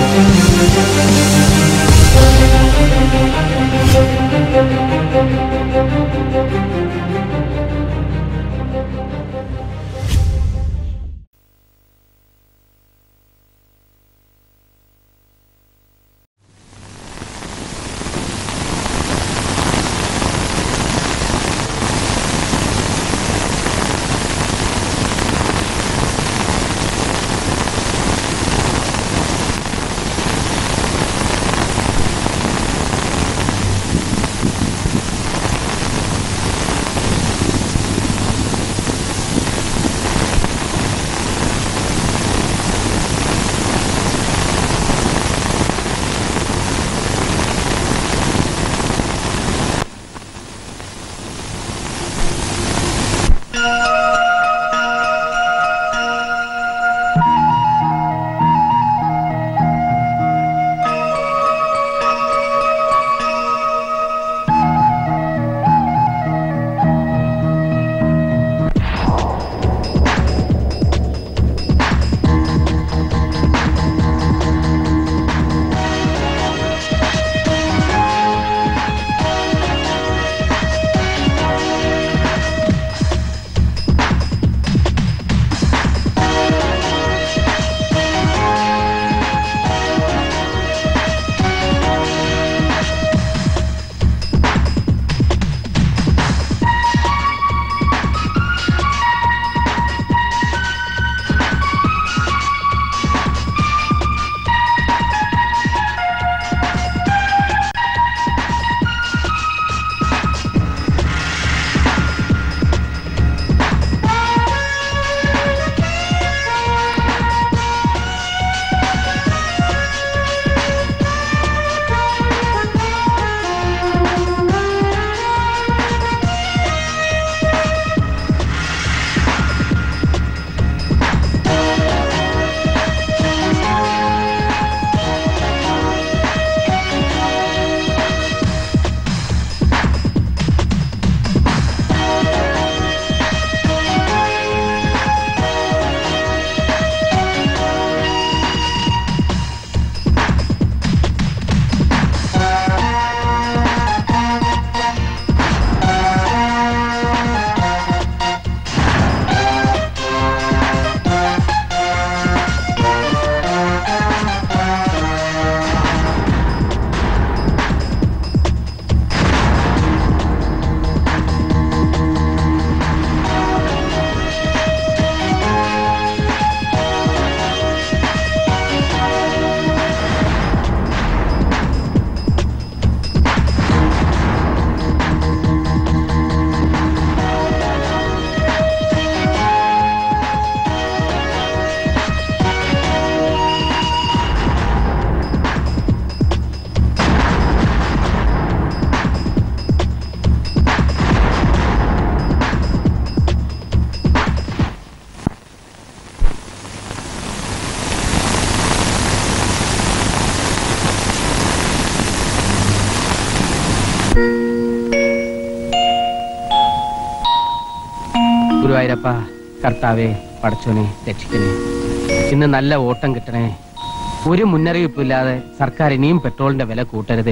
ഗുരുവായൂരപ്പ, കർത്താവേ, പടച്ചോനെ, രക്ഷിക്കണേ. ഇന്ന് നല്ല ഓട്ടം കിട്ടണേ. ഒരു മുന്നറിയിപ്പില്ലാതെ സർക്കാർ ഇനിയും പെട്രോളിന്റെ വില കൂട്ടരുതേ.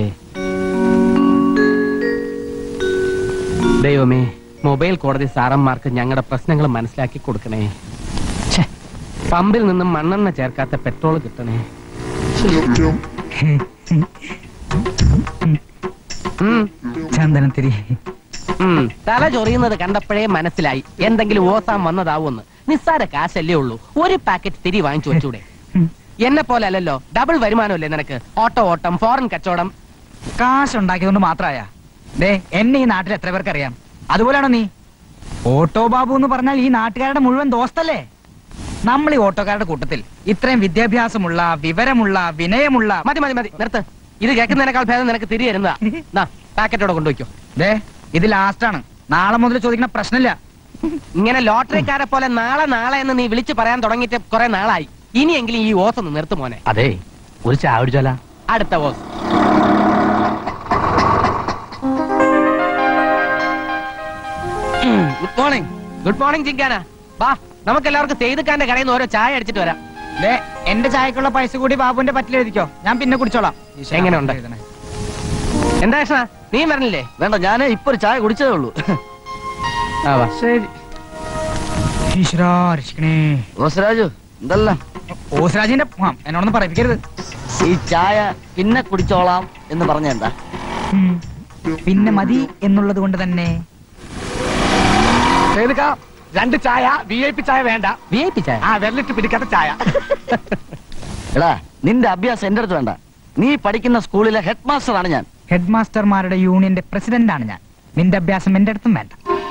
ദൈവമേ, മൊബൈൽ കോടതി സാറന്മാർക്ക് ഞങ്ങളുടെ പ്രശ്നങ്ങൾ മനസ്സിലാക്കി കൊടുക്കണേ. പമ്പിൽ നിന്നും മണ്ണെണ്ണ ചേർക്കാത്ത പെട്രോൾ കിട്ടണേ. ചന്ദനത്തിരി തല ചൊറിയുന്നത് കണ്ടപ്പോഴേ മനസ്സിലായി എന്തെങ്കിലും ഓസാൻ വന്നതാവുമെന്ന്. നിസ്സാര കാശല്ലേ ഉള്ളൂ, ഒരു പാക്കറ്റ് തിരി വാങ്ങിച്ചു വെച്ചൂടെ? എന്നെ പോലെ അല്ലല്ലോ, ഡബിൾ വരുമാനമല്ലേ നിനക്ക്. ഓട്ടോ ഓട്ടം, ഫോറിൻ കച്ചവടം. കാശുണ്ടാക്കിയതുകൊണ്ട് മാത്രായ എന്നെ ഈ നാട്ടിൽ എത്ര പേർക്ക് അറിയാം? അതുപോലെയാണോ നീ? ഓട്ടോ ബാബു എന്ന് പറഞ്ഞാൽ ഈ നാട്ടുകാരുടെ മുഴുവൻ ദോസ്തല്ലേ? നമ്മൾ ഈ ഓട്ടോക്കാരുടെ കൂട്ടത്തിൽ ഇത്രയും വിദ്യാഭ്യാസമുള്ള, വിവരമുള്ള, വിനയമുള്ള... മതി മതി മതി, നിർത്ത്. ഇത് കേൾക്കുന്നതിനേക്കാൾ ഭേദം നിനക്ക് തിരി തരുന്നതാ. പാക്കറ്റോടെ കൊണ്ടുവയ്ക്കോ. ഇത് ലാസ്റ്റാണ്, നാളെ മുതൽ ചോദിക്കുന്ന പ്രശ്നമില്ല. ഇങ്ങനെ ലോട്ടറിക്കാരെ പോലെ നാളെ നാളെ എന്ന് നീ വിളിച്ചു പറയാൻ തുടങ്ങിയിട്ട് കുറെ നാളായി. ഇനിയെങ്കിലും ഈ ഓസ് ഒന്ന് നിർത്തും മോനെ. അതെ, ഒരു ചാവിടിച്ചോല. അടുത്ത ഓസ്. Good morning. ഗുഡ് മോർണിംഗ് ചിങ്കാന. വാ, നമുക്ക് എല്ലാവർക്കും സെയ്തുക്കാന്റെ കടയിൽ നിന്ന് ഓരോ ചായ അടിച്ചിട്ട് വരാം. എന്റെ ചായക്കുള്ള പൈസ കൂടി ബാബുവിന്റെ പറ്റിലെഴുതിക്കോ, ഞാൻ പിന്നെ കുടിച്ചോളാം. എങ്ങനെയുണ്ട്? എന്താ കൃഷ്ണ, നീ വരണില്ലേ? വേണ്ട, ഞാൻ ഇപ്പൊ ഒരു ചായ കുടിച്ചതേ ഉള്ളൂ. ശരി. ഓസ്രാജു, എന്തല്ല? ഓസ്രാജിന്റെ എന്നോടൊന്നും പറയിപ്പിക്കരുത്. ഈ ചായ പിന്നെ കുടിച്ചോളാം എന്ന് പറഞ്ഞ എന്താ? പിന്നെ മതി എന്നുള്ളത് കൊണ്ട് തന്നെ. 2 ചായ, VIP ചായ വേണ്ട. VIP ചായ? വെള്ളിട്ട് പിടിക്കാത്ത ചായ. എടാ, നിന്റെ അഭ്യാസം എന്റെ അടുത്ത് വേണ്ട. നീ പഠിക്കുന്ന സ്കൂളിലെ ഹെഡ് മാസ്റ്ററാണ് ഞാൻ. ഹെഡ് മാസ്റ്റർമാരുടെ യൂണിയന്റെ പ്രസിഡന്റ് ആണ് ഞാൻ. നിന്റെ അഭ്യാസം എന്റെ അടുത്തും വേണ്ട.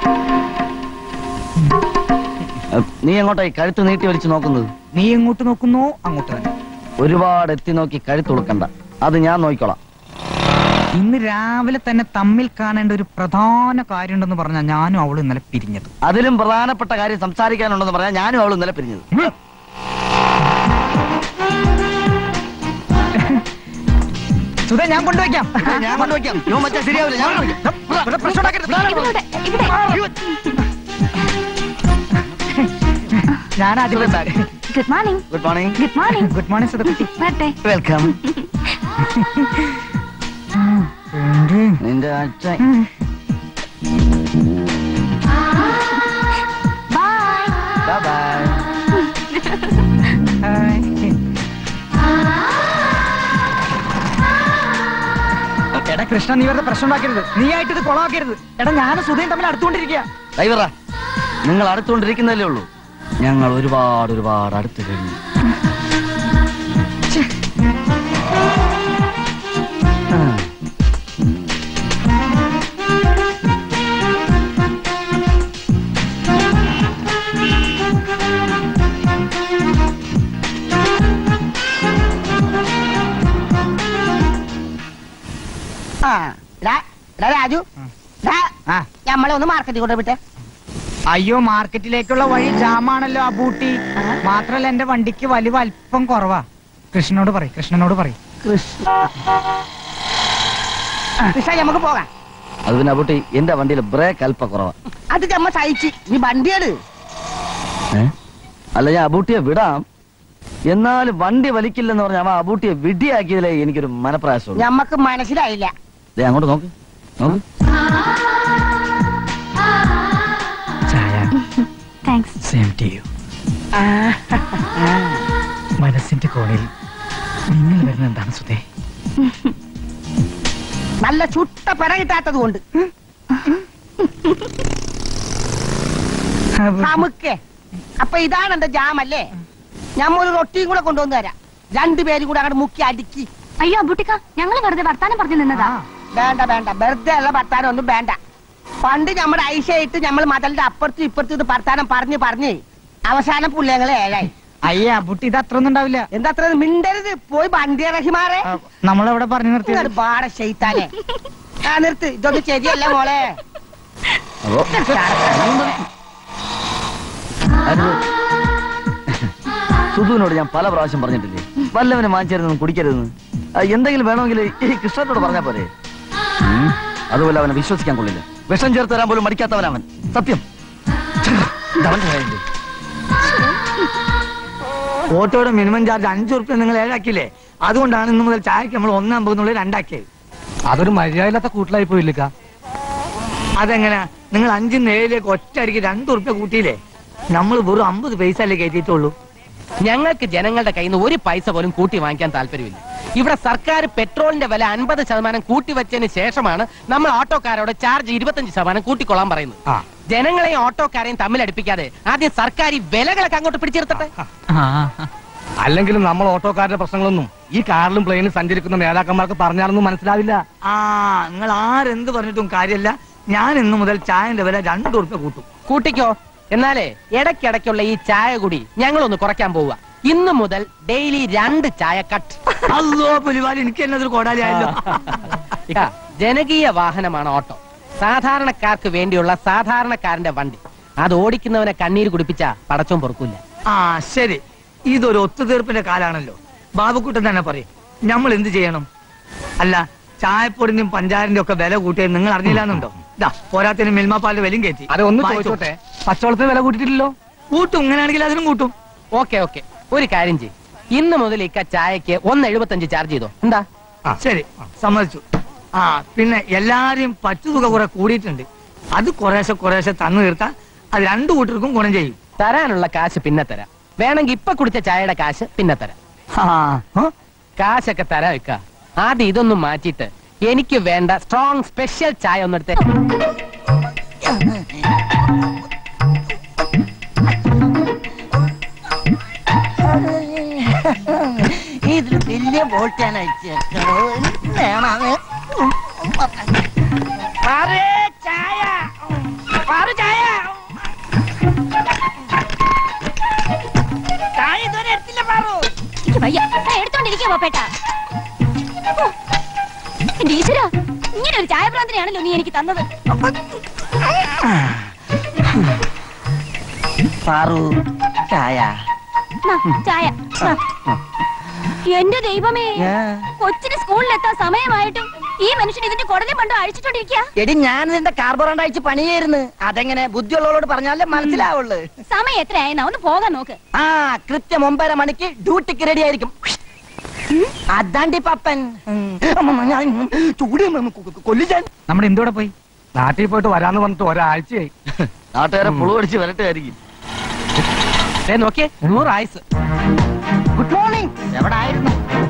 നീ എങ്ങോട്ടായി കഴുത്ത് നീട്ടി വലിച്ചു നോക്കുന്നത്? നീ എങ്ങോട്ട് നോക്കുന്നോ അങ്ങോട്ട് തന്നെ. ഒരുപാട് എത്തി നോക്കി കഴുത്ത് ഉളുക്കണ്ട, അത് ഞാൻ നോക്കിക്കോളാം. ഇന്ന് രാവിലെ തന്നെ തമ്മിൽ കാണേണ്ട ഒരു പ്രധാന കാര്യമുണ്ടെന്ന് പറഞ്ഞാൽ ഞാനും അവളും ഇന്നലെ പിരിഞ്ഞത്. അതിലും പ്രധാനപ്പെട്ട കാര്യം സംസാരിക്കാനുണ്ടെന്ന് പറഞ്ഞാൽ ഞാനും അവളും ഇന്നലെ പിരിഞ്ഞത്. സുധേ, ഞാൻ കൊണ്ടുവയ്ക്കാം. ഞാൻ കൊണ്ടുവയ്ക്കാം. ശരിയാവില്ല, ഞാൻ ഞാൻ ആദ്യം. Good morning. Good morning. Good morning. Good morning സുധക്കുട്ടി. വെൽക്കം. നിന്റെ അച്ഛൻ. Bye bye. എടാ കൃഷ്ണ, നീ വെറുതെ പ്രശ്നം ഉണ്ടാക്കരുത്. നീ ആയിട്ട് ഇത് കൊളാക്കരുത്. എടാ, ഞാനും സുധയും തമ്മിൽ അടുത്തുകൊണ്ടിരിക്കുക. ഡ്രൈവറാ, നിങ്ങൾ അടുത്തുകൊണ്ടിരിക്കുന്നതല്ലേ ഉള്ളൂ. ഞങ്ങൾ ഒരുപാട് അടുത്ത് കഴിഞ്ഞു. രാജു, നമ്മളെ ഒന്ന് മാർക്കറ്റിൽ കൊണ്ടുപോട്ടെ. അയ്യോ, മാർക്കറ്റിലേക്കുള്ള വഴി ജാമാണല്ലോ ആ ബൂട്ടി. മാത്രല്ല എന്റെ വണ്ടിക്ക് വലിവ് അല്പം കുറവാ. കൃഷ്ണനോട് പറയും. കൃഷ്ണ, നമുക്ക് പോകാം. അത് പിന്നെ അബൂട്ടി, എന്റെ വണ്ടിയിൽ ബ്രേക്ക് അല്പം കുറവാ. അത് ചമ്മ സഹിച്ച് നീ വണ്ടിയാണ്. അല്ല, ഞാൻ അബൂട്ടിയെ വിടാം. എന്നാലും വണ്ടി വലിക്കില്ലെന്ന് പറഞ്ഞ അവൻ അബൂട്ടിയെ വിഡിയാക്കിയതിലേ എനിക്കൊരു മനപ്രയാസം. ഞമ്മക്ക് മനസ്സിലായില്ല. അങ്ങോട്ട് നോക്ക്. മനസ്സിന്റെ കോണിൽ നിങ്ങൾ വരുന്ന എന്താണ് സുധേ? നല്ല ചുട്ട പെട കിട്ടാത്തത് കൊണ്ട്. അപ്പൊ ഇതാണ് എന്റെ ജാമല്ലേ? ഞമ്മൊരു റൊട്ടിയും കൂടെ കൊണ്ടുവന്ന് തരാം. 2 പേരും കൂടെ അങ്ങോട്ട് മുക്കി അടുക്കി. അയ്യോ അബൂട്ടിക്ക, ഞങ്ങൾ വെറുതെ വർത്താനം പറഞ്ഞു നിന്നതാ. വേണ്ട, വെറുതെ ഉള്ള വർത്താനം ഒന്നും വേണ്ട. പണ്ട് നമ്മുടെ ഐശയായിട്ട് നമ്മൾ മതലിന്റെ അപ്പുറത്തും ഇപ്പുറത്തും ഇത് വർത്താനം പറഞ്ഞ് അവസാനം പുള്ളിയങ്ങളെ ഏഴായി. അയ്യേ അബൂട്ടി, ഇത് അത്ര ഒന്നും ഉണ്ടാവില്ല. എന്താ അത്ര മിണ്ടരുത്. പോയി വണ്ടി റഹിമാറെ. നമ്മളെവിടെ പറഞ്ഞു നിർത്തി? ബാട ചെയ്താലേ നിർത്ത്. ഇതൊന്നും ശരിയല്ല മോളെ. സുധുവിനോട് ഞാൻ പല പ്രാവശ്യം പറഞ്ഞിട്ടില്ലേ, വല്ലവനെ വാങ്ങിച്ചരുതെന്ന് കുടിക്കരുതെന്ന്. എന്തെങ്കിലും വേണമെങ്കിൽ ഈ കൃഷ്ണനോട് പറഞ്ഞാ പോരെ. അതുപോലെ അവനെ വിശ്വസിക്കാൻ കൊള്ളില്ല. വിഷം ചേർത്ത് തരാൻ പോലും മടിക്കാത്തവനവൻ. സത്യം. ഓട്ടോയുടെ മിനിമം ചാർജ് 5 റുപ്യ നിങ്ങൾ 7 ആക്കിയില്ലേ? അതുകൊണ്ടാണ് ഇന്ന് മുതൽ ചായക്ക് നമ്മൾ 1.50 2 ആക്കിയത്. അതൊരു മര്യാദയില്ലാത്ത കൂട്ടലായി പോയില്ല. അതെങ്ങനെ? നിങ്ങൾ 5-ന്ന് 7ലേക്ക് ഒറ്റയടിക്ക് 2 റുപ്യ കൂട്ടിയില്ലേ? നമ്മൾ വെറും 50 പൈസ അല്ലേ കയറ്റിയിട്ടുള്ളൂ. ഞങ്ങൾക്ക് ജനങ്ങളുടെ കയ്യിൽ നിന്ന് ഒരു പൈസ പോലും കൂട്ടി വാങ്ങിക്കാൻ താല്പര്യമില്ല. ഇവിടെ സർക്കാർ പെട്രോളിന്റെ വില 50% കൂട്ടിവച്ചതിന് ശേഷമാണ് നമ്മൾ ഓട്ടോക്കാരോട് ചാർജ് 25% കൂട്ടിക്കൊള്ളാൻ പറയുന്നത്. ജനങ്ങളെയും ഓട്ടോക്കാരെയും തമ്മിലടിപ്പിക്കാതെ ആദ്യം സർക്കാർ ഈ വിലകളൊക്കെ അങ്ങോട്ട് പിടിച്ചെടുത്തട്ടെ. അല്ലെങ്കിലും നമ്മൾ ഓട്ടോക്കാരുടെ പ്രശ്നങ്ങളൊന്നും ഈ കാറിലും പ്ലെയിനിലും സഞ്ചരിക്കുന്ന നേതാക്കന്മാർക്ക് പറഞ്ഞാലൊന്നും മനസ്സിലാവില്ല. നിങ്ങൾ ആരെന്ത് പറഞ്ഞിട്ടും കാര്യമില്ല. ഞാൻ ഇന്നു മുതൽ ചായന്റെ വില 2 റുപ്യ കൂട്ടും. കൂട്ടിക്കോ. എന്നാലേ ഇടയ്ക്കിടയ്ക്കുള്ള ഈ ചായ കൂടി ഞങ്ങളൊന്ന് കുറയ്ക്കാൻ പോവുക. ഇന്നു മുതൽ ഡെയിലി 2 ചായ കട്ട്. അല്ലോ പുലിവാലി, എനിക്ക് എന്നതൊരു കോടാലിയായല്ലോ. ജനകീയ വാഹനമാണ് ഓട്ടോ. സാധാരണക്കാർക്ക് വേണ്ടിയുള്ള സാധാരണക്കാരന്റെ വണ്ടി. അത് ഓടിക്കുന്നവനെ കണ്ണീര് കുടിപ്പിച്ച പടച്ചോൻ പൊറുക്കൂല. ശരി, ഇതൊരു ഒത്തുതീർപ്പിന്റെ കാലാണല്ലോ. ബാബുക്കുട്ടൻ തന്നെ പറയും, നമ്മൾ എന്ത് ചെയ്യണം? അല്ല, ചായപ്പൊടിന്റെയും പഞ്ചാരിന്റെ ഒക്കെ വില കൂട്ടിയത് നിങ്ങൾ അറിഞ്ഞില്ലാന്നുണ്ടോ? പോരാത്തിന് മിൽമാപ്പാലിന്റെ വിലയും കയറ്റി. അത് ഒന്ന് ചോദിച്ചോട്ടെ, പച്ചവെള്ളത്തിന് വില കൂട്ടിയിട്ടില്ലല്ലോ. കൂട്ടും. ഇങ്ങനെയാണെങ്കിൽ അതിനും കൂട്ടും. ഓക്കെ. ഒരു കാര്യം ചെയ്യും, ഇന്ന് മുതൽ ഇക്ക ചായക്ക് 1.75 ചാർജ് ചെയ്തോ. എന്താ? ശരി, സമ്മതിച്ചു. പിന്നെ എല്ലാരെയും പറ്റുതുക കുറെ കൂടിയിട്ടുണ്ട്. അത് കുറേശ്ശെ തന്നു തീർത്താ അത് രണ്ടു കൂട്ടർക്കും ഗുണം ചെയ്യും. തരാനുള്ള കാശ് പിന്നെ തരാം. വേണമെങ്കിൽ ഇപ്പൊ കുടിച്ച ചായയുടെ കാശ് പിന്നെ തരാം. കാശൊക്കെ തരാം ഇക്ക. ആദ്യം ഇതൊന്നും മാറ്റിയിട്ട് എനിക്ക് വേണ്ട സ്ട്രോങ് സ്പെഷ്യൽ ചായ ഒന്നെടുത്തേ. ഇതിൽ വലിയ വോൾട്ടാണ് എടുത്തോണ്ടിരിക്കുക പോപ്പേട്ട. ടീച്ചറാ, ഇങ്ങനെ ഒരു ചായ പ്രാന്തനെയാണല്ലോ നീ എനിക്ക് തന്നത്. ചായ ചായ. എന്റെ ദൈവമേ, കൊച്ചിന് സ്കൂളിലെത്താൻ സമയമായിട്ടും ഈ മനുഷ്യൻ ഇതിന്റെ കുടലും പണ്ടോ അഴിച്ചിട്ടോണ്ടിരിക്കുക. എടി, ഞാൻ ഇതിന്റെ കാർബോറണ്ട് അഴിച്ച് പണിയായിരുന്നു. അതെങ്ങനെ ബുദ്ധിയുള്ളവരോട് പറഞ്ഞാലേ മനസ്സിലാവുള്ളു. സമയം എത്രയായെന്നാ ഒന്ന് പോകാൻ നോക്ക്. കൃത്യം 9:30 മണിക്ക് ഡ്യൂട്ടിക്ക് റെഡി ആയിരിക്കും. അതാണ്ടി പപ്പൻ. ചൂട് കൊല്ലിച്ചാൻ. നമ്മുടെ ഇന്ത്യയോടെ പോയി നാട്ടിൽ പോയിട്ട് വരാന്ന് പറഞ്ഞിട്ട് ഒരാഴ്ചയായി. നാട്ടുകാരെ പുളുവടിച്ച് വരട്ടായിരിക്കും. നോക്കിയേ, 100 ആയുസ്. Good morning. എവിടെ ആയിരുന്നു?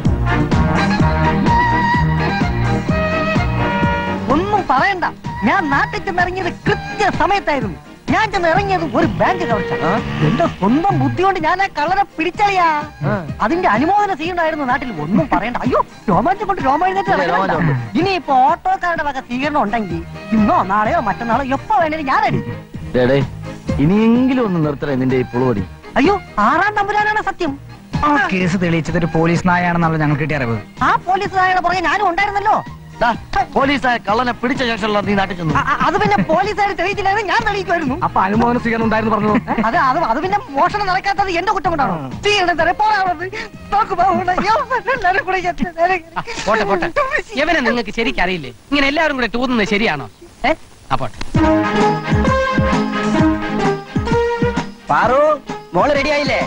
ഒന്നും പറയണ്ട, ഞാൻ നാട്ടിൽ ചെന്ന് ഇറങ്ങിയത് കൃത്യ സമയത്തായിരുന്നു. ഞാൻ ചെന്ന് ഇറങ്ങിയത് ഒരു ബാങ്ക് കവർച്ച. എന്റെ സ്വന്തം ബുദ്ധി കൊണ്ട് ഞാൻ ആ കള്ളനെ പിടിച്ചറിയാ. അതിന്റെ അനുമോദന ചെയ്യണ്ടായിരുന്നു നാട്ടിൽ. ഒന്നും പറയണ്ട. അയ്യോ, രോമാഞ്ചം കൊണ്ട് രോമാഞ്ചം. ഇനിയിപ്പോ ഓട്ടോക്കാരുടെ വക സ്വീകരണം ഉണ്ടെങ്കിൽ ഇന്നോ നാളെയോ മറ്റന്നാളോ എപ്പോ വേണേലും ഞാൻ അടിക്കും. ഇനിയെങ്കിലും ഒന്ന് നിർത്തണേ നിന്റെ ഈ പുളുവടി. അയ്യോ, 6-ാം നമ്പരാനാണ് സത്യം. ആ കേസ് തെളിയിച്ചത് ഒരു പോലീസ് നായാണെന്നുള്ള ഞങ്ങൾക്ക് കിട്ടിയ അറിവ്. ആ പോലീസ് നായയുടെ പുറകെ ഞാനും ഉണ്ടായിരുന്നല്ലോ. പോലീസായ കള്ളനെ പിടിച്ച ശേഷമുള്ള നീ നാട്ടിൽ ചെന്നു. അത് പിന്നെ പോലീസുകാർ തെളിയിച്ചില്ലായിരുന്നു, ഞാൻ തെളിയിക്കുമായിരുന്നു. അപ്പൊ അനുമോദന സ്വീകരണം ഉണ്ടായിരുന്നു പറഞ്ഞു. അത് പിന്നെ മോഷണം നടക്കാത്തത് എന്റെ കുറ്റം കൊണ്ടാണോ? പോട്ടെ പോട്ടെ, ഇവനെ നിങ്ങൾക്ക് ശരിക്കറിയില്ലേ? ഇങ്ങനെ എല്ലാവരും കൂടെ ടൂറുന്നത് ശരിയാണോ? പോട്ടെ. പാറു, മോള് റെഡി ആയില്ലേ?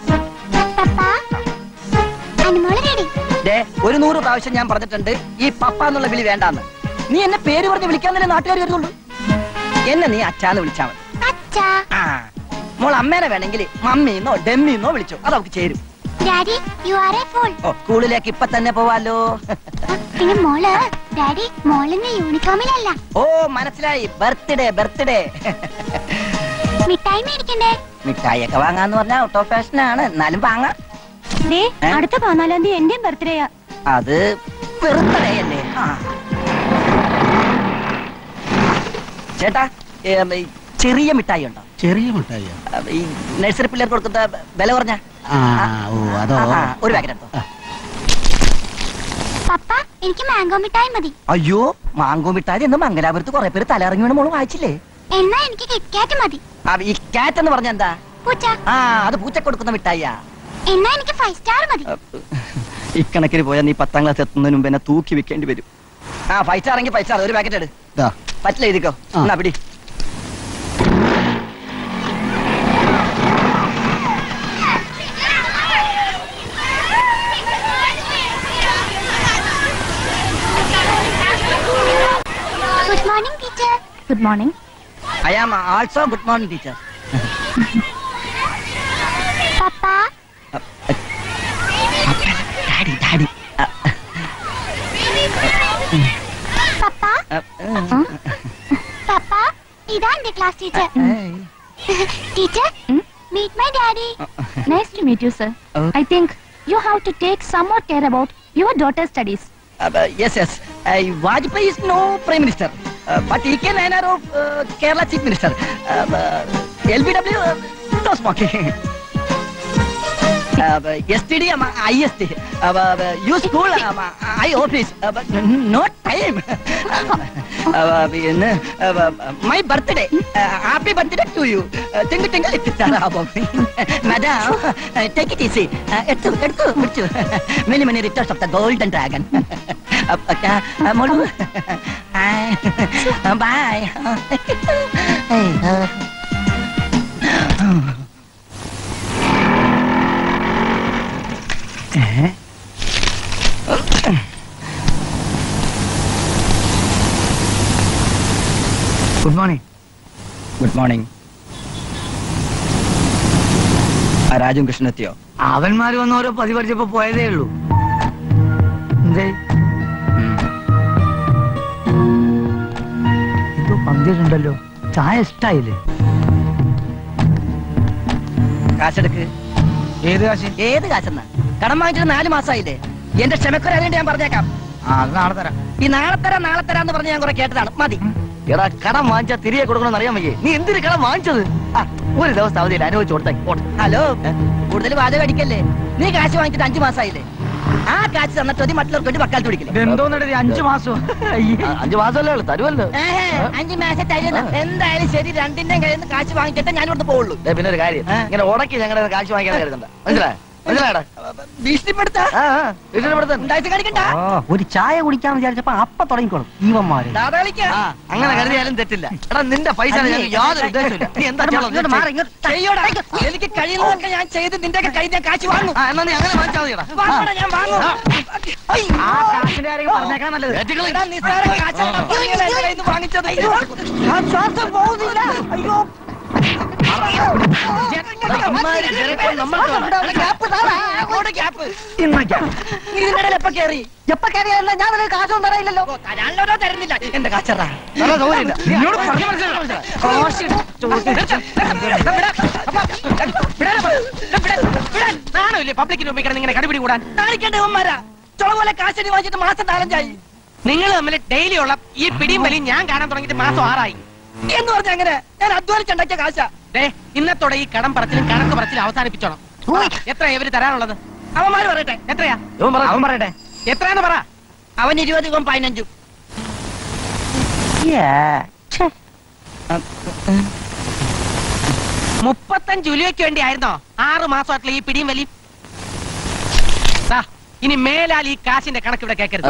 ഒരു 100 പ്രാവശ്യം ഞാൻ പറഞ്ഞിട്ടുണ്ട് ഈ പപ്പ എന്നുള്ള വിളി വേണ്ടാന്ന്. നീ എന്നെ പേര് പറഞ്ഞ് വിളിക്കാന്നല്ലേ നാട്ടുകാർ വരുന്നുള്ളൂ. എന്നെ നീ അച്ഛാന്ന് വിളിച്ചാ മതി. മോൾ അമ്മേനെ വേണമെങ്കിൽ മമ്മീന്നോ ഡെമ്മിന്നോ വിളിച്ചോ, അതവർക്ക് ചേരും. സ്കൂളിലേക്ക് ഇപ്പൊ തന്നെ പോവാലോ. ഓ, മനസ്സിലായി. ബർത്ത്ഡേ. മിഠായി ഒക്കെ വാങ്ങാന്ന് പറഞ്ഞാൽ ഔട്ട് ഓഫ് ഫാഷൻ ആണ്. എന്നാലും വാങ്ങാം. അടുത്ത 14-ാം തീയതി എന്റെയും ബർത്ത്ഡേയാ. അത് ബർത്ത്ഡേ അല്ലേ? ചേട്ടാ, ചെറിയ മിഠായി ഉണ്ടോ? ചെറിയ മിഠായി ഈ നഴ്സറി പിള്ളേർക്ക് കൊടുക്കുന്ന വില പറഞ്ഞ ഒരു പാക്കറ്റ് എടുത്തോ. പപ്പ, എനിക്ക് മാംഗോ മിഠായി മതി. അയ്യോ, മാംഗോ മിഠായി എന്ന് മംഗലാപുരത്ത് കുറെ പേര് തലയിറങ്ങി വീണ് മോള് വായിച്ചില്ലേ? എന്നാ എനിക്ക് കിറ്റ്കാറ്റ് മതി. ഈ കാറ്റ് എന്ന് പറഞ്ഞ എന്താ? പൂച്ച. അത് പൂച്ച കൊടുക്കുന്ന മിഠായിയാ. എന്നാ എനിക്ക് 5 സ്റ്റാർ മതി. ഇക്കണക്കിന് പോയാൽ നീ 10ാം ക്ലാസ് എത്തുന്നതിന് മുമ്പ് എന്നെ തൂക്കി വെക്കേണ്ടി വരും. 5 സ്റ്റാർ എങ്കിൽ 5 സ്റ്റാർ ഒരു പാക്കറ്റ് എടു. പറ്റില്ല, എഴുതിക്കോ. എന്നാ പിടി. Good morning teacher. Good morning. I am also good morning teacher. Papa. Daddy. Papa. Papa, ida inde class teacher. Teacher, meet my daddy. Nice to meet you, sir. I think you have to take some more care about your daughter's studies. Yes. Vajpayee is no prime minister. But he can honor of Kerala chief minister. LBW, no smoking. STD, IST. You school, I office. No time. My birthday. Happy birthday to you. Tingle tingle little star above. Madam, take it easy. Many returns of the golden dragon. Molu. Bye. Good morning. Good morning. രാജും കൃഷ്ണൻ എത്തിയോ? അവന്മാര് വന്ന് ഓരോ പതി പഠിച്ചപ്പോ പോയതേ ഉള്ളൂ. എന്തേ ഇപ്പൊ പന്തിട്ടുണ്ടല്ലോ. ചായ ഇഷ്ടായില്ലേ? കാശെടുക്ക്. ഏത് കാശ്? ഏത് കാശെന്നാ? കടം വാങ്ങിച്ചിട്ട് 4 മാസമായില്ലേ? എന്റെ ക്ഷമക്കൊരറിയണ്ട് ഞാൻ പറഞ്ഞേക്കാം. അത് നാളെ തരാം. ഈ നാളെ തരാന്ന് പറഞ്ഞ് ഞാൻ കുറെ കേട്ടതാണ്. മതി. എടാ കടം വാങ്ങിച്ചാൽ തിരികെ കൊടുക്കണമെന്ന് അറിയാൻ വയ്യേ. നീ എന്തിനു കടം വാങ്ങിച്ചത്? ഒരു ദിവസം അവധിയിൽ അനുഭവിച്ചു കൊടുത്തേ. ഹലോ, കൂടുതൽ വാചകം അടിക്കല്ലേ? നീ കാശ് വാങ്ങിച്ചിട്ട് 5 മാസമായില്ലേ? ആ കാശ് തന്നിട്ട് മതി മറ്റുള്ളവർക്ക് വേണ്ടി വക്കാലത്ത് പിടിക്കില്ലേ? എന്തോന്നടി 5 മാസം? 5 മാസമല്ലേ ഉള്ളു, തരുമല്ലോ. 5 മാസം തരുന്നു. എന്തായാലും ശരി, രണ്ടിന്റെയും കയ്യിൽ നിന്ന് കാശ് വാങ്ങിച്ചിട്ട് ഞാൻ ഇവിടുന്ന് പോവുള്ളൂ. പിന്നെ ഒരു കാര്യം, ഇങ്ങനെ ഉടക്കി ഞങ്ങളുടെ കാശ് വാങ്ങിക്കാൻ കരുതണ്ട. മനസ്സിലായടാ? ഭീഷണിപ്പെടുത്താ കാണിക്കണ്ട. ഒരു ചായ കുടിക്കാന്ന് വിചാരിച്ചപ്പോ അപ്പ തുടങ്ങിക്കോളും ഇവന്മാര്. അങ്ങനെ കരുതിയാലും തെറ്റില്ല. എടാ നിന്റെ പൈസ യാതൊരു ഉദ്ദേശമില്ല. നീ എന്താ എനിക്ക് കഴിയുന്നതൊക്കെ ഞാൻ ചെയ്ത് നിന്റെ കയ്യിൽ ഞാൻ കാശ് വാങ്ങും. എന്നാ നീ അങ്ങനെ വാങ്ങിച്ചാൽ മതിയടാ. ഞാൻ വാങ്ങും. വാങ്ങിച്ചത് ശ്വാസം പോകുന്നില്ല. അയ്യോ എപ്പ കയറിയല്ല ഞാൻ നിനക്ക് കാശൊന്നും തരയില്ലല്ലോ. തരുന്നില്ല. എന്റെ കാച്ചറാ പബ്ലിക്കിന് ഉപയോഗിക്കണം. ഇങ്ങനെ കടിപിടി കൂടാൻ കാണിക്കേണ്ട ഇവന്മാരാ. ചുള പോലെ കാശടി വാങ്ങിച്ചിട്ട് മാസം 4-5 ആയി. നിങ്ങൾ തമ്മിൽ ഡെയിലി ഉള്ള ഈ പിടിയും വലിയും ഞാൻ കാണാൻ തുടങ്ങിയിട്ട് മാസം 6 ആയി എന്ന് പറഞ്ഞ അങ്ങനെ ഞാൻ അധ്വാനിച്ചുണ്ടാക്കിയ കാശാ. ഇന്നത്തോടെ ഈ കടം പറച്ചിലും കണക്ക് പറച്ചിലും അവസാനിപ്പിച്ചോണം. എത്രയാ ഇവര് തരാനുള്ളത്? അവന്മാര് പറയട്ടെ. എത്രയാ? അവൻ പറയട്ടെ. എത്രയാന്ന് പറ. അവൻ 20, ഇവൻ 15. 35 ഉലുവയ്ക്ക് വേണ്ടി ആയിരുന്നോ 6 മാസമായിട്ടുള്ള ഈ പിടിയും വലിയും? ഇനി മേലാൽ ഈ കാശിന്റെ കണക്ക് ഇവിടെ കേൾക്കരുത്.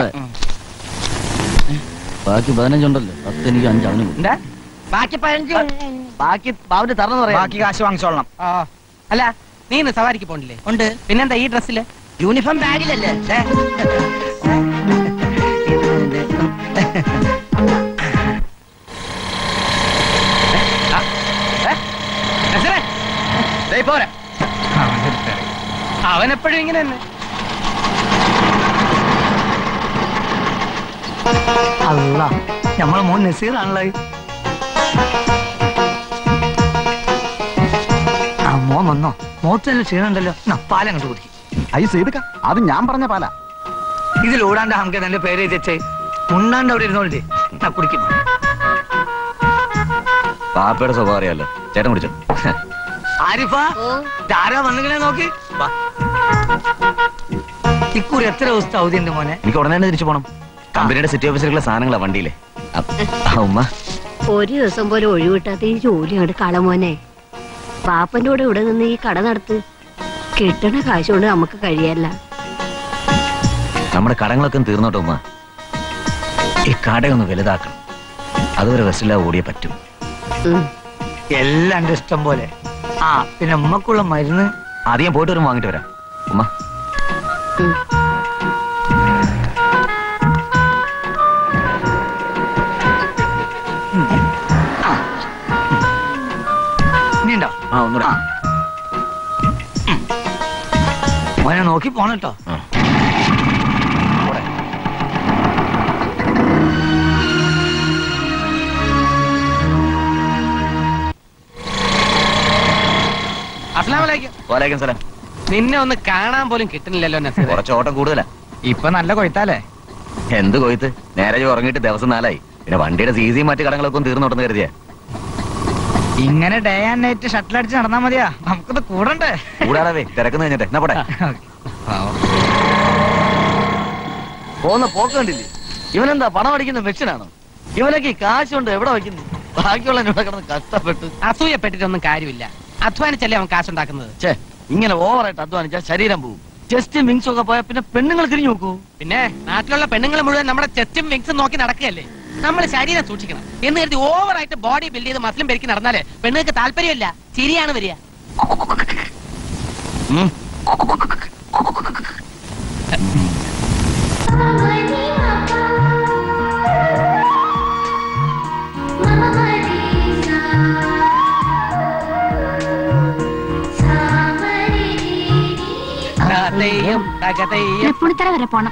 ബാക്കി 15 ഉണ്ടല്ലോ. 10 എനിക്ക് 5 അവനും. ബാക്കി 15 ബാക്കി ബാബുന്റെ തരണം പറയാം. ബാക്കി കാശ് വാങ്ങിച്ചോളണം. അല്ല, നീ ഇന്ന് സവാരിക്ക് പോണില്ലേ? ഉണ്ട്. പിന്നെന്താ ഈ ഡ്രസ്സില്? യൂണിഫോം ബാഗിലല്ലേ? അവനെപ്പോഴും ഇങ്ങനെ തന്നെ. അല്ല, നമ്മളെ മോൻ നസീറാണല്ലോ. ആ മോൻ വന്നോ? മോത്തല്ല ക്ഷീണുണ്ടല്ലോ. പാലങ്ങോട്ട് കുടിക്കും. അത് ഞാൻ പറഞ്ഞ പാല. ഇതിൽ ഓടാണ്ട് നമുക്ക് എന്റെ പേര് എഴുതിച്ചേ. മുണ്ടാണ്ട് അവിടെ ഇരുന്നോളേ. കുടിക്കും. പാപ്പയുടെ സ്വഭാവം അറിയാലോ. ചേട്ടൻ കുടിച്ചോ. ആരിഫ, ധാരാ വന്നിങ്ങനെ നോക്കി. ഇക്കുറി എത്ര ദിവസത്തെ അവധിയുണ്ട് മോനെ? എനിക്ക് ഉടനെ തന്നെ തിരിച്ചു പോണം. കമ്പനിയുടെ സിറ്റി ഓഫീസിലുള്ള സാധനങ്ങളാ വണ്ടിയിലെ. ഉമ്മ, ഒരു ദിവസം പോലെ ഒഴിവിട്ടാത്ത ഈ ജോലി അങ്ങോട്ട് കളമോനെ. പാപ്പന്റെ കൂടെ ഇവിടെ നിന്ന് ഈ കട നടത്ത്. കിട്ടണ കാശ് കൊണ്ട് നമുക്ക് കഴിയല്ല. നമ്മുടെ കടങ്ങളൊക്കെ തീർന്നോട്ടോ ഉമ്മ. ഈ കടയൊന്ന് വലുതാക്കണം. അതുവരെ വെസ്സില്ല ഓടിയേ പറ്റും. എല്ലാം എന്റെ ഇഷ്ടം പോലെ. ആ പിന്നെ ഉമ്മക്കുള്ള മരുന്ന് ആദ്യം പോയിട്ട് വരും, വാങ്ങിട്ട് വരാം ഉമ്മ. ഇനിയുണ്ടോ? ആ ഒന്നുകൂടെ. മോനെ നോക്കി പോണട്ടോ. വലൈക്കും സലാം. നിന്നെ ഒന്ന് കാണാൻ പോലും കിട്ടുന്നില്ലല്ലോ നസീർ. കുറച്ച് ഓട്ടം കൂടുതലാ. ഇപ്പൊ നല്ല കൊയ്ത്താലേ. എന്ത് കൊയ്ത്ത്? നേരെ ഉറങ്ങിയിട്ട് ദിവസം 4 ആയി. പിന്നെ വണ്ടിയുടെ സീസി മറ്റു കടങ്ങളൊക്കെ ഒന്ന് തീർന്നോട്ടെന്ന് കരുതിയാ. ഇങ്ങനെ ഡേ ആൻഡ് നൈറ്റ് ഷട്ടിൽ അടിച്ച് നടന്നാ മതിയാ? നമുക്കിത് കൂടണ്ടേ? കൂടാതെ തിരക്കുന്ന കഴിഞ്ഞിട്ട് എന്നാ പോട്ടെ. പോകുന്ന പോക്ക് കണ്ടില്ലേ? ഇവനെന്താ പണം അടിക്കുന്ന മെഷീനാണോ? ഇവനൊക്കെ ഈ കാശ് കൊണ്ട് എവിടെ വയ്ക്കുന്നു? ബാക്കിയുള്ള ഇവിടെ കിടന്ന് കഷ്ടപ്പെട്ട് അസൂയപ്പെട്ടിട്ടൊന്നും കാര്യമില്ല. അധ്വാനിച്ചല്ലേ അവൻ കാശുണ്ടാക്കുന്നത്. ഛേ, ഇങ്ങനെ ഓവറായിട്ട് അധ്വാനിച്ചാൽ ശരീരം പോവും. ചെസ്റ്റും വിങ്സും ഒക്കെ പോയാൽ പിന്നെ പെണ്ണുങ്ങൾ തിരിഞ്ഞു നോക്കൂ. പിന്നെ നാട്ടിലുള്ള പെണ്ണുങ്ങൾ മുഴുവൻ നമ്മുടെ ചെസ്റ്റും വിങ്സും നോക്കി നടക്കുകയല്ലേ. നമ്മൾ ശരീരം സൂക്ഷിക്കണം എന്ന് കരുതി ഓവറായിട്ട് ബോഡി ബിൽഡ് ചെയ്ത് മസിലും പെരുക്കി നടന്നാലേ പെണ്ണുങ്ങൾക്ക് താല്പര്യമില്ല, ചിരിയാണ് വരിക. തൃപ്പൂണിത്തറ വരെ പോണം.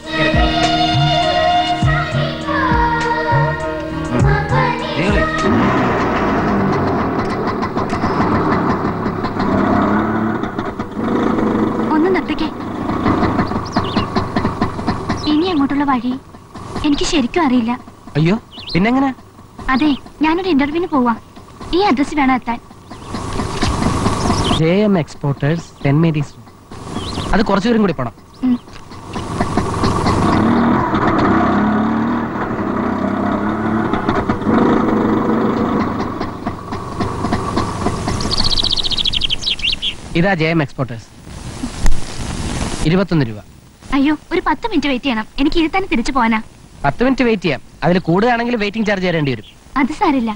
ഒന്ന് നിർത്തിക്കേ. ഇനി അങ്ങോട്ടുള്ള വഴി എനിക്ക് ശരിക്കും അറിയില്ല. അയ്യോ, പിന്നെങ്ങനെ? അതെ, ഞാനൊരു ഇന്റർവ്യൂവിന് പോവാ. ഈ അഡ്രസ് വേണം എത്താൻ. JM exporters saint Mary's. അത് കുറച്ചു ദൂരം കൂടി പോണം. ഇതാ JM എക്സ്പോർട്ടേഴ്സ്. 21 രൂപ. അയ്യോ, ഒരു 10 മിനിറ്റ് വെയിറ്റ് ചെയ്യണം. എനിക്ക് ഇത് തന്നെ തിരിച്ചു പോകാനാ. 10 മിനിറ്റ് വെയിറ്റ് ചെയ്യാം. അതിൽ കൂടുതലാണെങ്കിൽ വെയിറ്റിംഗ് ചാർജ് തരേണ്ടി വരും. അത് സാരില്ല.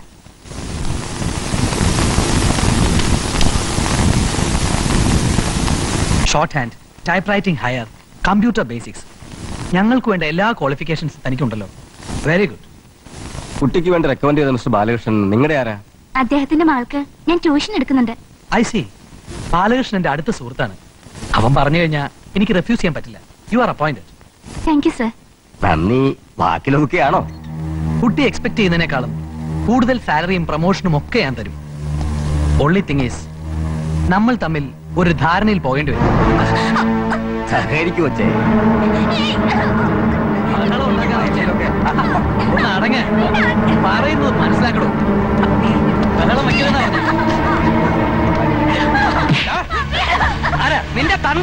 Short hand, type writing higher, computer basics, ഞങ്ങൾക്ക് വേണ്ട എല്ലാ ക്വാളിഫിക്കേഷൻസ് തനിക്കുണ്ടല്ലോ. Very good. കുട്ടിക്ക് വേണ്ടി റെക്കമെൻഡ് ചെയ്ത മിസ്റ്റർ ബാലകൃഷ്ണൻ നിങ്ങളുടെ ആരാ? അദ്ദേഹത്തിന്റെ മകൾക്ക് ഞാൻ ട്യൂഷൻ എടുക്കുന്നുണ്ട്. I C. ബാലകൃഷ്ണന്റെ അടുത്ത സുഹൃത്താണ്. അവൻ പറഞ്ഞു കഴിഞ്ഞാൽ എനിക്ക് റെഫ്യൂസ് ചെയ്യാൻ പറ്റില്ല. You are appointed. Thank you sir. നന്ദി. ബാക്കിലൊക്കെയാണോ? കുട്ടി എക്സ്പെക്ട് ചെയ്യുന്നതിനേക്കാളും കൂടുതൽ സാലറിയും പ്രൊമോഷനും ഒക്കെ ഞാൻ തരും. ഓൺലി തിങ് ഈസ് നമ്മൾ തമ്മിൽ ഒരു ധാരണയിൽ പോകേണ്ടി വരും. സഹകരിക്കും വച്ചേ. ഒന്ന് അടങ്ങ, പറയുന്നത് മനസ്സിലാക്കണോ? ബഹളം വയ്ക്കലെന്നാ പറഞ്ഞു. നിന്റെ തന്ത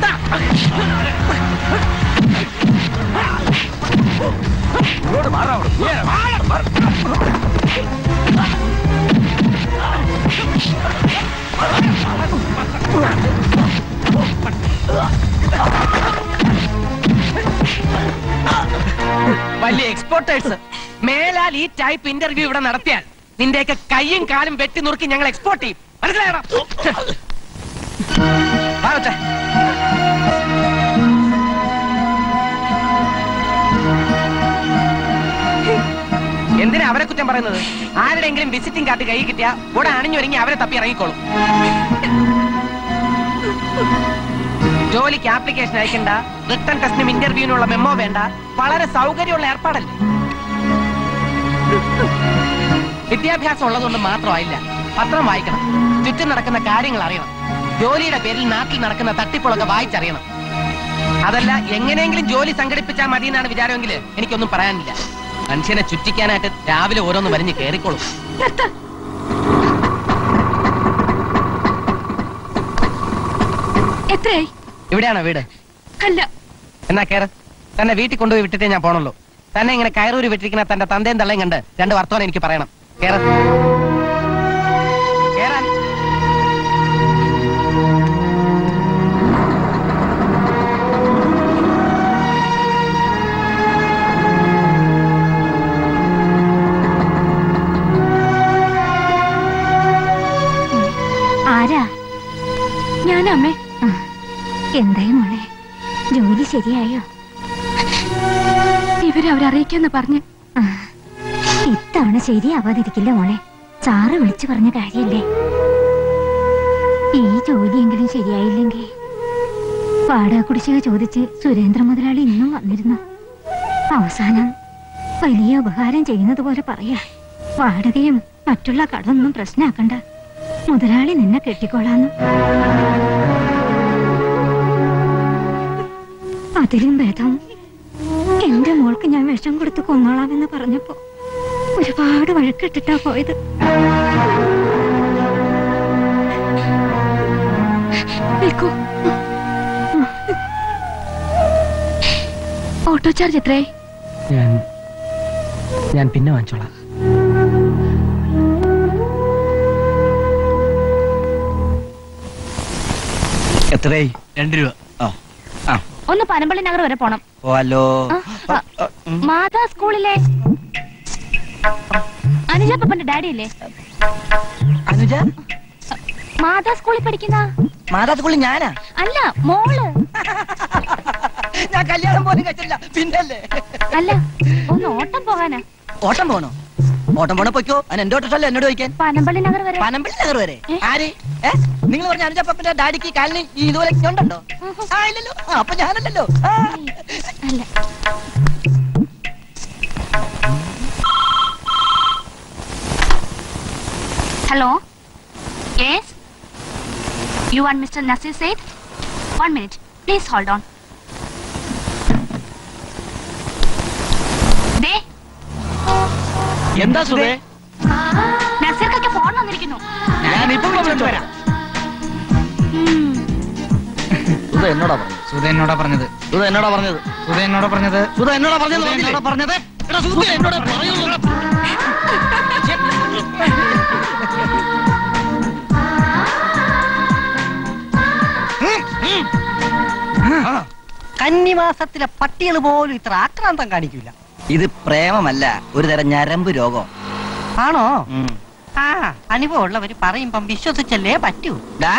വലിയ എക്സ്പോർട്ടേഴ്സ്. മേലാൽ ഈ ടൈപ്പ് ഇന്റർവ്യൂ ഇവിടെ നടത്തിയാൽ നിന്റെയൊക്കെ കൈയും കാലും വെട്ടി നുറുക്കി ഞങ്ങൾ എക്സ്പോർട്ട് ചെയ്യും. മനസ്സിലായണം? എന്തിനാ അവരെ കുറ്റം പറയുന്നത്? ആരുടെയെങ്കിലും വിസിറ്റിംഗ് കാർഡ് കൈ കിട്ടിയാ ഇവിടെ അണിഞ്ഞൊരുങ്ങി അവരെ തപ്പി ഇറങ്ങിക്കോളും. ജോലിക്ക് ആപ്ലിക്കേഷൻ അയക്കണ്ട, റിട്ടേൺ ടെസ്റ്റിനും ഇന്റർവ്യൂവിനുള്ള മെമ്മോ വേണ്ട. വളരെ സൗകര്യമുള്ള ഏർപ്പാടല്ലേ. വിദ്യാഭ്യാസം ഉള്ളതുകൊണ്ട് മാത്രമായില്ല, പത്രം വായിക്കണം, ചുറ്റും നടക്കുന്ന കാര്യങ്ങൾ അറിയണം, ജോലിയുടെ പേരിൽ നാട്ടിൽ നടക്കുന്ന തട്ടിപ്പുകളൊക്കെ വായിച്ചറിയണം. അതല്ല എങ്ങനെയെങ്കിലും ജോലി സംഘടിപ്പിച്ചാൽ മതി എന്നാണ് വിചാരമെങ്കിൽ എനിക്കൊന്നും പറയാനില്ല. മനുഷ്യനെ ചുറ്റിക്കാനായിട്ട് രാവിലെ ഓരോന്ന് വലിഞ്ഞ് കയറിക്കോളും. എത്രയായി? ഇവിടെയാണോ വീട്? അല്ല. എന്നാ കയറ്. തന്നെ വീട്ടിൽ കൊണ്ടുപോയി വിട്ടിട്ടേ ഞാൻ പോണല്ലോ. തന്നെ ഇങ്ങനെ കയറൂരി വിട്ടിരിക്കുന്ന തന്റെ തന്തയും തള്ളയും കണ്ട് 2 വർത്തമാനം എനിക്ക് പറയണം. കേറാൻ ആരാ? ഞാനമ്മേ. എന്തായി മോളെ, ജോലി ശരിയായോ? ഇവരവരറിയിക്കാന്ന് പറഞ്ഞ്. ഇത്തവണ ശരിയാവാതിരിക്കില്ല മോളെ. സാറ് വിളിച്ചു പറഞ്ഞ കാര്യല്ലേ. ഈ ജോലിയെങ്കിലും ശരിയായില്ലെങ്കിൽ വാടക കുടിശ്ശിക ചോദിച്ച് സുരേന്ദ്ര മുതലാളി ഇന്നും വന്നിരുന്നു. അവസാനം വലിയ ഉപകാരം ചെയ്യുന്നത് പോലെ പറയാ, വാടകയും മറ്റുള്ള കടമൊന്നും പ്രശ്നമാക്കണ്ട, മുതലാളി നിന്നെ കെട്ടിക്കോളാന്ന്. അതിലും ഭേദം എന്റെ മോൾക്ക് ഞാൻ വിഷം കൊടുത്ത് കൊന്നോളാമെന്ന് പറഞ്ഞപ്പോ ഒരുപാട് വഴക്കിട്ടിട്ടാ പോയത്. ഓട്ടോ ചാർജ് എത്രയായി? ഞാൻ പിന്നെ വാങ്ങിച്ചോളാം. എത്രയായി? 2 രൂപ. ഒന്ന് പനമ്പള്ളി നഗർ വരെ പോണം. ഹലോ, മാതാ സ്കൂളിലെ അനുജ പപ്പന്റെ ഡാഡി അല്ലേ? അനുജ മാതാ സ്കൂളിൽ പഠിക്കുന്ന? മാതാ സ്കൂളിൽ ഞാനാ. അല്ല, മോള്. ഞാൻ കല്യാണം പോലും കഴിച്ചില്ല പിന്നല്ലേ. അല്ല ഒന്ന് ഓട്ടം പോകാനാ. ഓട്ടം പോണോ? ഓട്ടം പോണ പൊയ്ക്കോ. അതിന് എന്റെ ഓട്ടമല്ല എന്നോട് ചോദിക്കാൻ. പനമ്പള്ളി നഗർ വരെ. പനമ്പള്ളി നഗർ വരെ ആര്? നിങ്ങൾ പറഞ്ഞ അനുജപ്പന്റെ ഡാഡിക്ക് കാലിന് ഇതുപോലെ ഉണ്ടോ? ആ ഇല്ലല്ലോ. അപ്പൊ ഞാനല്ലല്ലോ. അല്ല. Hello. Yes. You want Mr. Nasir Said? 1 minute. Please hold on. ദേ. എന്താ സുധേ? നസീർ കയ്ക്ക് ഫോൺ വന്നിരിക്കുന്നു. ഞാൻ ഇപ്പൊ വിളിച്ചിട്ട് വരാം. സുധ എന്നോടാ പറഞ്ഞത്. സുധ എന്നോടാ പറഞ്ഞത്. സുധ എന്നോടാ പറഞ്ഞത്. സുധ എന്നോടാ പറഞ്ഞത്. സുധ എന്നോടാ പറഞ്ഞത്. എന്നോടാ പറഞ്ഞത്. എടാ സുധ എന്നോട് പറയുന്നു. കന്നിമാസത്തിലെ പട്ടികൾ പോലും ഇത്ര ആക്രാന്തം കാണിക്കില്ല. ഇത് പ്രേമമല്ല, ഒരു തരം ഞരമ്പ് രോഗം. ആണോ? ആ അനുഭവം ഉള്ളവര് പറയുമ്പം വിശ്വസിച്ചല്ലേ പറ്റൂ.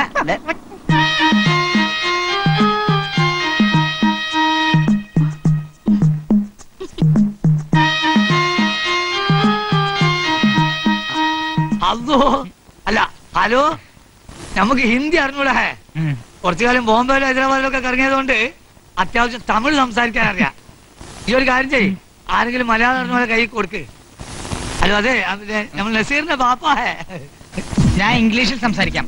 അതോ അല്ല. ഹലോ, നമുക്ക് ഹിന്ദി അറിഞ്ഞൂടാ. കുറച്ചു കാലം ബോംബെയിലും ഹൈദരാബാദിലൊക്കെ കറങ്ങിയതുകൊണ്ട് അത്യാവശ്യം തമിഴ് സംസാരിക്കാൻ അറിയാം. ഈ ഒരു കാര്യം ചെയ്യ്, ആരെങ്കിലും മലയാളം അറിഞ്ഞ പോലെ കൈ കൊടുക്ക്. അല്ലോ അതെ, നമ്മൾ നസീറിന്റെ ബാപ്പാ. ഞാൻ ഇംഗ്ലീഷിൽ സംസാരിക്കാം.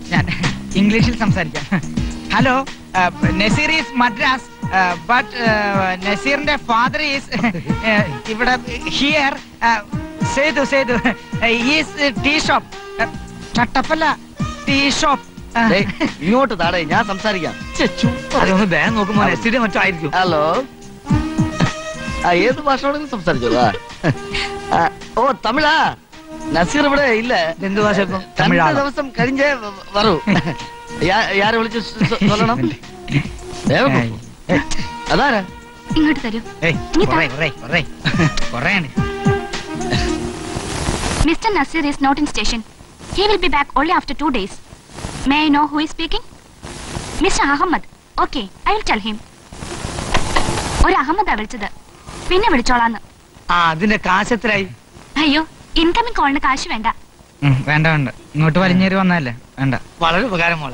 Hello, Naseer is Madras, but നസീറിന്റെ ഫാദർ ഈസ് ഇവിടെ here. Sethu is tea shop. ചട്ടപ്പല്ല, ടീ ഷോപ്പ്. ഇങ്ങോട്ട് താടേ, ഞാൻ സംസാരിക്കാം. അതൊന്ന് ബാഗ് നോക്കുമ്പോ നസീറിന്റെ മറ്റോ ആയിരിക്കും. ഹലോ, ഏത് ഭാഷയോടെങ്കിലും സംസാരിച്ചോളൂ. ഓ തമിഴാ? നസീർ ഇവിടെ ഇല്ല. എന്ത് ഭാഷ? 2 ദിവസം കഴിഞ്ഞേ വരൂ. യാരെ വിളിച്ച് சொல்லണം? അതാരാ? ഇങ്ങോട്ട് തരൂ. Mr. Nasir is not in station. He will be back only after 2 days. May I know who is speaking? Mr. Ahmad. Okay, I will tell him. ഒരു അഹമ്മദാ വിളിച്ചത്. പിന്നെ വിളിച്ചോളാന്ന്. അതിന്റെ കാശ് എത്രയായി? അയ്യോ, ഇൻകമിംഗ് കോളിന് കാശ് വേണ്ട. വേണ്ട. ഇങ്ങോട്ട് വലിഞ്ഞേരി വന്നല്ലേ, വേണ്ട. വളരെ ഉപകാരം മോളെ.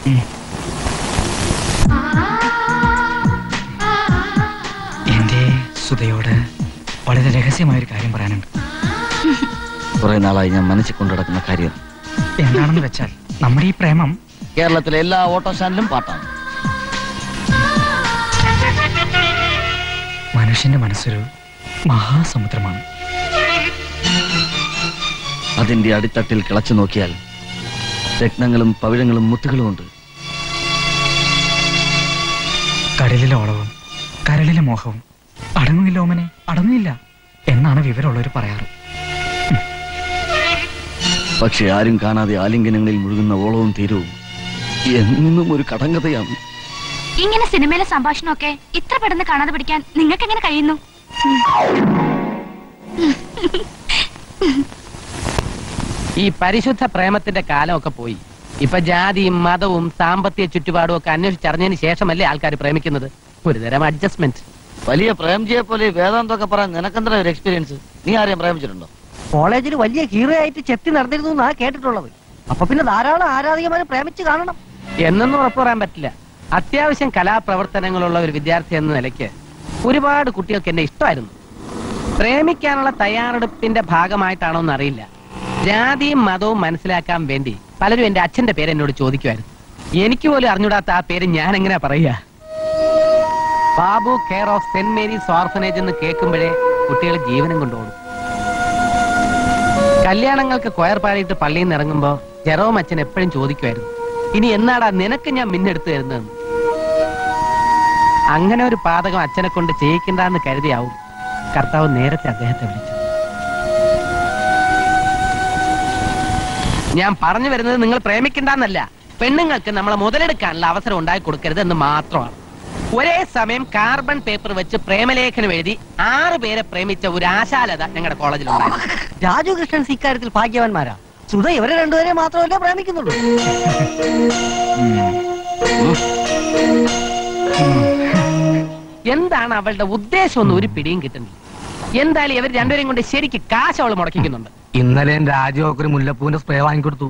എന്റെ സുധയോട് വളരെ രഹസ്യമായ ഒരു കാര്യം പറയാനുണ്ട്. കുറെ നാളായി ഞാൻ മനസ്സിൽ കൊണ്ടു നടക്കുന്ന കാര്യം. എന്താണെന്ന് വെച്ചാൽ, നമ്മുടെ ഈ പ്രേമം കേരളത്തിലെ എല്ലാ ഓട്ടോ സ്റ്റാൻഡിലും പാട്ടാണ്. മനുഷ്യന്റെ മനസ്സൊരു മഹാസമുദ്രമാണ്. അതിന്റെ അടിത്തട്ടിൽ കിളച്ചു നോക്കിയാൽ രത്നങ്ങളും പവിഴങ്ങളും മുത്തുകളും ഉണ്ട്. കടലിലെ ഓളവും കരളിലെ മോഹവും അടങ്ങില്ല ഓമനെ, അടങ്ങില്ല എന്നാണ് വിവരമുള്ളവർ പറയാറ്. പക്ഷെ ആരും കാണാതെ ആലിംഗനങ്ങളിൽ മുഴുകുന്ന ഓളവും തീരവും എന്നും ഒരു കടങ്കഥയാണ്. ഇങ്ങനെ സിനിമയിലെ സംഭാഷണമൊക്കെ ഇത്ര പെട്ടെന്ന് കാണാതെ പിടിക്കാൻ നിങ്ങൾക്ക് എങ്ങനെ കഴിയുന്നു? ഈ പരിശുദ്ധ പ്രേമത്തിന്റെ കാലമൊക്കെ പോയി. ഇപ്പൊ ജാതിയും മതവും സാമ്പത്തിക ചുറ്റുപാടും ഒക്കെ അന്വേഷിച്ചറിഞ്ഞതിന് ശേഷമല്ലേ ആൾക്കാർ പ്രേമിക്കുന്നത്. ഒരുതരം അഡ്ജസ്റ്റ്മെന്റ്. വലിയ പ്രേംജിയെ പോലെ വേദാന്തൊക്കെ പറയാൻ നിനക്കെന്താ ഒരു എക്സ്പീരിയൻസ്? നീ ആരെയും പ്രേമിച്ചിട്ടുണ്ടോ? കോളേജിൽ വലിയ ഹീറോയായിട്ട് ചെത്തി നടന്നിരുന്നു എന്നാ കേട്ടിട്ടുള്ളത്. അപ്പൊ പിന്നെ ധാരാളം ആരാധികമാരെ പ്രേമിച്ച് കാണണം എന്നൊന്നും ഉറപ്പു പറയാൻ പറ്റില്ല. അത്യാവശ്യം കലാപ്രവർത്തനങ്ങളുള്ള ഒരു വിദ്യാർത്ഥി എന്ന നിലയ്ക്ക് ഒരുപാട് കുട്ടികൾക്ക് എന്നെ ഇഷ്ടമായിരുന്നു. പ്രേമിക്കാനുള്ള തയ്യാറെടുപ്പിന്റെ ഭാഗമായിട്ടാണോ എന്നറിയില്ല, ജാതിയും മതവും മനസ്സിലാക്കാൻ വേണ്ടി പലരും എന്റെ അച്ഛന്റെ പേര് എന്നോട് ചോദിക്കുമായിരുന്നു. എനിക്ക് പോലും അറിഞ്ഞൂടാത്ത ആ പേര് ഞാൻ എങ്ങനെയാ പറയുക? Babu care of saint Mary's orphanage എന്ന് കേൾക്കുമ്പോഴേ കുട്ടികൾ ജീവനം കൊണ്ടുപോകും. കല്യാണങ്ങൾക്ക് കൊയർ പാടിയിട്ട് പള്ളിയിൽ നിന്ന് ഇറങ്ങുമ്പോ ജെറോം അച്ഛൻ എപ്പോഴും ചോദിക്കുമായിരുന്നു, ഇനി എന്നാടാ നിനക്ക് ഞാൻ മിന്നെടുത്ത് തരുന്നതെന്ന്. അങ്ങനെ ഒരു പാതകം അച്ഛനെ കൊണ്ട് ചെയ്യിക്കണ്ടെന്ന് കരുതിയാവും കർത്താവ് നേരത്തെ അദ്ദേഹത്തെ വിളിച്ചു. ഞാൻ പറഞ്ഞു വരുന്നത് നിങ്ങൾ പ്രേമിക്കണ്ടെന്നല്ല, പെണ്ണുങ്ങൾക്ക് നമ്മളെ മുതലെടുക്കാനുള്ള അവസരം ഉണ്ടാക്കി കൊടുക്കരുത് എന്ന് മാത്രമാണ്. ഒരേ സമയം കാർബൺ പേപ്പർ വെച്ച് പ്രേമലേഖനം എഴുതി 6 പേരെ പ്രേമിച്ച ഒരു ആശാലത ഞങ്ങളുടെ കോളേജിലുണ്ടായിരുന്നു. രാജു കൃഷ്ണൻസ് ഇക്കാര്യത്തിൽ ഭാഗ്യവാന്മാരാ. സുധ ഇവരെ രണ്ടുപേരെ മാത്രമല്ലേ പ്രേമിക്കുന്നുള്ളൂ. എന്താണ് അവളുടെ ഉദ്ദേശം ഒന്നും ഒരു പിടിയും കിട്ടുന്നില്ല. എന്തായാലും ഇവർ രണ്ടുപേരും കൊണ്ട് ശരിക്ക് കാശ് അവള് മുടക്കിക്കുന്നുണ്ട്. ഇന്നലെ രാജുവൊക്കെ ഒരു മുല്ലപ്പൂവിന്റെ സ്പ്രേ വാങ്ങിക്കൊടുത്തു.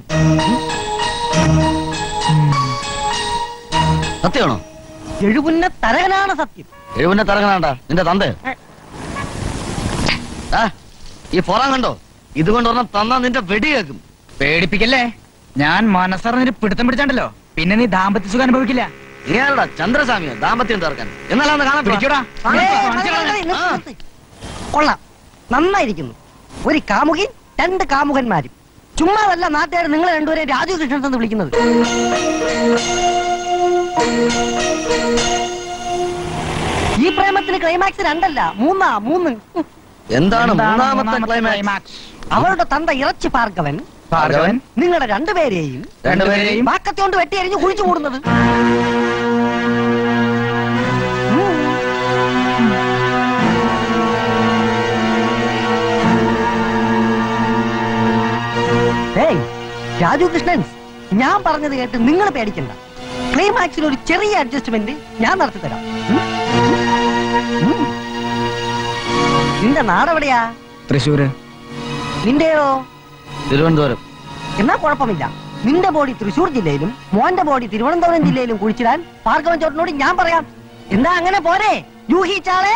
സത്യമാണോ? എഴുപുന്ന തരകനാണ് സത്യം. എഴുപുന്ന തരകനാണ്ടാ നിന്റെ തന്തേ? ഈ ഫോറാൻ കണ്ടോ? ഇതുകൊണ്ട് ഒരെണ്ണം തന്നാ നിന്റെ വെടി കേൾക്കും. പേടിപ്പിക്കല്ലേ, ഞാൻ മനസ്സറിഞ്ഞൊരു പിടുത്തം പിടിച്ചാണ്ടല്ലോ, പിന്നെ നീ ദാമ്പത്യ സുഖം അനുഭവിക്കില്ല. നീയാടാ ചന്ദ്രസ്വാമിയോ ദാമ്പത്യം തീർക്കാൻ? എന്നാലാണ് കാണാൻ കൊള്ളാം, നന്നായിരിക്കുന്നു. ഒരു കാമുകി, 2 കാമുകന്മാരും. ചുമ്മാതല്ല നാട്ടുകാർ നിങ്ങളെ രണ്ടുപേരെയും രാജു കൃഷ്ണൻ എന്ന് വിളിക്കുന്നത്. ഈ പ്രേമത്തിന് ക്ലൈമാക്സ് 2 അല്ല 3. എന്താണ് മൂന്നാമത്തെ ക്ലൈമാക്സ്? അവളുടെ തന്ത ഇറച്ചി ഭാർഗവൻ നിങ്ങളുടെ രണ്ടുപേരെയും വാക്കത്തി കൊണ്ട് വെട്ടി എറിഞ്ഞ് കുഴിച്ചു കൂടുന്നത്. രാജു കൃഷ്ണൻ, ഞാൻ പറഞ്ഞത് കേട്ട് നിങ്ങൾ പേടിക്കണ്ട. ക്ലൈമാക്സിൽ ഒരു ചെറിയ അഡ്ജസ്റ്റ്മെന്റ് ഞാൻ നടത്തി തരാം. നിന്റെ നാടെവിടെയാ? തൃശ്ശൂര്. നിന്റെയോ? തിരുവനന്തപുരം. എന്നാ കുഴപ്പമില്ല. നിന്റെ ബോഡി തൃശ്ശൂർ ജില്ലയിലും മോന്റെ ബോഡി തിരുവനന്തപുരം ജില്ലയിലും കുഴിച്ചിടാൻ ഭാർഗവൻ ചോട്ടനോട് ഞാൻ പറയാം. എന്താ അങ്ങനെ പോരെ? യൂഹിച്ചാളെ.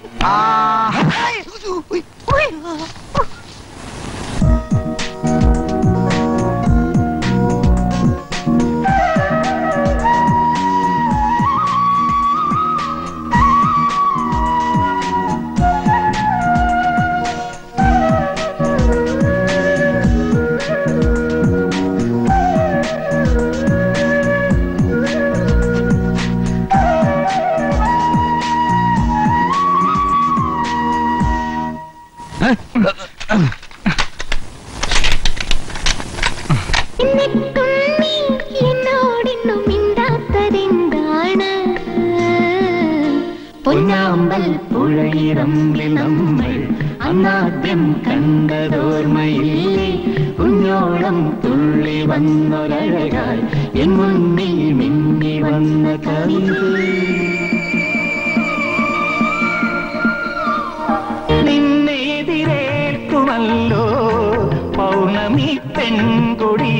പൊന്നാമ്പൽ പുഴയിറമ്പിൽ നമ്മൾ അന്നാദ്യം കണ്ടതോർമ്മയില്ലേ? കുഞ്ഞോളം തുള്ളി വന്നൊരഴകായി എൻ മുന്നിൽ മിന്നി വന്ന കവിത. നിന്നെ എതിരേൽക്കുമല്ലോ പൗർണമി പെൺകൊടി,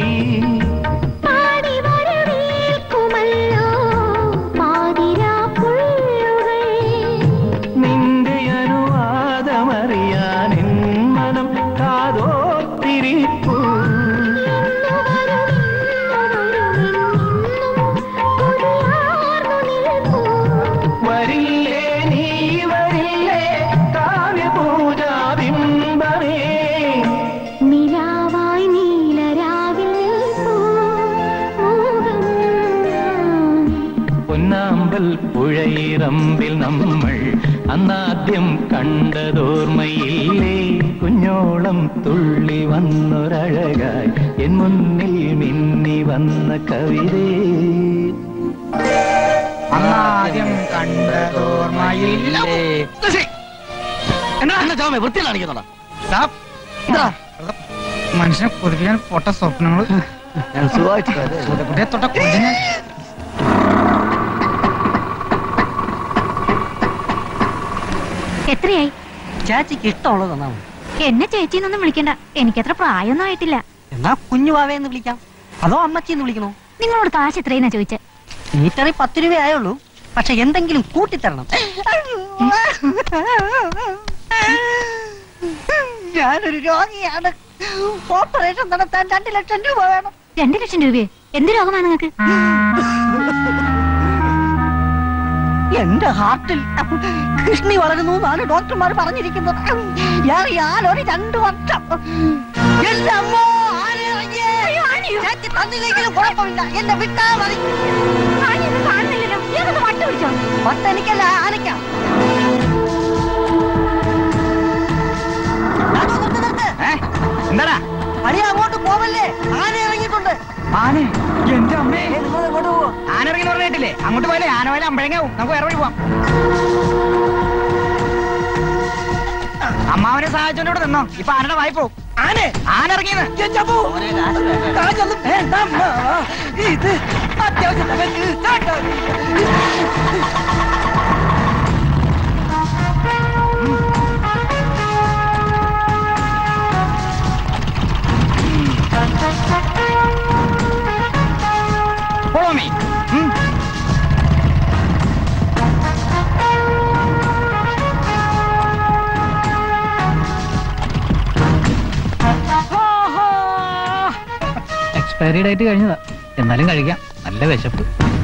പുഴയിറമ്പിൽ നമ്മൾ അന്നാദ്യം കണ്ടതോർമ്മയില്ലേ? കുഞ്ഞോളം തുള്ളി വന്നൊരഴകായി എൻ മുന്നിൽ മിന്നി വന്ന കവിതേ. അന്നാദ്യം കണ്ടതോർമ്മയില്ലേ? മനുഷ്യനെ കൊതിപ്പിക്കാൻ പൊട്ട സ്വപ്നങ്ങൾ തൊട്ട കൊതിന്. എത്രയായി? ചേച്ചിക്ക് ഇഷ്ടമുള്ളത് തന്നാ മതി. എന്നെ ചേച്ചിന്നൊന്നും വിളിക്കണ്ട, എനിക്കത്ര പ്രായമൊന്നും ആയിട്ടില്ല. എന്നാ കുഞ്ഞുവാവേന്ന് വിളിക്കാം, അതോ അമ്മച്ചിന്ന് വിളിക്കണോ? നിങ്ങളോട് കാശ് എത്രയെന്നാ ചോദിച്ചേ? മീറ്ററിൽ 10 രൂപയായുള്ളൂ, പക്ഷെ എന്തെങ്കിലും കൂട്ടിത്തരണം. ഞാനൊരു രോഗിയാണ്, ഓപ്പറേഷൻ നടത്താൻ 2 ലക്ഷം രൂപ വേണം. 2 ലക്ഷം രൂപയെ? എന്ത് രോഗമാണ് നിങ്ങൾക്ക്? എന്റെ ഹാർട്ടിൽ കൃഷ്ണി വളരുന്നു എന്നാണ് ഡോക്ടർമാർ പറഞ്ഞിരിക്കുന്നത്. ഒരു 2 വർഷം. തന്നില്ലെങ്കിലും കുഴപ്പമില്ല, എന്നെ വിട്ടാ മതി. വട്ട എനിക്കല്ല, ആനയ്ക്കാം. എന്താടാ അടി, അങ്ങോട്ട് പോവല്ലേ, ആന ഇറങ്ങിയിട്ടുണ്ട്. ആന? എന്റെ അമ്മേ, അങ്ങോട്ട് പോവോ? ആന ഇറങ്ങി പറഞ്ഞിട്ടില്ലേ? അങ്ങോട്ട് പോയാലേ ആന പോയാലും അമ്പഴങ്ങാവും. നമുക്ക് വേറെ വഴി പോവാം. അമ്മാവനെ സഹായിച്ചോണ്ട് നിന്നോ, ഇപ്പൊ ആനയുടെ വായി പോവും. ആന ഇറങ്ങിയത് ഇത് അത്യാവശ്യം എക്സ്പയറി ഡേറ്റ് കഴിഞ്ഞതാ, എന്നാലും കഴിക്കാം. നല്ല വിശപ്പ്.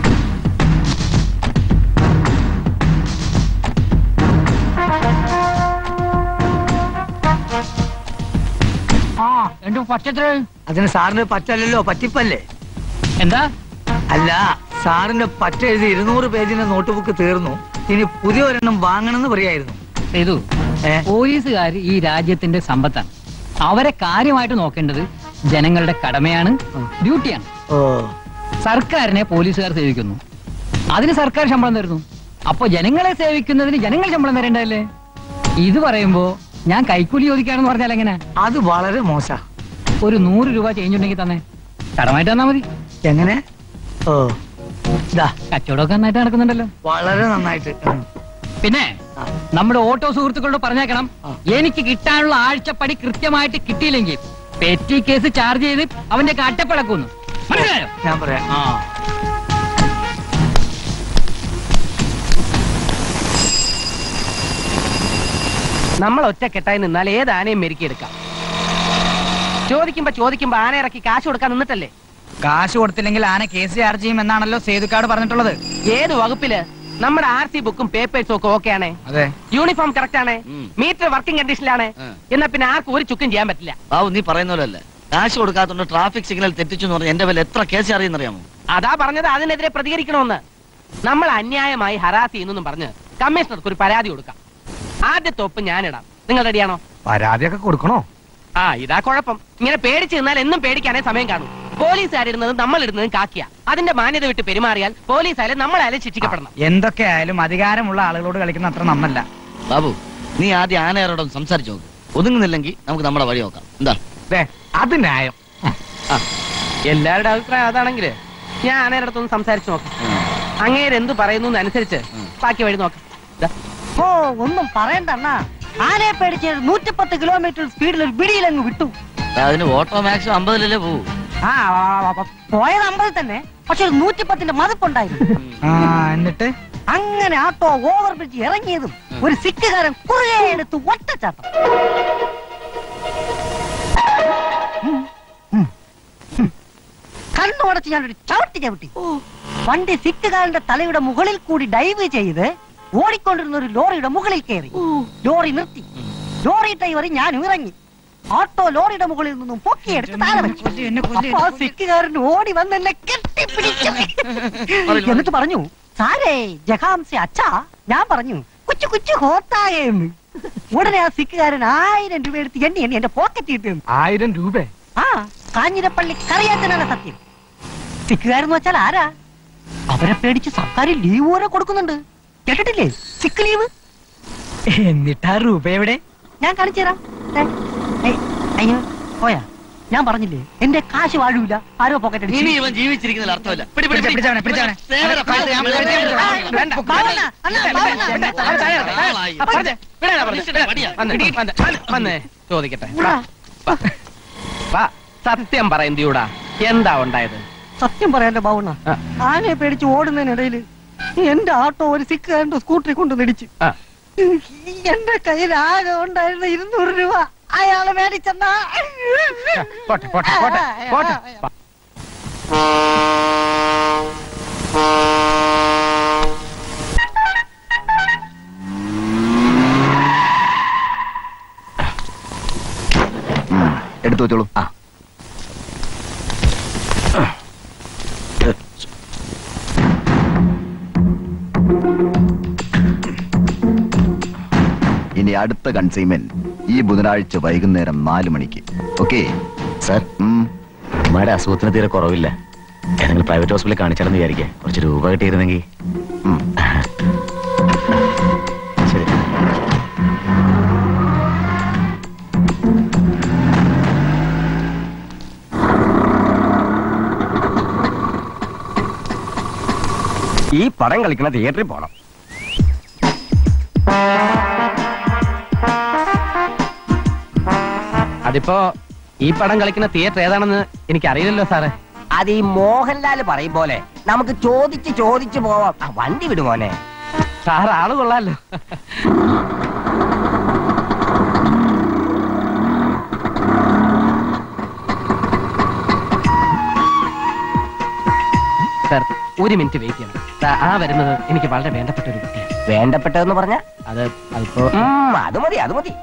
അതിന് സാറിന് പറ്റല്ലോ, പറ്റിപ്പല്ലേ? എന്താ? അല്ല, സാറിന്റെ പറ്റ എഴുതി 200 പേജിന്റെ നോട്ട് ബുക്ക് തീർന്നു. ഇനി പുതിയ ഒരെണ്ണം വാങ്ങണമെന്ന് പറയായിരുന്നു. ചെയ്തു. പോലീസുകാർ ഈ രാജ്യത്തിന്റെ സമ്പത്താണ്. അവരെ കാര്യമായിട്ട് നോക്കേണ്ടത് ജനങ്ങളുടെ കടമയാണ്, ഡ്യൂട്ടിയാണ്. സർക്കാരിനെ പോലീസുകാർ സേവിക്കുന്നു, അതിന് സർക്കാർ ശമ്പളം തരുന്നു. അപ്പൊ ജനങ്ങളെ സേവിക്കുന്നതിന് ജനങ്ങൾ ശമ്പളം തരേണ്ടതല്ലേ? ഇത് പറയുമ്പോ ഞാൻ കൈക്കൂലി ചോദിക്കാണെന്ന് പറഞ്ഞാൽ എങ്ങനെ? അത് വളരെ മോശ. ഒരു 100 രൂപ ചേഞ്ച് ഉണ്ടെങ്കിൽ തന്നെ കടമായിട്ട് തന്നാ മതി. എങ്ങനെ? കച്ചവടമൊക്കെ നന്നായിട്ട് നടക്കുന്നുണ്ടല്ലോ. വളരെ നന്നായിട്ട്. പിന്നെ നമ്മുടെ ഓട്ടോ സുഹൃത്തുക്കളോട് പറഞ്ഞേക്കണം, എനിക്ക് കിട്ടാനുള്ള ആഴ്ചപ്പടി കൃത്യമായിട്ട് കിട്ടിയില്ലെങ്കിൽ പെറ്റി കേസ് ചാർജ് ചെയ്ത് അവന്റെ കട്ടപ്പിളക്കുന്നു. മനസ്സിലായോ? ഞാൻ പറയാം. നമ്മൾ ഒറ്റക്കെട്ടായി നിന്നാൽ ഏത് ആനയും മെരുക്കിയെടുക്കാം. ചോദിക്കുമ്പോ ആന ഇറക്കി കാശ് കൊടുക്കാൻ നിന്നിട്ടല്ലേ? കാശ് കൊടുത്തില്ലെങ്കിൽ ആന കേസ് ചാർജ് ചെയ്യും എന്നാണല്ലോ സേതുക്കാട് പറഞ്ഞിട്ടുള്ളത്. ഏത് വകുപ്പില്? നമ്മുടെ RC ബുക്കും പേപ്പേഴ്സും ഒക്കെ ഓക്കെ ആണ്, യൂണിഫോം കറക്റ്റ് ആണ്, മീറ്റർ വർക്കിംഗ് കണ്ടീഷനിലാണ്. എന്നാ പിന്നെ ആർക്കും ഒരു ചുക്കും ചെയ്യാൻ പറ്റില്ല. നീ പറയുന്നല്ലേ, കാശ് കൊടുക്കാത്തോണ്ട് ട്രാഫിക് സിഗ്നൽ തെറ്റിച്ചു എന്ന് പറഞ്ഞാൽ എന്റെ പേരിൽ എത്ര കേസ് അറിയുന്നറിയാമോ? അതാ പറഞ്ഞത്, അതിനെതിരെ പ്രതികരിക്കണമെന്ന്. നമ്മൾ അന്യായമായി ഹറാസ് ചെയ്യുന്നു പറഞ്ഞ് കമ്മീഷണർക്ക് ഒരു പരാതി കൊടുക്കാം. ആദ്യത്തെ ഒപ്പ് ഞാനിടാം. നിങ്ങൾ റെഡിയാണോ? പരാതിയൊക്കെ കൊടുക്കണോ? ഇതാ കുഴപ്പം. ഇങ്ങനെ പേടിച്ചു നിന്നാൽ എന്നും പേടിക്കാനേ സമയം കാണും. പോലീസുകാരിടുന്നതും നമ്മൾ ഇടുന്നതും കാക്കിയ. അതിന്റെ മാന്യത വിട്ട് പെരുമാറിയാൽ പോലീസായാലും നമ്മളായാലും ശിക്ഷിക്കപ്പെടണം. എന്തൊക്കെയായാലും അധികാരമുള്ള ആളുകളോട് കളിക്കുന്ന അത്ര നന്നല്ല. ബാബു, നീ ആദ്യം ആനയാരോടും സംസാരിച്ചു നോക്ക്. ഒതുങ്ങുന്നില്ലെങ്കിൽ നമുക്ക് നമ്മുടെ വഴി നോക്കാം. എന്താ? അത് ന്യായം. എല്ലാവരുടെ അഭിപ്രായം അതാണെങ്കിൽ ഞാൻ ആനയുടെ അടുത്തൊന്ന് സംസാരിച്ചു നോക്കാം. അങ്ങേര് എന്ത് പറയുന്നു അനുസരിച്ച് ബാക്കി വഴി നോക്കാം. ഒന്നും പറയണ്ട അണ്ണാ. ആനയെ പേടിച്ച് 110 കിലോമീറ്റർ സ്പീഡിൽ ഒരു പിടിയിലങ്ങ് വിട്ടു. അതിന് ഓട്ടോ മാക്സിമം 50-ലല്ലേ പോകൂ. പോയത് 50 തന്നെ, പക്ഷെ ഒരു 110ന്റെ മതിപ്പുണ്ടായിരുന്നു. എന്നിട്ട് അങ്ങനെ ആട്ടോ ഓവർ ബ്രിഡ്ജ് ഇറങ്ങിയതും ഒരു സിക്കുകാരൻ കുറുകെ എടുത്ത് ഒറ്റച്ചാട്ടം. കണ്ണുടച്ച് ഞാനൊരു ചവിട്ടി. വണ്ടി സിക്കുകാരന്റെ തലയുടെ മുകളിൽ കൂടി ഡൈവ് ചെയ്ത് ഓടിക്കൊണ്ടിരുന്ന ഒരു ലോറിയുടെ മുകളിൽ കയറി. ലോറി നിർത്തി. ലോറി ഡ്രൈവർ ഞാനും ഇറങ്ങി. ഓട്ടോ ലോറിയുടെ മുകളിൽ നിന്നും പൊക്കിയെടുത്ത് താഴെ വെച്ചു. സിക്കുകാരൻ ഓടി വന്ന് എന്നെ കെട്ടിപ്പിടിച്ചു. എന്നിട്ട് പറഞ്ഞു, സാരേ ജഹാംസെ അച്ഛാ. ഞാൻ പറഞ്ഞു, കുച്ചു കുച്ചു ഹോത്തായെന്ന്. ഉടനെ ആ സിക്കുകാരൻ 1000 രൂപ എടുത്ത് എണ്ണി എന്റെ പോക്കറ്റ് ഇട്ടു. 1000 രൂപ? കാഞ്ഞിരപ്പള്ളി കറിയാച്ചനാണ് സത്യം. സിക്കുകാരെന്ന് വെച്ചാൽ ആരാ? അവരെ പേടിച്ച് സർക്കാർ ലീവ് വരെ കൊടുക്കുന്നുണ്ട്. കേട്ടിട്ടില്ലേ? സിക്ക് ലീവ്. എന്നിട്ടാ രൂപ എവിടെ? ഞാൻ കാണിച്ചു തരാം. അയ്യോ പോയാ. ഞാൻ പറഞ്ഞില്ലേ എന്റെ കാശ് വാഴൂല. ആരോ പോക്കറ്റ് അടിച്ചു. ഇവൻ ജീവിച്ചിരിക്കുന്നതിൽ അർത്ഥമില്ല. ചോദിക്കട്ടെ, സത്യം പറയൂടാ, എന്താ ഉണ്ടായത്? സത്യം പറയാന്റെ ബാവണ്ണ, ആനയെ പേടിച്ച് ഓടുന്നതിനിടയിൽ എന്റെ ഓട്ടോ ഒരു സിക്കുകാരന്റെ സ്കൂട്ടറിൽ കൊണ്ട് നെടിച്ചു. എന്റെ കയ്യിൽ ആകെ ഉണ്ടായിരുന്ന 200 രൂപ അയാളെ മേടിച്ചെന്നാ. എടുത്തു വെച്ചോളൂ. ഇനി അടുത്ത കൺസൈൻമെന്റ് ഈ ബുധനാഴ്ച വൈകുന്നേരം 4 മണിക്ക്. Okay sir? അമ്മയുടെ അസുഖത്തിന് തീരെ കുറവില്ല. ഏതെങ്കിലും പ്രൈവറ്റ് ഹോസ്പിറ്റലിൽ കാണിച്ചാലെന്ന് വിചാരിക്കേ. കുറച്ച് രൂപ കിട്ടിയിരുന്നെങ്കിൽ. ശരി. ഈ പടം കളിക്കുന്ന തിയേറ്ററിൽ പോണം. അതിപ്പോ ഈ പടം കളിക്കുന്ന തിയേറ്റർ ഏതാണെന്ന് എനിക്കറിയില്ലല്ലോ സാറേ. അത് ഈ മോഹൻലാൽ പറയും പോലെ നമുക്ക് ചോദിച്ചു പോവാം. വണ്ടി വിടുമോനെ. സാർ ആള് കൊള്ളാലോ. ഒരു മിനിറ്റ് വെയിറ്റ് ചെയ്യണം. ആ വരുന്നത് എനിക്ക് വളരെ വേണ്ടപ്പെട്ട ഒരു കുട്ടിയാണ്. വേണ്ടപ്പെട്ടതെന്ന് പറഞ്ഞ അതിപ്പോ അത് മതി അത് മതി.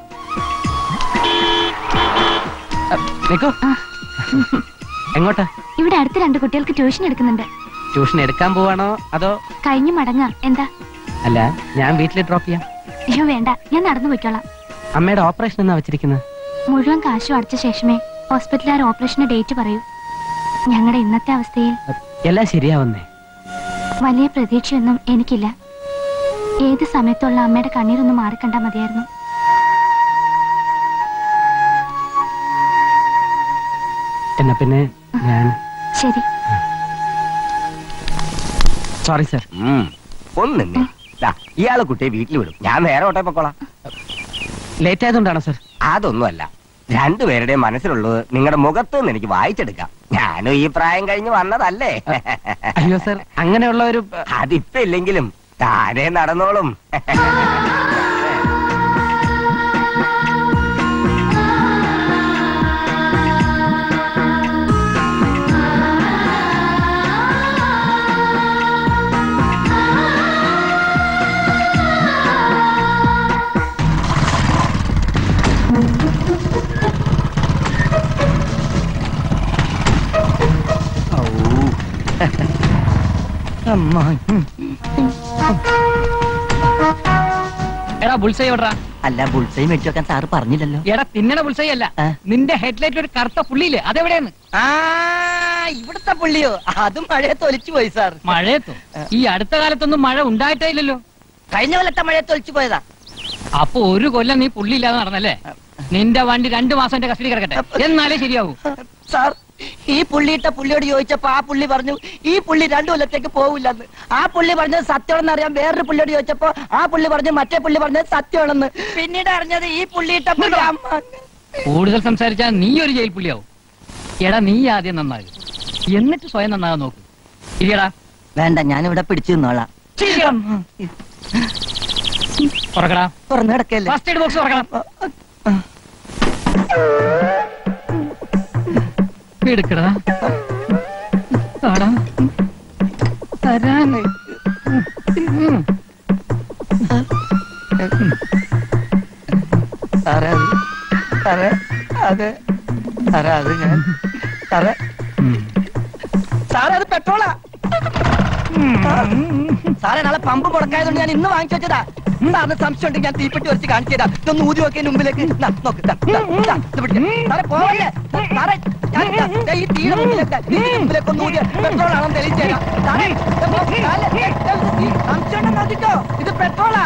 നിക്കോ. എങ്ങോട്ടാ? ഇവിടെ അടുത്ത 2 കുട്ടികൾക്ക് ട്യൂഷൻ എടുക്കുന്നുണ്ട്. ട്യൂഷൻ എടുക്കാൻ പോവാണോ അതോ കഴിഞ്ഞു മടങ്ങാം? എന്താ? അല്ല, ഞാൻ വീട്ടിൽ ഡ്രോപ്പ് ചെയ്യാം. അയ്യോ വേണ്ട, ഞാൻ നടന്നു പോയിക്കോളാം. അമ്മയുടെ ഓപ്പറേഷൻ എന്നാ വെച്ചിരിക്കുന്നത്? മുഴുവൻ കാശും അടച്ച ശേഷമേ ഹോസ്പിറ്റലുകാർ ഓപ്പറേഷന്റെ ഡേറ്റ് പറയൂ. ഞങ്ങളുടെ ഇന്നത്തെ അവസ്ഥയിൽ എല്ലാം ശരിയാവുന്നേ. വലിയ പ്രതീക്ഷയൊന്നും എനിക്കില്ല. ഏത് സമയത്തുള്ള അമ്മയുടെ കണ്ണീരൊന്നും മാറിക്കണ്ടാ മതിയായിരുന്നു. എന്നാ പിന്നെ ഞാൻ ശരി. Sorry sir. ഒന്നെ ഇയാളെ കുട്ടിയെ വീട്ടിൽ വിടും, ഞാൻ നേരെ ഓട്ടെ പൊക്കോളാം. ലേറ്റ് ആയതുകൊണ്ടാണോ സർ? അതൊന്നുമല്ല, രണ്ടുപേരുടെയും മനസ്സിലുള്ളത് നിങ്ങളുടെ മുഖത്ത് നിന്ന് എനിക്ക് വായിച്ചെടുക്കാം. ഞാനും ഈ പ്രായം കഴിഞ്ഞ് വന്നതല്ലേ. അയ്യോ സർ, അങ്ങനെയുള്ള ഒരു അതിപ്പ ഇല്ലെങ്കിലും താനേ നടന്നോളും. എടാ ബുൾസൈ എവിടാ? അല്ല, ബുൾസൈ മേടിച്ചു വെക്കാൻ സാറ് പറഞ്ഞില്ലല്ലോ. എടാ തിന്നണ ബുൾസൈ അല്ല, നിന്റെ ഹെഡ്ലൈറ്റ് ഒരു കറുത്ത പുള്ളിയില്ലേ, അതെവിടെയാണ്? ഇവിടുത്തെ പുള്ളിയോ? അതും മഴയത്ത് ഒലിച്ചു പോയി സാർ. മഴയത്തോ? ഈ അടുത്ത കാലത്തൊന്നും മഴ ഉണ്ടായിട്ടേ ഇല്ലല്ലോ. കഴിഞ്ഞ കൊല്ലത്തെ മഴയത്ത് ഒലിച്ചു പോയതാ. അപ്പൊ ഒരു കൊല്ലം നീ പുള്ളി ഇല്ലാതെ നടന്നല്ലേ? നിന്റെ വണ്ടി 2 മാസം എന്റെ കസ്റ്റഡി കിടക്കട്ടെ, എന്നാലേ ശരിയാവൂ. സാർ, ഈ പുള്ളിയിട്ട പുള്ളിയോട് ചോദിച്ചപ്പോ ആ പുള്ളി പറഞ്ഞു ഈ പുള്ളി 2 കൊല്ലത്തേക്ക് പോവില്ലെന്ന്. ആ പുള്ളി പറഞ്ഞത് സത്യമാണെന്ന് അറിയാൻ വേറൊരു പുള്ളിയോട് ചോദിച്ചപ്പോ ആ പുള്ളി പറഞ്ഞു മറ്റേ പുള്ളി പറഞ്ഞത് സത്യമാണെന്ന്. പിന്നീട് അറിഞ്ഞത് ഈ പുള്ളിയിട്ട പുള്ളി. കൂടുതൽ സംസാരിച്ചാൽ നീ ഒരു ജയിൽ പുള്ളിയാവും. എടാ നീ ആദ്യം നന്നാകും, എന്നിട്ട് സ്വയം നന്നാകാൻ നോക്കും. ഇരിയടാ. വേണ്ട, ഞാനിവിടെ പിടിച്ചു നിന്നോളാം. തുറക്കടാ. തുറന്നു കിടക്കല്ലേ? ഫസ്റ്റ് എയ്ഡ് ബോക്സ് തുറക്കണം. എടുക്കടാ. തരാൻ സാറേ സാറേ അത് സാറേ അത് ഞാൻ സാറേ സാറേ അത് പെട്രോളാ. സാറേ നാളെ പമ്പ് മുടക്കായതുകൊണ്ട് ഞാൻ ഇന്ന് വാങ്ങിച്ചു വെച്ചതാ. സാറിന് സംശയം ഉണ്ടെങ്കിൽ ഞാൻ തീപ്പെട്ടി വരച്ച് കാണിച്ചു തരാം. ഇതൊന്ന് ഊതി നോക്കിയ മുമ്പിലേക്ക് നോക്ക്. സാറേ പോവല്ലേ സാറേ, ഈ തീയുടെ മുമ്പിലേക്ക് ഒന്ന് ഊതിയ പെട്രോൾ ആണെന്ന് തെളിയിച്ചു തരാം. സാറേ സംശയം ഉണ്ടെന്ന് നോക്കിക്കോ, ഇത് പെട്രോളാ.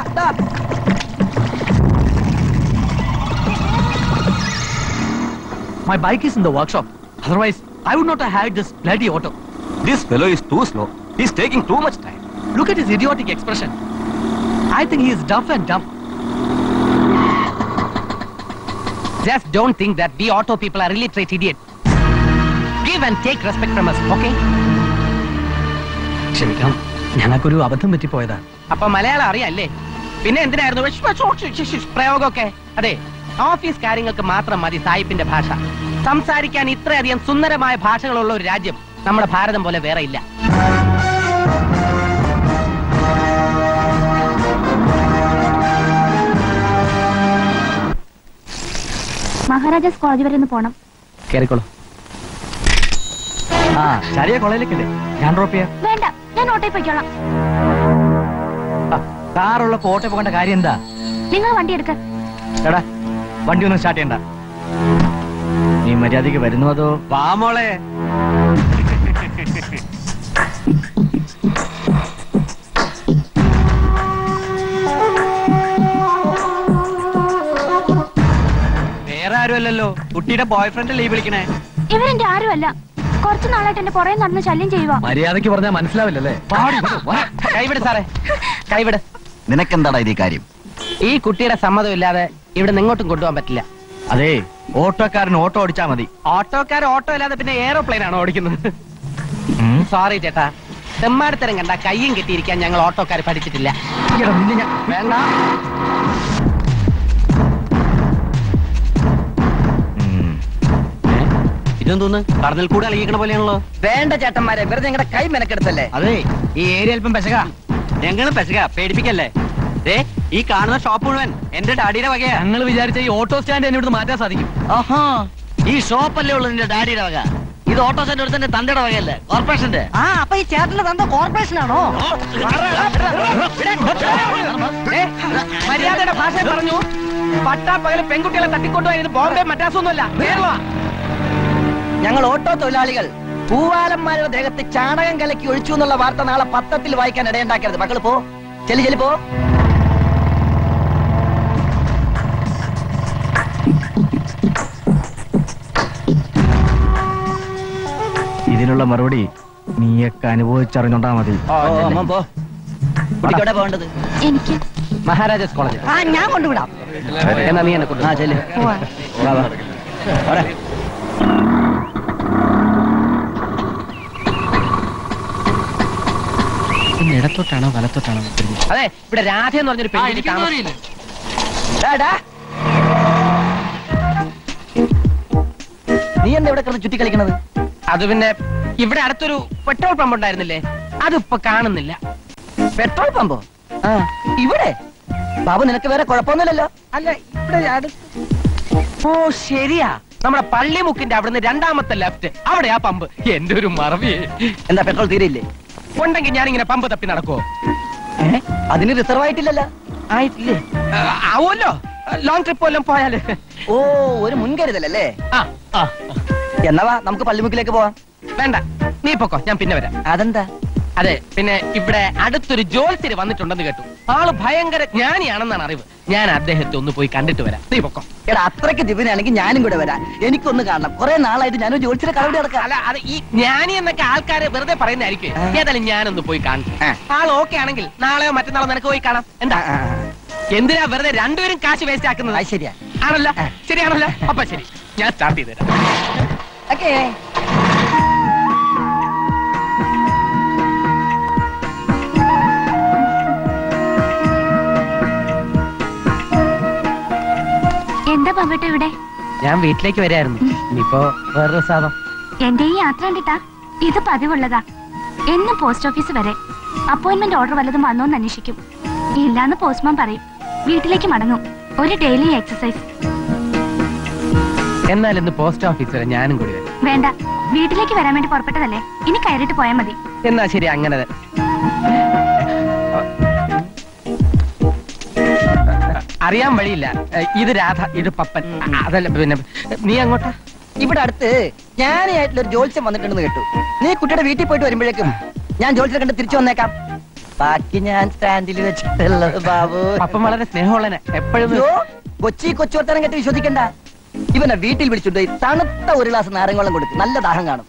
My bike is in the workshop. Otherwise, I would not have had this bloody auto. This fellow is too slow. He's taking too much time. Look at his idiotic expression. I think he is deaf and dumb. Just don't think that we auto people are illiterate idiots. Give and take respect from us, okay? ക്ഷമിക്കണം, ഞങ്ങൾക്കൊരു അബദ്ധം പറ്റിപ്പോയതാ. അപ്പൊ മലയാളം അറിയാല്ലേ? പിന്നെ എന്തിനായിരുന്നു പ്രയോഗമൊക്കെ? അതെ, office കാര്യങ്ങൾക്ക് മാത്രം മതി സായിപ്പിന്റെ ഭാഷ. സംസാരിക്കാൻ ഇത്രയധികം സുന്ദരമായ ഭാഷകളുള്ള ഒരു രാജ്യം നമ്മുടെ ഭാരതം പോലെ വേറെ ഇല്ല. മഹാരാജാസ് കോളേജ് വരെ ഒന്ന് പോണം. കേറിക്കോളൂ. ശരിയാ കോളേജിലേക്കല്ലേ? ഞാൻ ഡ്രോപ്പ് ചെയ്യാം. വേണ്ട, ഞാൻ ഓട്ടോയിൽ പോയിക്കോളാം. കാറുള്ളപ്പോ ഓട്ടോ പോകേണ്ട കാര്യം എന്താ? നിങ്ങൾ വണ്ടി എടുക്ക. എടാ, വണ്ടി ഒന്നും സ്റ്റാർട്ട് ചെയ്യണ്ട. നീ മര്യാദക്ക് വരുന്നു അതോ? വാമോളെ. വേറെ ആരുമല്ലല്ലോ, കുട്ടിയുടെ ബോയ് ഫ്രണ്ട് ലീവ് വിളിക്കണേ. ഇവരെന്റെ ആരുമല്ല, കുറച്ചു നാളായിട്ട് എന്റെ പുറകെ നടന്ന് ശല്യം ചെയ്യുക. മര്യാദക്ക് പറഞ്ഞാൽ മനസ്സിലാവില്ലല്ലേ? കൈവിട് സാറേ, കൈവിട്. നിനക്കെന്താടാ ഇത് കാര്യം? ഈ കുട്ടിയുടെ സമ്മതം ഇല്ലാതെ ഇവിടെ നിങ്ങോട്ടും കൊണ്ടുപോകാൻ പറ്റില്ല. അതെ, ഓട്ടോക്കാരൻ ഓട്ടോ ഓടിച്ചാ മതി. ഓട്ടോക്കാർ ഓട്ടോ ഇല്ലാതെ പിന്നെ എയറോപ്ലെയിൻ ആണോ ഓടിക്കുന്നത്? സോറി ചേട്ടാ, തെമ്മാടിത്തരം കണ്ട കയ്യും കെട്ടിയിരിക്കാൻ ഞങ്ങൾ ഓട്ടോക്കാർ പഠിച്ചിട്ടില്ല. വേണ്ട. ഇതെന്തോന്ന് കടന്നൽ കൂടെ അളിയിക്കണ പോലെയാണല്ലോ. വേണ്ട ചേട്ടന്മാരെ, വെറുതെ നിങ്ങളുടെ കൈ മെനക്കെടുത്തല്ലേ. അതെ, ഈ ഏരിയ അല്പം പെശക. ഞങ്ങളും പെശക, പേടിപ്പിക്കല്ലേ. ഈ കാണുന്ന ഷോപ്പ് മുഴുവൻ എന്റെ ഡാഡിയുടെ വകയാ. ഞങ്ങൾ വിചാരിച്ച ഈ ഓട്ടോ സ്റ്റാൻഡ് എന്നെ ഇവിടുന്ന് മാറ്റാൻ സാധിക്കും. ആഹാ, ഈ ഷോപ്പല്ലേ ഉള്ളു നിന്റെ ഡാഡിയുടെ വക? ഇത് ഓട്ടോ സ്റ്റാൻഡ് എടുത്തന്റെ തന്തയുടെ വകയല്ലേ, കോർപ്പറേഷന്റെ? അപ്പൊ ഈ ചേട്ടന്റെ തന്ത കോർപ്പറേഷൻ ആണോ? മര്യാദയുടെ ഭാഷ പറഞ്ഞു. പട്ടാപ്പകല് പെൺകുട്ടികളെ തട്ടിക്കൊണ്ടുപോയത് ബോംബെ മദ്രാസൊന്നുമല്ല, കേരള. ഞങ്ങൾ ഓട്ടോ തൊഴിലാളികൾ പൂവാലന്മാരുടെ ദേഹത്ത് ചാണകം കലക്കി ഒഴിച്ചു എന്നുള്ള വാർത്ത നാളെ പത്രത്തിൽ വായിക്കാൻ ഇടയുണ്ടാക്കരുത്. മക്കള് പോ, ചെല്ലി പോ. ഇതിനുള്ള മറുപടി നീയൊക്കെ അനുഭവിച്ചറിഞ്ഞോണ്ടാ മതി. പോകേണ്ടത് എനിക്ക് മഹാരാജാസ് കോളേജ്. ഞാൻ കൊണ്ടുവിടാം. എന്നാ നീ എന്നെ കൊണ്ടു. ചെല്ലു. ഇടത്തോട്ടാണോ വലത്തോട്ടാണോ? അതെ, ഇവിടെ രാധ എന്ന് പറഞ്ഞൊരു പെണ്ണിനെ നീ എന്താ ഇവിടെ കിടന്ന് ചുറ്റി കളിക്കണത്? അത് പിന്നെ ഇവിടെ അടുത്തൊരു പെട്രോൾ പമ്പ് ഉണ്ടായിരുന്നില്ലേ, അതിപ്പോ കാണുന്നില്ല. പെട്രോൾ പമ്പോ? ഇവിടെ? ബാബു, നിനക്ക് വേറെ കുഴപ്പമൊന്നുമില്ലല്ലോ? അല്ല, ഇവിടെ ഓ ശരിയാ, നമ്മുടെ പള്ളിമുക്കിന്റെ അവിടുന്ന് രണ്ടാമത്തെ ലെഫ്റ്റ്, അവിടെയാ പമ്പ്. എന്റെ ഒരു മറവിയെ. എന്താ പെട്രോൾ തീരെയില്ലേ? ഉണ്ടെങ്കിൽ ഞാനിങ്ങനെ പമ്പ് തപ്പി നടക്കുവോ? അതിന് റിസർവ് ആയിട്ടില്ലല്ലോ? ആയിട്ടില്ലേ? ആവുമല്ലോ, ലോങ് ട്രിപ്പ് വല്ലതും പോയാല്. ഓ, ഒരു മുൻകരുതലല്ലേ? എന്നവാ നമുക്ക് പള്ളിമുക്കിലേക്ക് പോവാം. വേണ്ട, നീ പൊക്കോ, ഞാൻ പിന്നെ വരാം. അതെന്താ? അതെ, പിന്നെ ഇവിടെ അടുത്തൊരു ജോത്സ്യര് വന്നിട്ടുണ്ടെന്ന് കേട്ടു. ആള് ഭയങ്കര ജ്ഞാനിയാണെന്നാണ് അറിവ്. ഞാൻ അദ്ദേഹത്തെ ഒന്ന് പോയി കണ്ടിട്ട് വരാം. നീ പൊക്കോ. എടാ, അത്രയ്ക്ക് ദിവനാണെങ്കിൽ ഞാനും കൂടെ വരാം. എനിക്കൊന്ന് കാണണം. കുറെ നാളായിട്ട് ഞാനൊരു ജോത്സ്യരെ കളവിടെ നടക്കാം. അല്ല, അത് ഈ ജ്ഞാനി എന്നൊക്കെ ആൾക്കാര് വെറുതെ പറയുന്നതായിരിക്കും. ഏതായാലും ഞാനൊന്ന് പോയി കാണും. ആൾ ഓക്കെ ആണെങ്കിൽ നാളെയോ മറ്റന്നാളോ നിനക്ക് പോയി കാണാം. എന്താ? എന്തിനാ വെറുതെ രണ്ടുപേരും കാശ് വേസ്റ്റ് ആക്കുന്നത്? ശരിയാ ആണല്ലോ, ശരിയാണല്ലോ. അപ്പൊ ശരി, ഞാൻ സ്റ്റാർട്ട് ചെയ്ത് തരാം. എന്താ പങ്കട്ട ഇവിടെ? ഞാൻ വീട്ടിലേക്ക് വരായിരുന്നു. ഇനിയിപ്പോ വേറൊരു സാധനം. എന്റെ ഈ യാത്ര കണ്ടിട്ടാ ഇത് പതിവുള്ളതാ. എന്നും പോസ്റ്റ് ഓഫീസ് വരെ അപ്പോയിന്റ്മെന്റ് ഓർഡർ വല്ലതും വന്നോന്ന് അന്വേഷിക്കും. ഇല്ലാന്ന് പോസ്റ്റ്മാൻ പറയും. വീട്ടിലേക്ക് മടങ്ങും. ഒരു ഡെയിലി എക്സസൈസ്. എന്നാൽ ഇന്ന് പോസ്റ്റ് ഓഫീസ് വരെ ഞാനും കൂടി വരും. വേണ്ട, വീട്ടിലേക്ക് വരാൻ വേണ്ടി പുറപ്പെട്ടതല്ലേ, ഇനി കയറിട്ട് പോയാൽ മതി. എന്നാ ശരി, അങ്ങനെ അറിയാൻ വഴിയില്ല. ഇത് രാധ, ഇത് പപ്പൻ. അതല്ല, പിന്നെ നീ അങ്ങോട്ടാ? ഇവിടെ അടുത്ത് ഞാനായിട്ടുള്ളൊരു ജോത്സ്യം വന്നിട്ടുണ്ടെന്ന് കേട്ടു. നീ കുട്ടിയുടെ വീട്ടിൽ പോയിട്ട് വരുമ്പോഴേക്കും ഞാൻ ജോത്സ്യം കണ്ട് തിരിച്ചു വന്നേക്കാം. ബാക്കി ഞാൻ സ്റ്റാൻഡിൽ വെച്ചിട്ടുള്ളത്. ബാബു, പപ്പൻ വളരെ സ്നേഹമുള്ളനെ. എപ്പോഴും കൊച്ചു വർത്തനം കേട്ട് വിശ്വസിക്കണ്ട. ഇവനെ വീട്ടിൽ വിളിച്ചിട്ട് തണുത്ത ഒരു ഗ്ലാസ് നാരങ്ങ വെള്ളം കൊടുക്കും. നല്ല ദാഹം കാണും.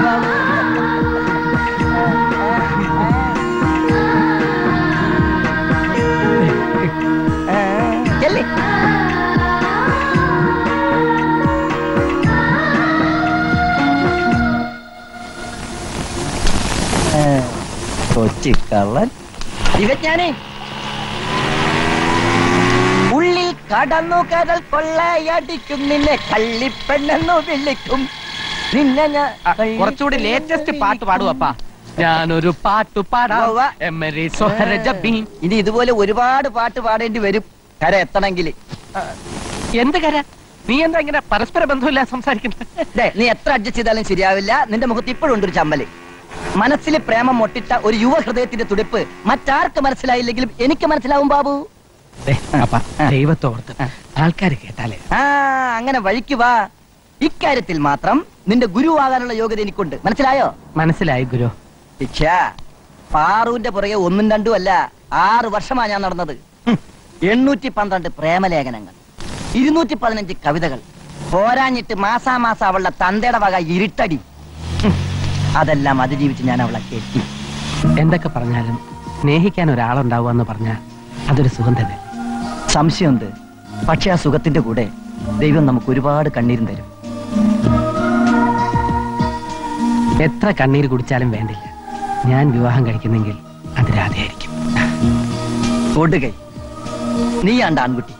കൊച്ചിക്കള്ളൻ ഇവജ്ഞാനെ. ഉള്ളിൽ കടന്നു കരൽ കൊള്ളയടിക്കും, നിന്നെ കള്ളിപ്പെണ്ണെന്നു വിളിക്കും. നിന്നെ ഞാൻ കുറച്ചുകൂടി ലേറ്റസ്റ്റ് പാട്ട് പാടുവപ്പാ. ഞാനൊരു പാട്ട് പാടാം. ഇനി ഇതുപോലെ ഒരുപാട് പാട്ട് പാടേണ്ടി വരും കര എത്തണമെങ്കിൽ. എന്ത് കര? നീ എന്താ ഇങ്ങനെ പരസ്പര ബന്ധമില്ല സംസാരിക്കുന്നത്? നീ എത്ര അഡ്ജസ്റ്റ് ചെയ്താലും ശരിയാവില്ല. നിന്റെ മുഖത്ത് ഇപ്പോഴും ഉണ്ടൊരു ചമ്മല്. മനസ്സിൽ പ്രേമം മൊട്ടിട്ട ഒരു യുവ ഹൃദയത്തിന്റെ തുടിപ്പ് മറ്റാർക്ക് മനസ്സിലായില്ലെങ്കിലും എനിക്ക് മനസ്സിലാവും ബാബു. ദൈവത്തോർത്ത് ആൾക്കാർ കേട്ടാലേ. അങ്ങനെ വഴിക്ക് വാ. ഇക്കാര്യത്തിൽ മാത്രം നിന്റെ ഗുരുവാകാനുള്ള യോഗ്യത എനിക്കുണ്ട്. മനസ്സിലായോ? മനസ്സിലായി ഗുരു. ശിക്ഷ പാറുവിന്റെ പുറകെ 1ഉം 2ഉം അല്ല, 6 വർഷമാ ഞാൻ നടന്നത്. 812 പ്രേമലേഖനങ്ങൾ, 215 കവിതകൾ, പോരാഞ്ഞിട്ട് മാസാമാസം അവളുടെ തന്തയുടെ വക ഇരുട്ടടി. അതെല്ലാം അതിജീവിച്ച് ഞാൻ അവളെ കെട്ടി. എന്തൊക്കെ പറഞ്ഞാലും സ്നേഹിക്കാൻ ഒരാളുണ്ടാവുക പറഞ്ഞാൽ അതൊരു സുഖം തന്നെ. സംശയമുണ്ട്. പക്ഷെ ആ സുഖത്തിന്റെ കൂടെ ദൈവം നമുക്ക് ഒരുപാട് കണ്ണീരും തരും. എത്ര കണ്ണീര് കുടിച്ചാലും വേണ്ടില്ല, ഞാൻ വിവാഹം കഴിക്കുന്നെങ്കിൽ അത് രാധയായിരിക്കും. കൊടുകൈ നീയാണ്ട് ആൺകുട്ടി.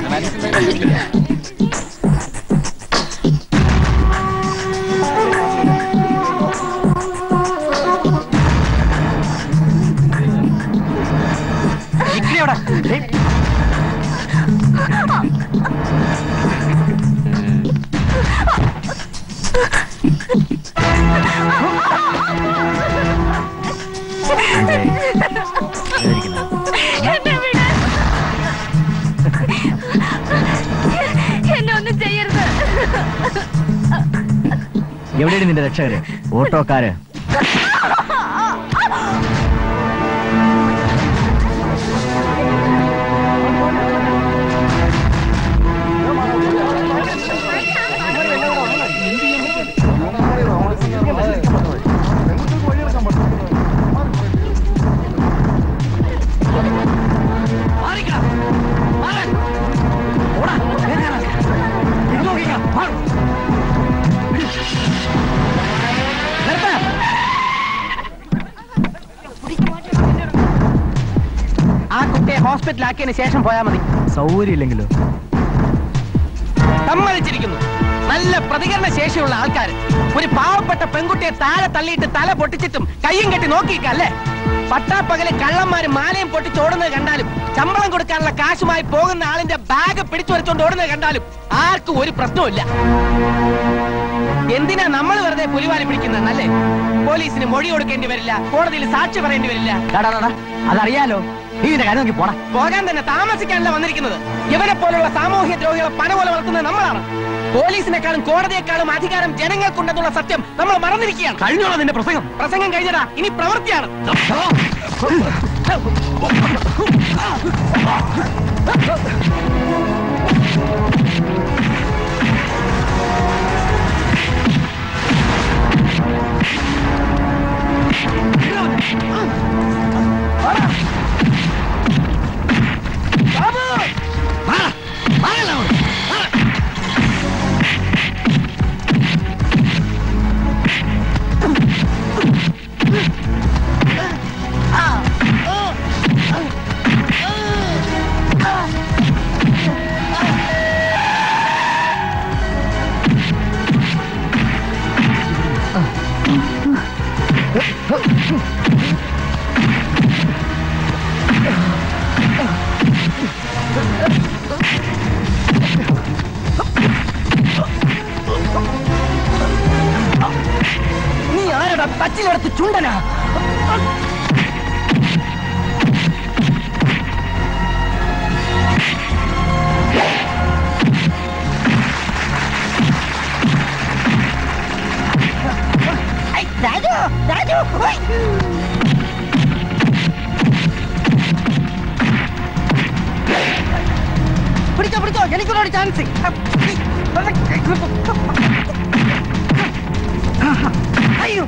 എന്നെ ഒന്നും ചെയ്യരുത്. എവിടെയാണ് നിന്റെ രക്ഷകര്? ഓട്ടോക്കാര് ആ കുട്ടിയെ ഹോസ്പിറ്റലാക്കിയതിന് ശേഷം പോയാൽ മതി. സൗകര്യം ഇല്ലെങ്കിലോ? സമ്മതിച്ചിരിക്കുന്നു. നല്ല പ്രതികരണ ശേഷിയുള്ള ആൾക്കാർ ഒരു പാവപ്പെട്ട പെൺകുട്ടിയെ താഴെ തള്ളിയിട്ട് തല പൊട്ടിച്ചിട്ടും കയ്യും കെട്ടി നോക്കിക്കല്ലേ. പട്ടാപ്പകല് കള്ളന്മാര് മാലയും പൊട്ടിച്ചോടുന്നത് കണ്ടാലും ശമ്പളം കൊടുക്കാനുള്ള കാശുമായി പോകുന്ന ആളിന്റെ ബാഗ് പിടിച്ചു വരച്ചോണ്ട് ഓടുന്നത് കണ്ടാലും ആർക്കും ഒരു പ്രശ്നവുമില്ല. എന്തിനാ നമ്മൾ വെറുതെ പുലിവാലി പിടിക്കുന്നല്ലേ? പോലീസിന് മൊഴി കൊടുക്കേണ്ടി വരില്ല, കോടതിയിൽ സാക്ഷി പറയേണ്ടി വരില്ല. അതറിയാലോ. നീ ഇതിന്റെ കാര്യം നോക്കി പോടാ. പോകാൻ തന്നെ താമസിക്കാനല്ല വന്നിരിക്കുന്നത്. ഇവനെ പോലുള്ള സാമൂഹ്യ ദ്രോഹികളെ പന പോലെ വളർത്തുന്നത് നമ്മളാണ്. പോലീസിനെക്കാളും കോടതിയെക്കാളും അധികാരം ജനങ്ങൾക്കുണ്ടെന്നുള്ള സത്യം നമ്മൾ മറന്നിരിക്കുകയാണ്. കഴിഞ്ഞോളാം നിന്റെ പ്രസംഗം. പ്രസംഗം കഴിഞ്ഞടാ, ഇനി പ്രവൃത്തിയാണ്. നീ ആരടാ തച്ചിലെടുത്ത് ചുണ്ടനാ? പിടിച്ചോ പിടിച്ചോ, എനിക്കൊരു ചാൻസ്. അയ്യോ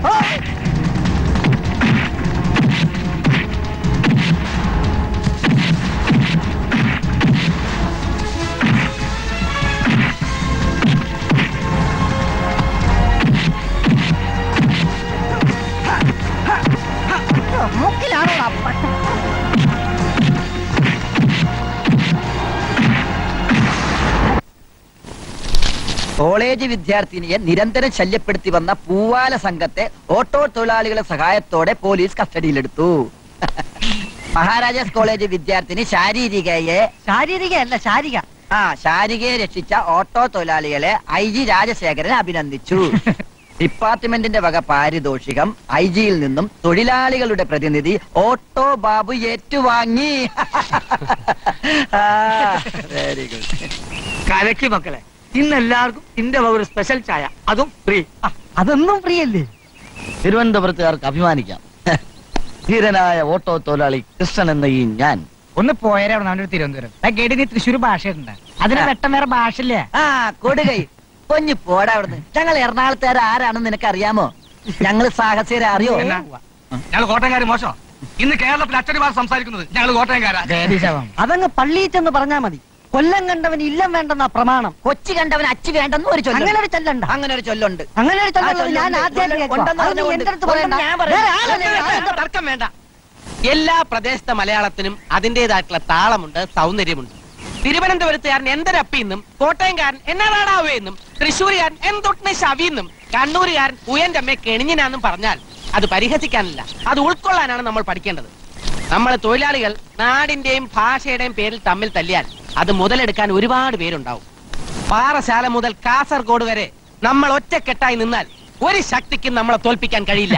മുക്കിലാണോടാ? കോളേജ് വിദ്യാർത്ഥിനിയെ നിരന്തരം ശല്യപ്പെടുത്തി വന്ന പൂവാല സംഘത്തെ ഓട്ടോ തൊഴിലാളികളുടെ സഹായത്തോടെ പോലീസ് കസ്റ്റഡിയിലെടുത്തു. മഹാരാജാസ് കോളേജ് വിദ്യാർത്ഥിനി ശാരീരികയെ രക്ഷിച്ച ഓട്ടോ തൊഴിലാളികളെ IG രാജശേഖരൻ അഭിനന്ദിച്ചു. ഡിപ്പാർട്ട്മെന്റിന്റെ വക പാരിതോഷികം IG-യിൽ നിന്നും തൊഴിലാളികളുടെ പ്രതിനിധി ഓട്ടോ ബാബു ഏറ്റുവാങ്ങി. Very good. കലക്കി മക്കളെ, ഇന്ന് എല്ലാവർക്കും ഇന്റെ ഒരു സ്പെഷ്യൽ ചായ, അതും ഫ്രീ. അതൊന്നും ഫ്രീ അല്ലേ? തിരുവനന്തപുരത്തുകാർക്ക് അഭിമാനിക്കാം. ധീരനായ ഓട്ടോ തൊഴിലാളി കൃഷ്ണൻ എന്ന ഈ ഞാൻ. ഒന്ന് പോയാലേ അവിടെ തിരുവനന്തപുരം കേട്ടി. നീ തൃശ്ശൂർ ഭാഷയുണ്ട്, അതിന് വെട്ടം വേറെ ഭാഷയില്ലേ? കൊടുകൈ കൊഞ്ഞു പോടാ അവിടുന്ന്. ഞങ്ങൾ എറണാകുളത്തുകാർ ആരാണെന്ന് നിനക്ക് അറിയാമോ? ഞങ്ങൾ സാഹസികരെ അറിയോ? ഞങ്ങൾ കോട്ടയംകാര് മോശം. ഇന്ന് കേരളത്തിൽ അച്ചടിമാർ സംസാരിക്കുന്നത് ഞങ്ങൾ കോട്ടയംകാരാ. അതങ്ങ് പള്ളിയിൽ ചെന്ന് പറഞ്ഞാ മതി. കൊല്ലം കണ്ടവൻ ഇല്ലം വേണ്ടെന്ന പ്രമാണം, കൊച്ചി കണ്ടവൻ അച്ചു വേണ്ടെന്ന് ഒരു ചൊല്ലുണ്ട്. അങ്ങനെ ഒരു ചൊല്ലുണ്ട്. അങ്ങനെ ഒരു ചൊല്ലുണ്ട്. അങ്ങനെ ഒരു ചൊല്ലുള്ളത് ഞാൻ ആദ്യം തർക്കം വേണ്ട. എല്ലാ പ്രദേശത്തെ മലയാളത്തിനും അതിന്റേതായിട്ടുള്ള താളമുണ്ട്, സൗന്ദര്യമുണ്ട്. തിരുവനന്തപുരത്തുകാരൻ എന്തൊരപ്പിന്നും, കോട്ടയംകാരൻ എന്നാടാവെന്നും, തൃശ്ശൂരുകാരൻ എന്തൊട്ടിന് ശവിന്നും, കണ്ണൂരുകാരൻ ഉയന്റെ അമ്മയെ കെണിഞ്ഞിനാന്നും പറഞ്ഞാൽ അത് പരിഹസിക്കാനല്ല, അത് ഉൾക്കൊള്ളാനാണ് നമ്മൾ പഠിക്കേണ്ടത്. നമ്മൾ തൊഴിലാളികൾ നാടിന്റെയും ഭാഷയുടെയും പേരിൽ തമ്മിൽ തല്ലിയാൽ അത് മുതലെടുക്കാൻ ഒരുപാട് പേരുണ്ടാവും. പാറശാല മുതൽ കാസർഗോഡ് വരെ നമ്മൾ ഒറ്റക്കെട്ടായി നിന്നാൽ ഒരു ശക്തിക്കും നമ്മളെ തോൽപ്പിക്കാൻ കഴിയില്ല.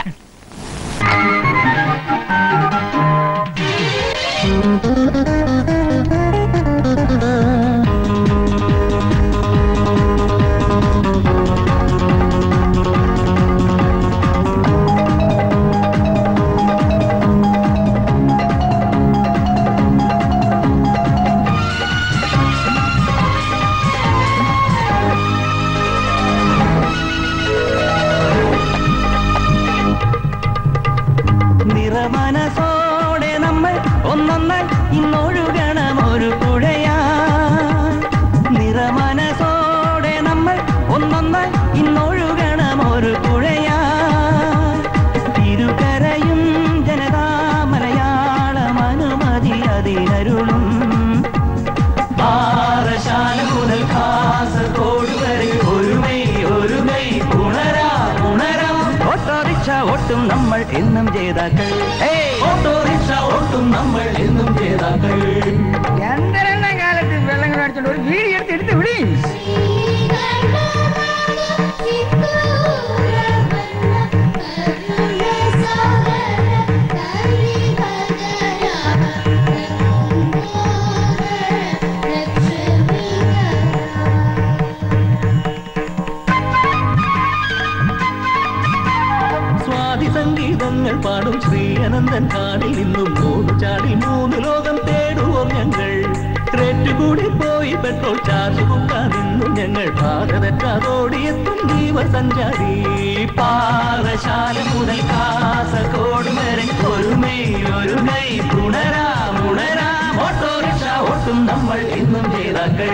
മനസ്സോടെ നമ്മൾ ഒന്നൊന്നായി ഇന്നൊഴുകണം ഒരു പുഴയാ. നിറമനസോടെ നമ്മൾ ഒന്നൊന്നായി ഇന്നൊഴുകണം ഒരു പുഴയാ. ഇരുകരയും ജനതാ മലയാളം അനുമതി അതിനരുളും. പാറശാല മുതൽ കാസർഗോഡ് വരെ ഒരുമൈ ഒരുമൈ ഉണരാ ഉണരാ. ഓട്ടോറിക്ഷ ഓട്ടും നമ്മൾ എന്നും ജേതാക്കൾ. ഓട്ടോറിക്ഷ ഓട്ടും നമ്മൾ എന്നും ജേതാക്കൾ. എന്തരെണ്ണം കാലത്ത് വെള്ളം അടിച്ചോണ്ട് ഒരു വീഡിയോ എടുത്ത് വിടി. സംഗീതങ്ങൾ പാടും ശ്രീ അനന്തൻ കാടിൽ നിന്നും 3 ചാടിൽ 3 ലോകം തേടുவோം ഞങ്ങൾ. ട്രെറ്റ് കൂടി പോയി പെട്രോൾ ചാർജ് കൂട്ടാൻ നിന്നും ഞങ്ങൾ. ഭാരതോടിയെത്തും ജീവസഞ്ചാരി. പാറശാല മുതൽ കാസർഗോഡ് വരെ ഒരുമൈ ഒരുമൈ ഉണരാം ഉണരാം. ഓട്ടോറിക്ഷ ഓട്ടും നമ്മൾ എന്നും ജേതാക്കൾ.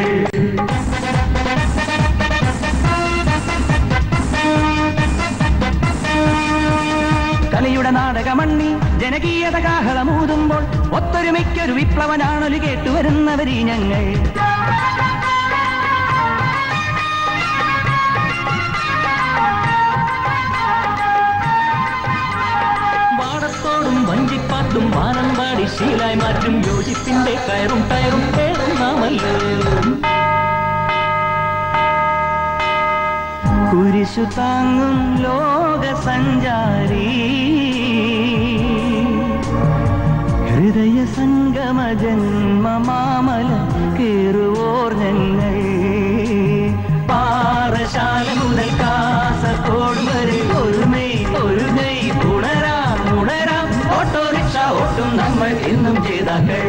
കലയുടെ നാടകമണ്ണി ജനകീയത കാഹളമൂതുമ്പോൾ ഒത്തൊരുമിക്കൊരു വിപ്ലവനാണൊലി കേട്ടുവരുന്നവരീ ഞങ്ങൾ. വാടത്തോടും വഞ്ചിപ്പാട്ടും വാനമ്പാടി ശീലായി മാറ്റും. യോജിപ്പിന്റെ കയറും ടയറും പേരും നാമല്ലോ. കുരിശു താങ്ങും ലോക സഞ്ചാരി. ഹൃദയ സംഗമ ജന്മമാമല കേറുവോർ ഞങ്ങൾ. പാറശാല മുതൽ കാസർഗോഡ് വരെ ഒരുമൈ ഒരുമൈ ഉണരാം ഉണരാം. ഓട്ടോറിക്ഷ ഓട്ടും നമ്മൾ എന്നും ജേതാക്കൾ.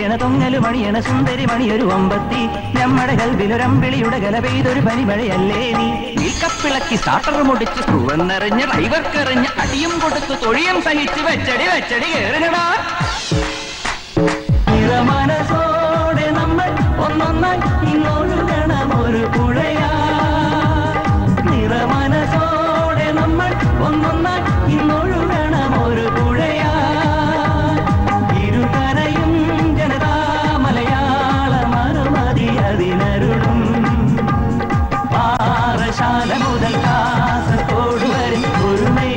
പൊഴിയണ തൊങ്ങല് മണിയണ സുന്ദരി മണിയൊരു ഒമ്പത്തി നമ്മുടെ കൽവിലൊരമ്പിളിയുടെ ഗല പെയ്തൊരു പനിമഴയല്ലേ നീ കപ്പിളക്കി സ്റ്റാർട്ടർ മുടിച്ച് സ്ക്രൂവെന്നറിഞ്ഞ് ഡ്രൈവർക്കെറിഞ്ഞ് അടിയും കൊടുത്തു തൊഴിയും സഹിച്ച് വെച്ചടി വെച്ചടി കേറിനടാ മനസ്സോടെ നമ്മൾ ഒന്നൊന്നായി ഇന്നൊഴുകണം ഒരു പുഴയാ നിറമനസോടെ നമ്മൾ ഒന്നൊന്നായി ഇന്നൊഴുകണം ഒരു പുഴയാ ഇരുകരയും ജനതാ മലയാള മറുമതി അതിനരുളും പാറശാല മുതൽ കാസർഗോഡ് വരെ ഒരുമൈ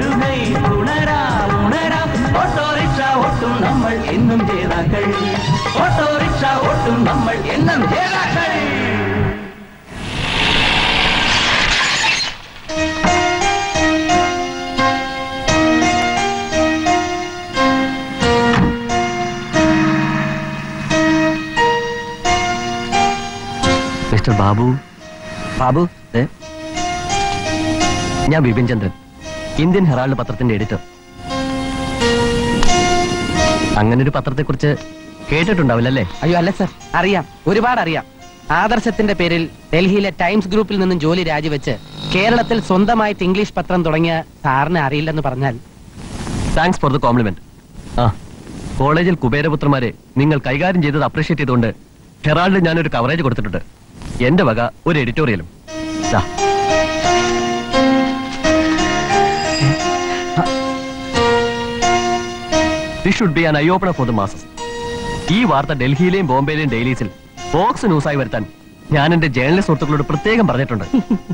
ഉണരാം ഓട്ടോറിക്ഷ ഓട്ടും നമ്മൾ എന്നും ജേതാക്കൾ ഓട്ടോറിക്ഷ ഓട്ടും നമ്മൾ എന്നും ജേതാക്കൾ മിസ്റ്റർ ബാബു. ബാബു, ഞാൻ ബിപിൻ ചന്ദ്രൻ, ഇന്ത്യൻ ഹെറാൾഡ് പത്രത്തിന്റെ എഡിറ്റർ. അങ്ങനൊരു പത്രത്തെ കുറിച്ച് കേട്ടിട്ടുണ്ടാവില്ലല്ലേ? അയ്യോ അല്ല സർ, അറിയാം, ഒരുപാട് അറിയാം. ആദർശത്തിന്റെ പേരിൽ ഡൽഹിയിലെ ടൈംസ് ഗ്രൂപ്പിൽ നിന്നും ജോലി രാജിവെച്ച് കേരളത്തിൽ സ്വന്തമായിട്ട് ഇംഗ്ലീഷ് പത്രം തുടങ്ങിയ സാറിന് അറിയില്ലെന്ന് പറഞ്ഞാൽ. Thanks for the compliment. ആ, കോളേജിൽ കുബേരപുത്രന്മാരെ നിങ്ങൾ കൈകാര്യം ചെയ്തത് അപ്രീഷിയേറ്റ് ചെയ്തുകൊണ്ട് ഹെറാൾഡിൽ ഞാനൊരു കവറേജ് കൊടുത്തിട്ടുണ്ട്. എന്റെ വക ഒരു എഡിറ്റോറിയലും. This should be an eye-opener for the masses. ഈ വാർത്ത ഡൽഹിയിലെയും ബോംബെയിലെയും ഡെയിലീസിൽ ഫോക്സ് ന്യൂസായി വരുത്താൻ ഞാൻ എന്റെ ജേർണലിസ്റ്റ് സുഹൃത്തുക്കളോട് പ്രത്യേകം പറഞ്ഞിട്ടുണ്ട്.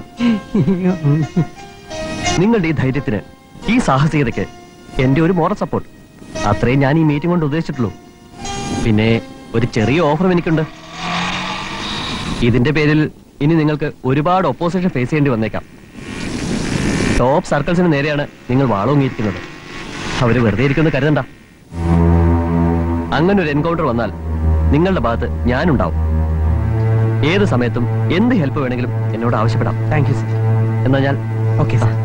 നിങ്ങളുടെ ഈ ധൈര്യത്തിന്, ഈ സാഹസികതയ്ക്ക് എന്റെ ഒരു മോറൽ സപ്പോർട്ട്. അത്രയും ഞാൻ ഈ മീറ്റിംഗ് കൊണ്ട് ഉദ്ദേശിച്ചിട്ടുള്ളൂ. പിന്നെ ഒരു ചെറിയ ഓഫറും എനിക്കുണ്ട്. ഇതിന്റെ പേരിൽ ഇനി നിങ്ങൾക്ക് ഒരുപാട് ഒപ്പോസിഷൻ ഫേസ് ചെയ്യേണ്ടി വന്നേക്കാം. ടോപ്പ് സർക്കിൾസിന് നേരെയാണ് നിങ്ങൾ വാളോങ്ങിയിരിക്കുന്നത്. അവര് വെറുതെ ഇരിക്കുമെന്ന് കരുതണ്ട. അങ്ങനെ ഒരു എൻകൗണ്ടർ വന്നാൽ നിങ്ങളുടെ ഭാഗത്ത് ഞാനുണ്ടാവും. ഏത് സമയത്തും എന്ത് ഹെൽപ്പ് വേണമെങ്കിലും എന്നോട് ആവശ്യപ്പെടാം. Thank you sir. എന്നാ ഞാൻ ഓക്കെ സാർ.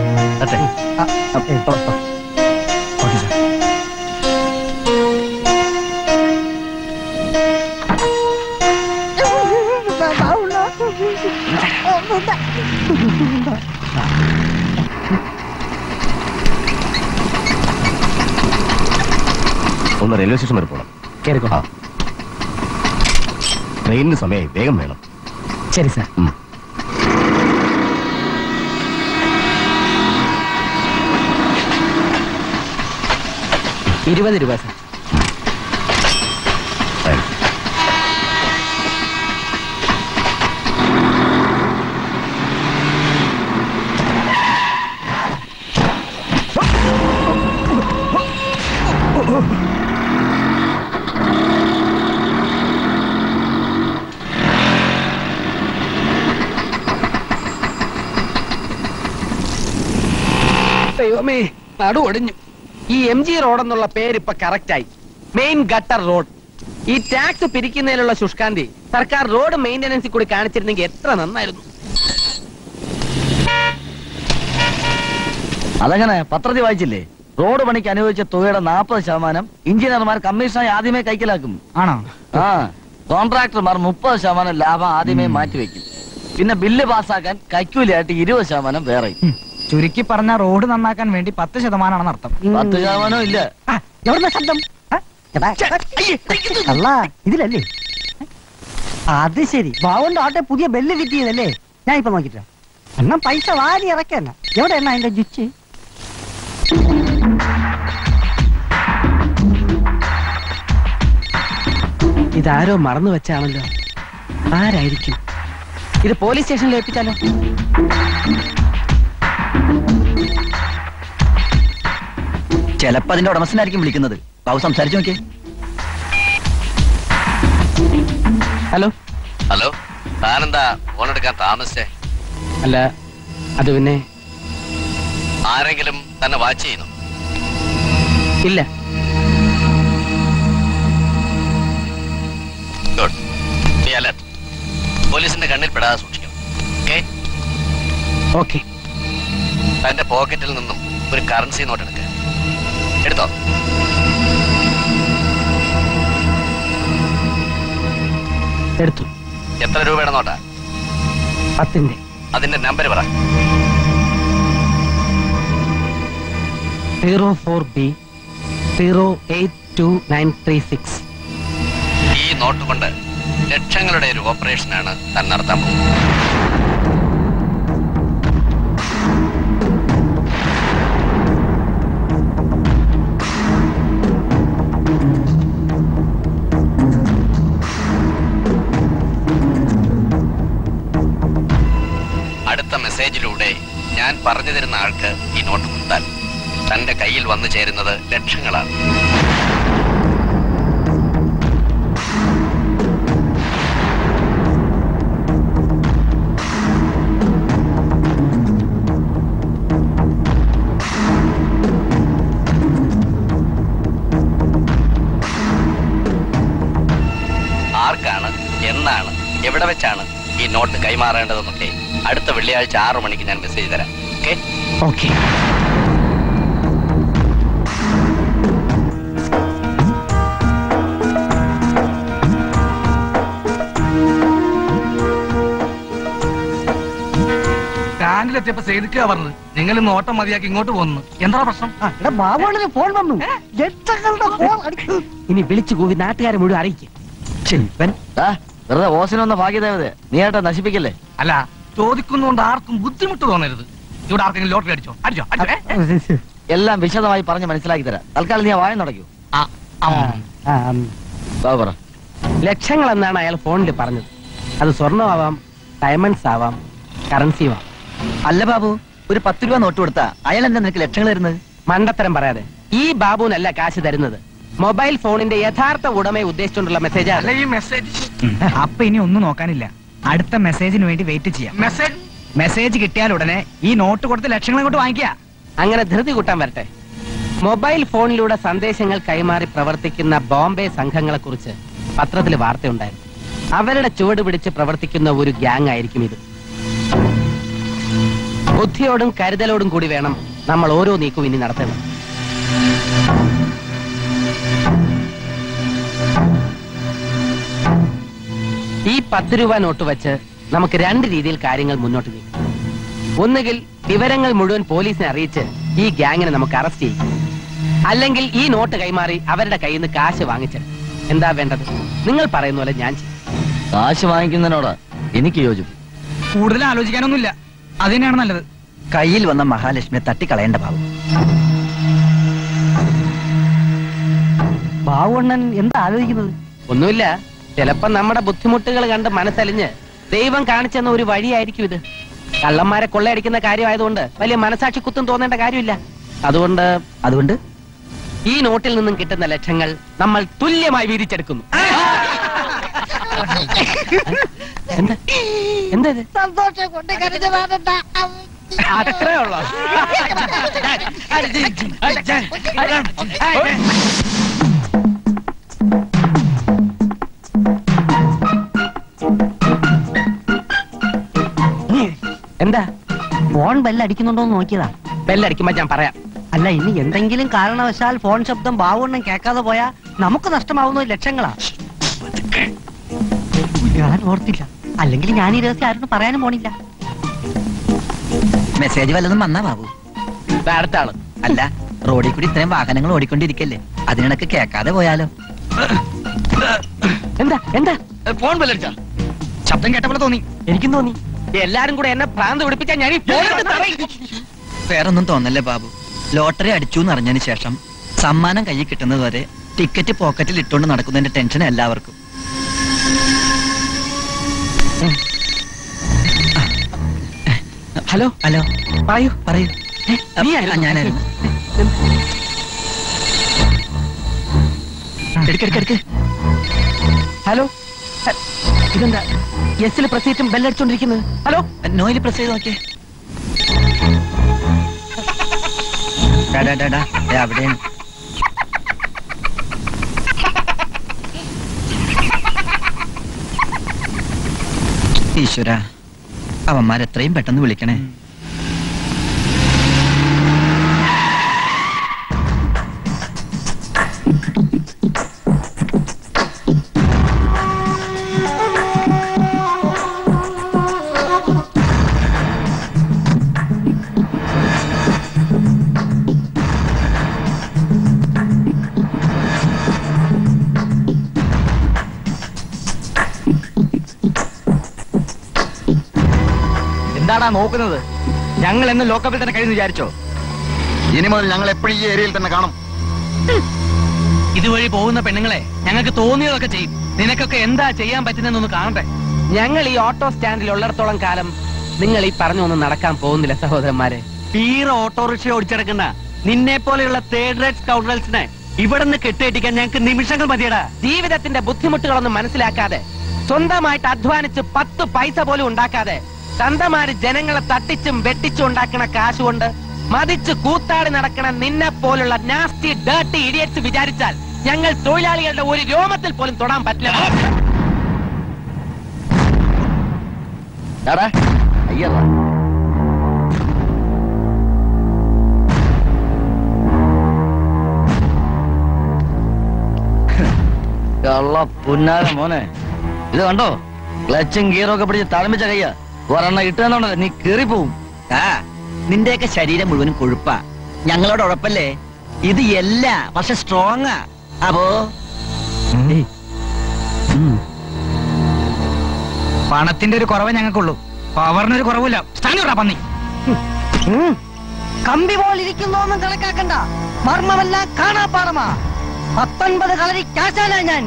Okay sir. ഒന്ന് റെയിൽവേ സ്റ്റേഷൻ വരെ പോകണം. കേറിക്കോ. ട്രെയിനിന് സമയമായി, വേഗം വേണം. ശരി സാർ. 20 രൂപ സാർ. ദൈവമേ, നടു ഒടിഞ്ഞു. ഈ MG റോഡ് എന്നുള്ള പേര് ഇപ്പൊ കറക്റ്റായി. Main gutter road. ഈ ടാക്സ് പിരിക്കുന്നതിലുള്ള ശുഷ്കാന്തി സർക്കാർ റോഡ് മെയിന്റനൻസിൽ കൂടി കാണിച്ചിരുന്നെങ്കിൽ എത്ര നന്നായിരുന്നു. അതങ്ങനെ പത്രത്തിൽ വായിച്ചില്ലേ? റോഡ് പണിക്ക് അനുവദിച്ച തുകയുടെ 40% എഞ്ചിനീയർമാർ കമ്മീഷനായി ആദ്യമേ കൈക്കലാക്കും. ആണോ? ആ, കോൺട്രാക്ടർമാർ 30% ലാഭം ആദ്യമേ മാറ്റിവെക്കും. പിന്നെ ബില്ല് പാസ്സാക്കാൻ കൈക്കൂലിയായിട്ട് 20% വേറെ. ചുരുക്കി പറഞ്ഞ റോഡ് നന്നാക്കാൻ വേണ്ടി 10% അർത്ഥം. 10% ഇല്ല. എവിടുന്ന ശബ്ദം? അല്ല, ഇതിലല്ലേ? അത് ശരി, ബാവുണ്ട് ആട്ടെ പുതിയ ബെല്ല് ഫിറ്റ് ചെയ്തല്ലേ? ഞാൻ ഇപ്പൊ നോക്കിട്ടാ. എന്നാ പൈസ വാരി ഇറക്കല്ല. എവിടെ എന്നാ അതിന്റെ ജുച്ച്? ഇതാരോ മറന്നു വെച്ചാണല്ലോ. ആരായിരിക്കും? ഇത് പോലീസ് സ്റ്റേഷനിൽ ഏൽപ്പിച്ചാലോ? ചിലപ്പോ അതിന്റെ ഉടമസ്ഥനായിരിക്കും വിളിക്കുന്നത്. ബാബു സംസാരിച്ചു നോക്കിയേ. ഹലോ. ഹലോ, താനെന്താ ഫോൺ എടുക്കാൻ താമസിച്ചേ? അല്ല, അത് പിന്നെ ആരെങ്കിലും തന്നെ വാച്ച് ചെയ്യുന്നു? ഇല്ല. ഗുഡ്. Be alert. പോലീസിന്റെ കണ്ണിൽ പെടാതെ സൂക്ഷിക്കണം. ഓക്കേ? ഓക്കേ. തന്റെ പോക്കറ്റിൽ നിന്നും ഒരു കറൻസി നോട്ട് എടുക്കുക. എടുത്തോ. എടുത്തു. എത്ര രൂപയുടെ നോട്ടാ? 10. അതിന്റെ നമ്പർ പറ. 04B 082936. ഈ നോട്ട് കൊണ്ട് ലക്ഷങ്ങളുടെ ഒരു ഓപ്പറേഷനാണ് താൻ നടത്താൻ പോകുന്നത്. അടുത്ത മെസ്സേജിലൂടെ ഞാൻ പറഞ്ഞു തരുന്ന ആൾക്ക് ഈ നോട്ട് കൊടുത്താൽ തന്റെ കയ്യിൽ വന്നു ചേരുന്നത് ലക്ഷങ്ങളാണ്. ആർക്കാണ്, എന്നാണ്, എവിടെ വെച്ചാണ് ഈ നോട്ട് കൈമാറേണ്ടതെന്നൊക്കെ അടുത്ത വെള്ളിയാഴ്ച 6 മണിക്ക് ഞാൻ മെസ്സേജ് തരാം. ഓക്കെ? സ്റ്റാൻഡിലെത്തിയപ്പോ സേതുക്കാ പറഞ്ഞത് നിങ്ങൾ നോട്ടം മതിയാക്കി ഇങ്ങോട്ട് പോകുന്നു. എന്താ പ്രശ്നം? ബാബുവിന് ഫോൺ വന്നു. ഇനി വിളിച്ചു കൂവി നാട്ടുകാരെ മുഴുവൻ അറിയിക്കും. വെറുതെ ഓസിനൊന്ന് ഭാഗ്യദേവതേ, നീ ആയിട്ടാ നശിപ്പിക്കല്ലേ. അല്ല, ചോദിക്കുന്നതുകൊണ്ട് ആർക്കും ബുദ്ധിമുട്ട് തോന്നരുത്. ഇവിടെ ആർക്കെങ്കിലും ലോട്ടറി അടിച്ചോ? അടിച്ചോ? എല്ലാം വിശദമായി പറഞ്ഞ് മനസ്സിലാക്കി തരാം. തൽക്കാലം നീ വായ നടക്കൂ. പറ. ലക്ഷങ്ങൾ എന്നാണ് അയാൾ ഫോണിൽ പറഞ്ഞത്. അത് സ്വർണ്ണമാവാം, ഡയമണ്ട്സ് ആവാം, കറൻസിയും ആവാം. അല്ല ബാബു, ഒരു 10 രൂപ നോട്ട് കൊടുത്താ അയാൾ എന്താ നിനക്ക് ലക്ഷങ്ങൾ തരുന്നത്? മണ്ടത്തരം പറയാതെ. ഈ ബാബുവിനല്ല കാശ് തരുന്നത്. മൊബൈൽ ഫോണിന്റെ യഥാർത്ഥ ഉടമയെ ഉദ്ദേശിച്ചുകൊണ്ടുള്ള മെസ്സേജ്. അപ്പൊ ഇനി ഒന്നും നോക്കാനില്ല. അടുത്ത മെസ്സേജിന് വേണ്ടി വെയിറ്റ് ചെയ്യാം. മെസ്സേജ് കിട്ടിയാൽ ഉടനെ ഈ നോട്ട് കൊടുത്ത് ലക്ഷങ്ങൾ കൊണ്ട് വാങ്ങിക്കുക. അങ്ങനെ ധൃതി കൂട്ടാൻ വരട്ടെ. മൊബൈൽ ഫോണിലൂടെ സന്ദേശങ്ങൾ കൈമാറി പ്രവർത്തിക്കുന്ന ബോംബെ സംഘങ്ങളെ കുറിച്ച് പത്രത്തിൽ വാർത്തയുണ്ടായിരുന്നു. അവരുടെ ചുവട് പിടിച്ച് പ്രവർത്തിക്കുന്ന ഒരു ഗ്യാങ് ആയിരിക്കും ഇത്. ബുദ്ധിയോടും കരുതലോടും കൂടി വേണം നമ്മൾ ഓരോ നീക്കവും ഇനി നടത്തേണ്ടത്. ഈ 10 രൂപ നോട്ട് വെച്ച് നമുക്ക് 2 രീതിയിൽ കാര്യങ്ങൾ മുന്നോട്ട് നീക്കാം. ഒന്നുകിൽ വിവരങ്ങൾ മുഴുവൻ പോലീസിനെ അറിയിച്ച് ഈ ഗ്യാങ്ങിനെ നമുക്ക് അറസ്റ്റ് ചെയ്യും. അല്ലെങ്കിൽ ഈ നോട്ട് കൈമാറി അവരുടെ കയ്യിൽ നിന്ന് കാശ് വാങ്ങിച്ചത്. എന്താ വേണ്ടത്? നിങ്ങൾ പറയുന്ന പോലെ ഞാൻ ചെയ്യും. കാശ് വാങ്ങിക്കുന്നതിനോട് എനിക്ക് യോജിപ്പ്. കൂടുതൽ ആലോചിക്കാനൊന്നുമില്ല. അതിനാണ് നല്ലത്. കയ്യിൽ വന്ന മഹാലക്ഷ്മിയെ തട്ടിക്കളയേണ്ട ബാബു. ബാവുണ്ണൻ എന്താ ആലോചിക്കുന്നത്? ഒന്നുമില്ല. ചിലപ്പോ നമ്മുടെ ബുദ്ധിമുട്ടുകൾ കണ്ട് മനസ്സലിഞ്ഞ് ദൈവം കാണിച്ചെന്ന ഒരു വഴിയായിരിക്കും ഇത്. കള്ളന്മാരെ കൊള്ളയടിക്കുന്ന കാര്യമായതുകൊണ്ട് വലിയ മനസാക്ഷി കുത്തും തോന്നേണ്ട കാര്യമില്ല. അതുകൊണ്ട് ഈ നോട്ടിൽ നിന്നും കിട്ടുന്ന ലക്ഷങ്ങൾ നമ്മൾ തുല്യമായി വീതിച്ചെടുക്കുന്നു. എന്താ ഇത്? സന്തോഷം കൊണ്ട് കരുതലാണണ്ട. അത്രേ ഉള്ളൂ. എന്താ? ഫോൺ ബെല്ലടിക്കുന്നുണ്ടോന്ന് നോക്കിയതാ. ബെല്ലടിക്കുമ്പോ ഞാൻ പറയാം. അല്ല, ഇനി എന്തെങ്കിലും കാരണവശാൽ ഫോൺ ശബ്ദം ബാവുണ്ണം കേൾക്കാതെ പോയാ നമുക്ക് നഷ്ടമാവുന്ന ലക്ഷങ്ങളാ. ഞാൻ ഓർത്തില്ല. അല്ലെങ്കിൽ ഞാൻ ഈ രഹസ്യം ആരോടും പറയാനും പോണില്ല. മെസ്സേജ് വല്ലതും വന്നാ ബാബു? അടുത്ത ആള്. അല്ല, റോഡിൽ കൂടി ഇത്രയും വാഹനങ്ങൾ ഓടിക്കൊണ്ടിരിക്കല്ലേ, അതിനിടക്ക് കേൾക്കാതെ പോയാലോ? എന്താ എന്താ? ഫോൺ ബെല്ലടിച്ചാ? ശബ്ദം കേട്ടപ്പോൾ തോന്നി. എനിക്കും തോന്നി. എല്ലാരും കൂടെ എന്നെ ഭ്രാന്ത് പിടിപ്പിച്ചാൽ ഞാൻ വേറൊന്നും തോന്നല്ലേ ബാബു. ലോട്ടറി അടിച്ചു എന്ന് അറിഞ്ഞതിന് ശേഷം സമ്മാനം കയ്യിൽ കിട്ടുന്നത് വരെ ടിക്കറ്റ് പോക്കറ്റിൽ ഇട്ടുകൊണ്ട് നടക്കുന്നതിന്റെ ടെൻഷൻ എല്ലാവർക്കും. ഹലോ ഹലോ, പറയൂ പറയൂ. ഞാനായിരുന്നു. എടുക്കെടുക്കെടുക്ക്. ഹലോ, ഇതെന്താ എസിൽ പ്രസ് ചെയ്തിട്ടും ബെല്ലടിച്ചോണ്ടിരിക്കുന്നത്? ഹലോ, നോയിൽ പ്രസ് ചെയ്ത് നോക്കിയേ. അവിടെയാണ്. ഈശ്വര, അവന്മാരെത്രയും പെട്ടെന്ന് വിളിക്കണേ. എന്താടാ നോക്കുന്നത്? ഞങ്ങൾ എന്ന് ലോക്കപ്പിൽ തന്നെ കഴിയുന്നു വിചാരിച്ചോ? ഇനി മുതൽ ഞങ്ങൾ എപ്പോഴും ഈ ഏരിയയിൽ തന്നെ കാണും. ഇതുവഴി പോകുന്ന പെണ്ണുങ്ങളെ ഞങ്ങൾക്ക് തോന്നിയതൊക്കെ ചെയ്യും. നിനക്കൊക്കെ എന്താ ചെയ്യാൻ പറ്റുന്നതെന്നൊന്ന് കാണട്ടെ. ഞങ്ങൾ ഈ ഓട്ടോ സ്റ്റാൻഡിൽ ഉള്ളിടത്തോളം കാലം നിങ്ങൾ ഈ പറഞ്ഞൊന്നും നടക്കാൻ പോകുന്നില്ല സഹോദരന്മാരെ. പീറ ഓട്ടോറിക്ഷ ഓടിച്ചെടുക്കുന്ന നിന്നെ പോലെയുള്ള തേർഡ് റേറ്റ് സ്കൗണ്ടറൽസിനെ ഇവിടെ നിന്ന് കെട്ടിയടിക്കാൻ ഞങ്ങൾക്ക് നിമിഷങ്ങൾ മതിയടാ. ജീവിതത്തിന്റെ ബുദ്ധിമുട്ടുകളൊന്നും മനസ്സിലാക്കാതെ, സ്വന്തമായിട്ട് അധ്വാനിച്ച് 10 പൈസ പോലും ഉണ്ടാക്കാതെ, തന്തമാര് ജനങ്ങളെ തട്ടിച്ചും വെട്ടിച്ചും ഉണ്ടാക്കുന്ന കാശുകൊണ്ട് മതിച്ച് കൂത്താടി നടക്കണ നിന്നെ പോലുള്ള നാസ്റ്റി ഡേർട്ടി ഇഡിയറ്റ്സ് വിചാരിച്ചാൽ ഞങ്ങൾ തൊഴിലാളികളുടെ ഒരു രോമത്തിൽ പോലും തൊടാൻ പറ്റില്ല. പുന്നാര മോനെ, ഇത് കണ്ടോ? ക്ലച്ചും ഗിയറും ഒക്കെ പിടിച്ച് തളമിച്ച കയ്യ. ഒരെണ്ണ ഇട്ടുണ്ടോ നീ കേറിപ്പോവും. നിന്റെയൊക്കെ ശരീരം മുഴുവനും കൊഴുപ്പാ. ഞങ്ങളോട് ഉഴപ്പല്ലേ? ഇത് എല്ല പക്ഷെ സ്ട്രോങ്ങാ. അപ്പോ പണത്തിന്റെ ഒരു കുറവേ ഞങ്ങൾക്കുള്ളൂ, പവറിനൊരു കുറവില്ല. സ്റ്റാൻഡ് പന്നി. കമ്പി പോലെ ഇരിക്കുന്നോന്നും കണക്കാക്കണ്ട. മർമ്മമല്ല കാണാപ്പാടമാ. 19 കളരി കാശാല ഞാൻ.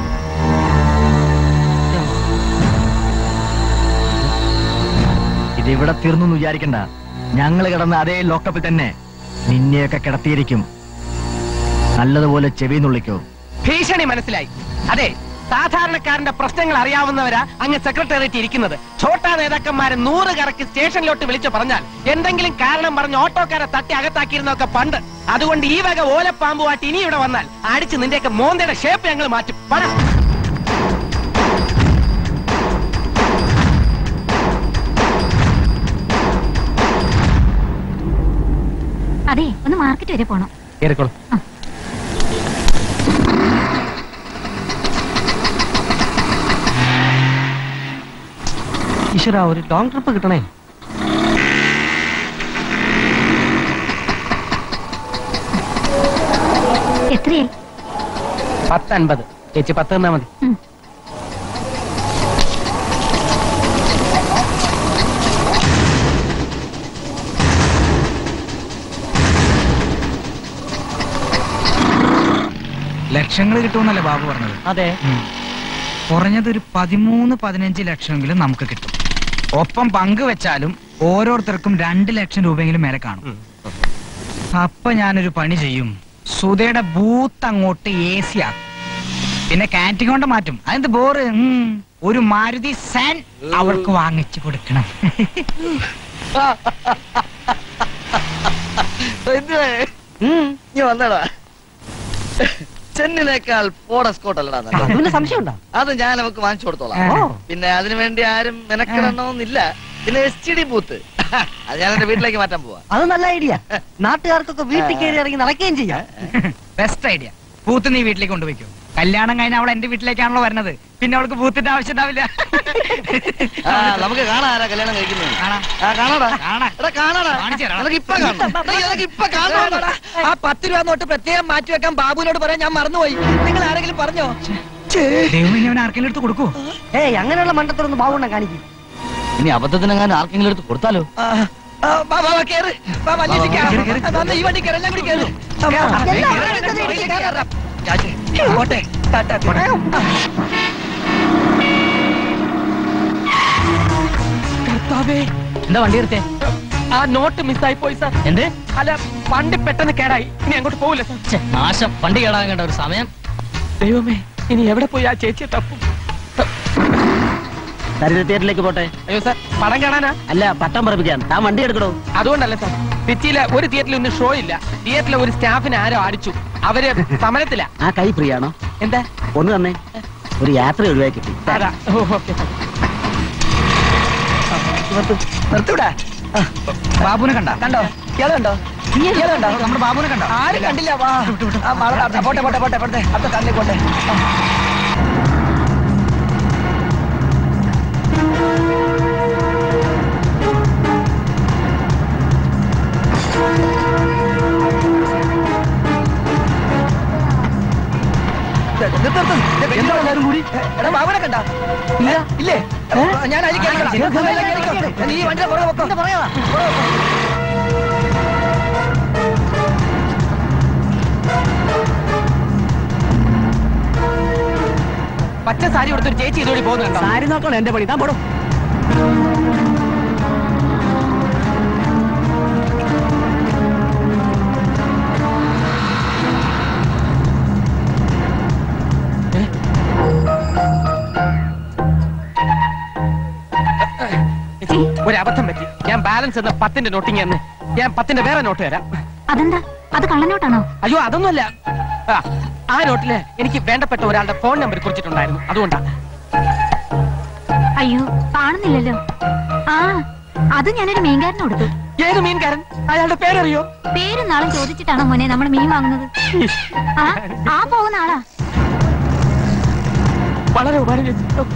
ഇതിവിടെ തീർന്നു വിചാരിക്കണ്ട. ഞങ്ങൾ കിടന്ന അതേ ലോക്കപ്പിൽ തന്നെ നിന്നെയൊക്കെ കിടത്തിയിരിക്കും. നല്ലതുപോലെ ചെവി നുള്ളിക്കോ. ഭീഷണി മനസ്സിലായി. അതെ, സാധാരണക്കാരന്റെ പ്രശ്നങ്ങൾ അറിയാവുന്നവരാ അങ്ങ് സെക്രട്ടേറിയറ്റ് ഇരിക്കുന്നത്. ഛോട്ടാ നേതാക്കന്മാരെ 100 കറക്കി സ്റ്റേഷനിലോട്ട് വിളിച്ചു പറഞ്ഞാൽ എന്തെങ്കിലും കാരണം പറഞ്ഞ് ഓട്ടോക്കാരെ തട്ടി അകത്താക്കിയിരുന്നൊക്കെ പണ്ട്. അതുകൊണ്ട് ഈ വക ഓലപ്പാമ്പുമായിട്ട് ഇനി ഇവിടെ വന്നാൽ അടിച്ച് നിന്റെയൊക്കെ മോന്തയുടെ ഷേപ്പ് ഞങ്ങൾ മാറ്റും. പണ അതെ, ഒന്ന് മാർക്കറ്റ് വരെ പോണം. ഈശ്വര, ഒരു ലോങ് ട്രിപ്പ് കിട്ടണേ. എത്രയായി? 10.50. ചേച്ചി 10 തന്നാ മതി. ലക്ഷങ്ങൾ കിട്ടുമെന്നല്ലേ ബാബു പറഞ്ഞത്? അതെ, കുറഞ്ഞത് ഒരു 13-15 ലക്ഷമെങ്കിലും നമുക്ക് കിട്ടും. ഒപ്പം പങ്കുവെച്ചാലും ഓരോരുത്തർക്കും 2 ലക്ഷം രൂപയെങ്കിലും മേലെ കാണും. അപ്പൊ ഞാനൊരു പണി ചെയ്യും. സുധയുടെ ബൂത്ത് അങ്ങോട്ട് AC ആക്കും. പിന്നെ കാന്റീൻ കൊണ്ട് മാറ്റും. അതെന്ത് ബോറ്. ഒരു മാരുതി സാൻ അവർക്ക് വാങ്ങിച്ചു കൊടുക്കണം. വന്നടാ. ചെന്നിനേക്കാൾ പോടസ്കോട്ടല്ലടാ. സംശയമുണ്ടോ? അത് ഞാൻ അവക്ക് വാങ്ങിച്ചു കൊടുത്തോളാം. പിന്നെ അതിനു വേണ്ടി ആരും മെനക്കിടണമെന്നില്ല. പിന്നെ STD ബൂത്ത് അത് ഞാൻ എന്റെ വീട്ടിലേക്ക് മാറ്റാൻ പോവാ. അത് നല്ല ഐഡിയ. നാട്ടുകാർക്കൊക്കെ വീട്ടിൽ കയറി ഇറങ്ങി നടക്കുകയും ചെയ്യാം. Best idea. ബൂത്ത് നീ വീട്ടിലേക്ക് കൊണ്ടുപോയിക്കോ. കല്യാണം കഴിഞ്ഞ അവൾ എന്റെ വീട്ടിലേക്കാണല്ലോ വരുന്നത്. പിന്നെ അവൾക്ക് ബൂത്തിന്റെ ആവശ്യം ഉണ്ടാവില്ല. നമുക്ക് കാണാം ആരാ കല്യാണം കഴിക്കുന്നത്. ആ 10 രൂപ നോട്ട് പ്രത്യേകം മാറ്റി വെക്കാൻ ബാബുവിനോട് പറയാൻ ഞാൻ മറന്നുപോയി. നിങ്ങൾ ആരെങ്കിലും പറഞ്ഞോ? ആർക്കെങ്കിലും എടുത്ത് കൊടുക്കൂ. ഏയ്, അങ്ങനെയുള്ള മണ്ടത്തോടൊന്ന് ബാബുണ്ണ കാണിക്കും. ഇനി അബദ്ധത്തിനെങ്ങാനും ആർക്കെങ്കിലും എടുത്ത് കൊടുത്താലോ? ഈ വണ്ടി എല്ലാം കൂടി കയറും. എന്താ വണ്ടി എടുത്തേ? ആ നോട്ട് മിസ്സായി പോയി സാർ. എന്തേ? അല്ല, വണ്ടി പെട്ടെന്ന് കേടായി. ഇനി അങ്ങോട്ട് പോവില്ല സാർ. നാശം. വണ്ടി കേടാകേണ്ട ഒരു സമയം. ദൈവമേ, ഇനി എവിടെ പോയി ആ ചേച്ചിയെ തപ്പും? തിയേറ്ററിലേക്ക് പോട്ടെ. അയ്യോ സാർ, പടം കാണാനാ? അല്ല, പട്ടം പറപ്പിക്കാൻ. താൻ വണ്ടി എടുക്കണോ? അതുകൊണ്ടല്ല സാർ, സിറ്റിയിലെ ഒരു തിയേറ്ററിൽ ഇന്ന് ഷോ ഇല്ല. തിയേറ്ററിലെ ഒരു സ്റ്റാഫിനെ ആരോ അടിച്ചു. അവര് സമരത്തില. ആ കൈ ഫ്രീ ആണോ? എന്താ? ഒന്ന് തന്നെ ഒരു യാത്ര ഒഴിവാക്കി കിട്ടി. നിർത്തൂടാ. ബാബുവിനെ കണ്ടോ? ഇയാള് കണ്ടോ? നമ്മുടെ ബാബുവിനെ കണ്ടോ? ആരും കണ്ടില്ല. പോട്ടെ പോട്ടെ പോട്ടെ പോട്ടെ. അടുത്ത കണ്ണിൽ പോട്ടെ. എല്ലാവരും കൂടി ബാബുനെ കണ്ട ഇല്ല ഇല്ലേ ഞാൻ നീ വണ്ടിയുടെ പുറകെ വെക്കോ പറയാ പച്ച സാരി കൊടുത്തൊരു ചേച്ചി ഇതുവഴി പോകുന്നുണ്ടോ? സാരി നോക്കണം എന്റെ പണി. താൻ പോടും. ഒരു അബദ്ധം പറ്റി. ഞാൻ ബാലൻസ് എന്ന 10ന്റെ നോട്ടിങ് എന്ന് ഞാൻ 10ന്റെ വേറെ നോട്ട് തരാം. അതെന്താ? അത് കള്ളനോട്ടാണോ? അയ്യോ അതൊന്നുമല്ല. ആ നോട്ടില് എനിക്ക് വേണ്ടപ്പെട്ട ഒരാളുടെ ഫോൺ നമ്പർ കുറിച്ചിട്ടുണ്ടായിരുന്നു, അതുകൊണ്ടാ. അയ്യോ കാണുന്നില്ലല്ലോ. ആ അത് ഞാനൊരു മീൻകാരന് കൊടുത്തു. ഏത് മീൻകാരൻ? അയാളുടെ പേരറിയോ? പേരും നാളും ചോദിച്ചിട്ടാണോ മോനെ നമ്മൾ മീൻ വാങ്ങുന്നത്? ആ പോകുന്ന ആളാ. വളരെ ഉപകാരം.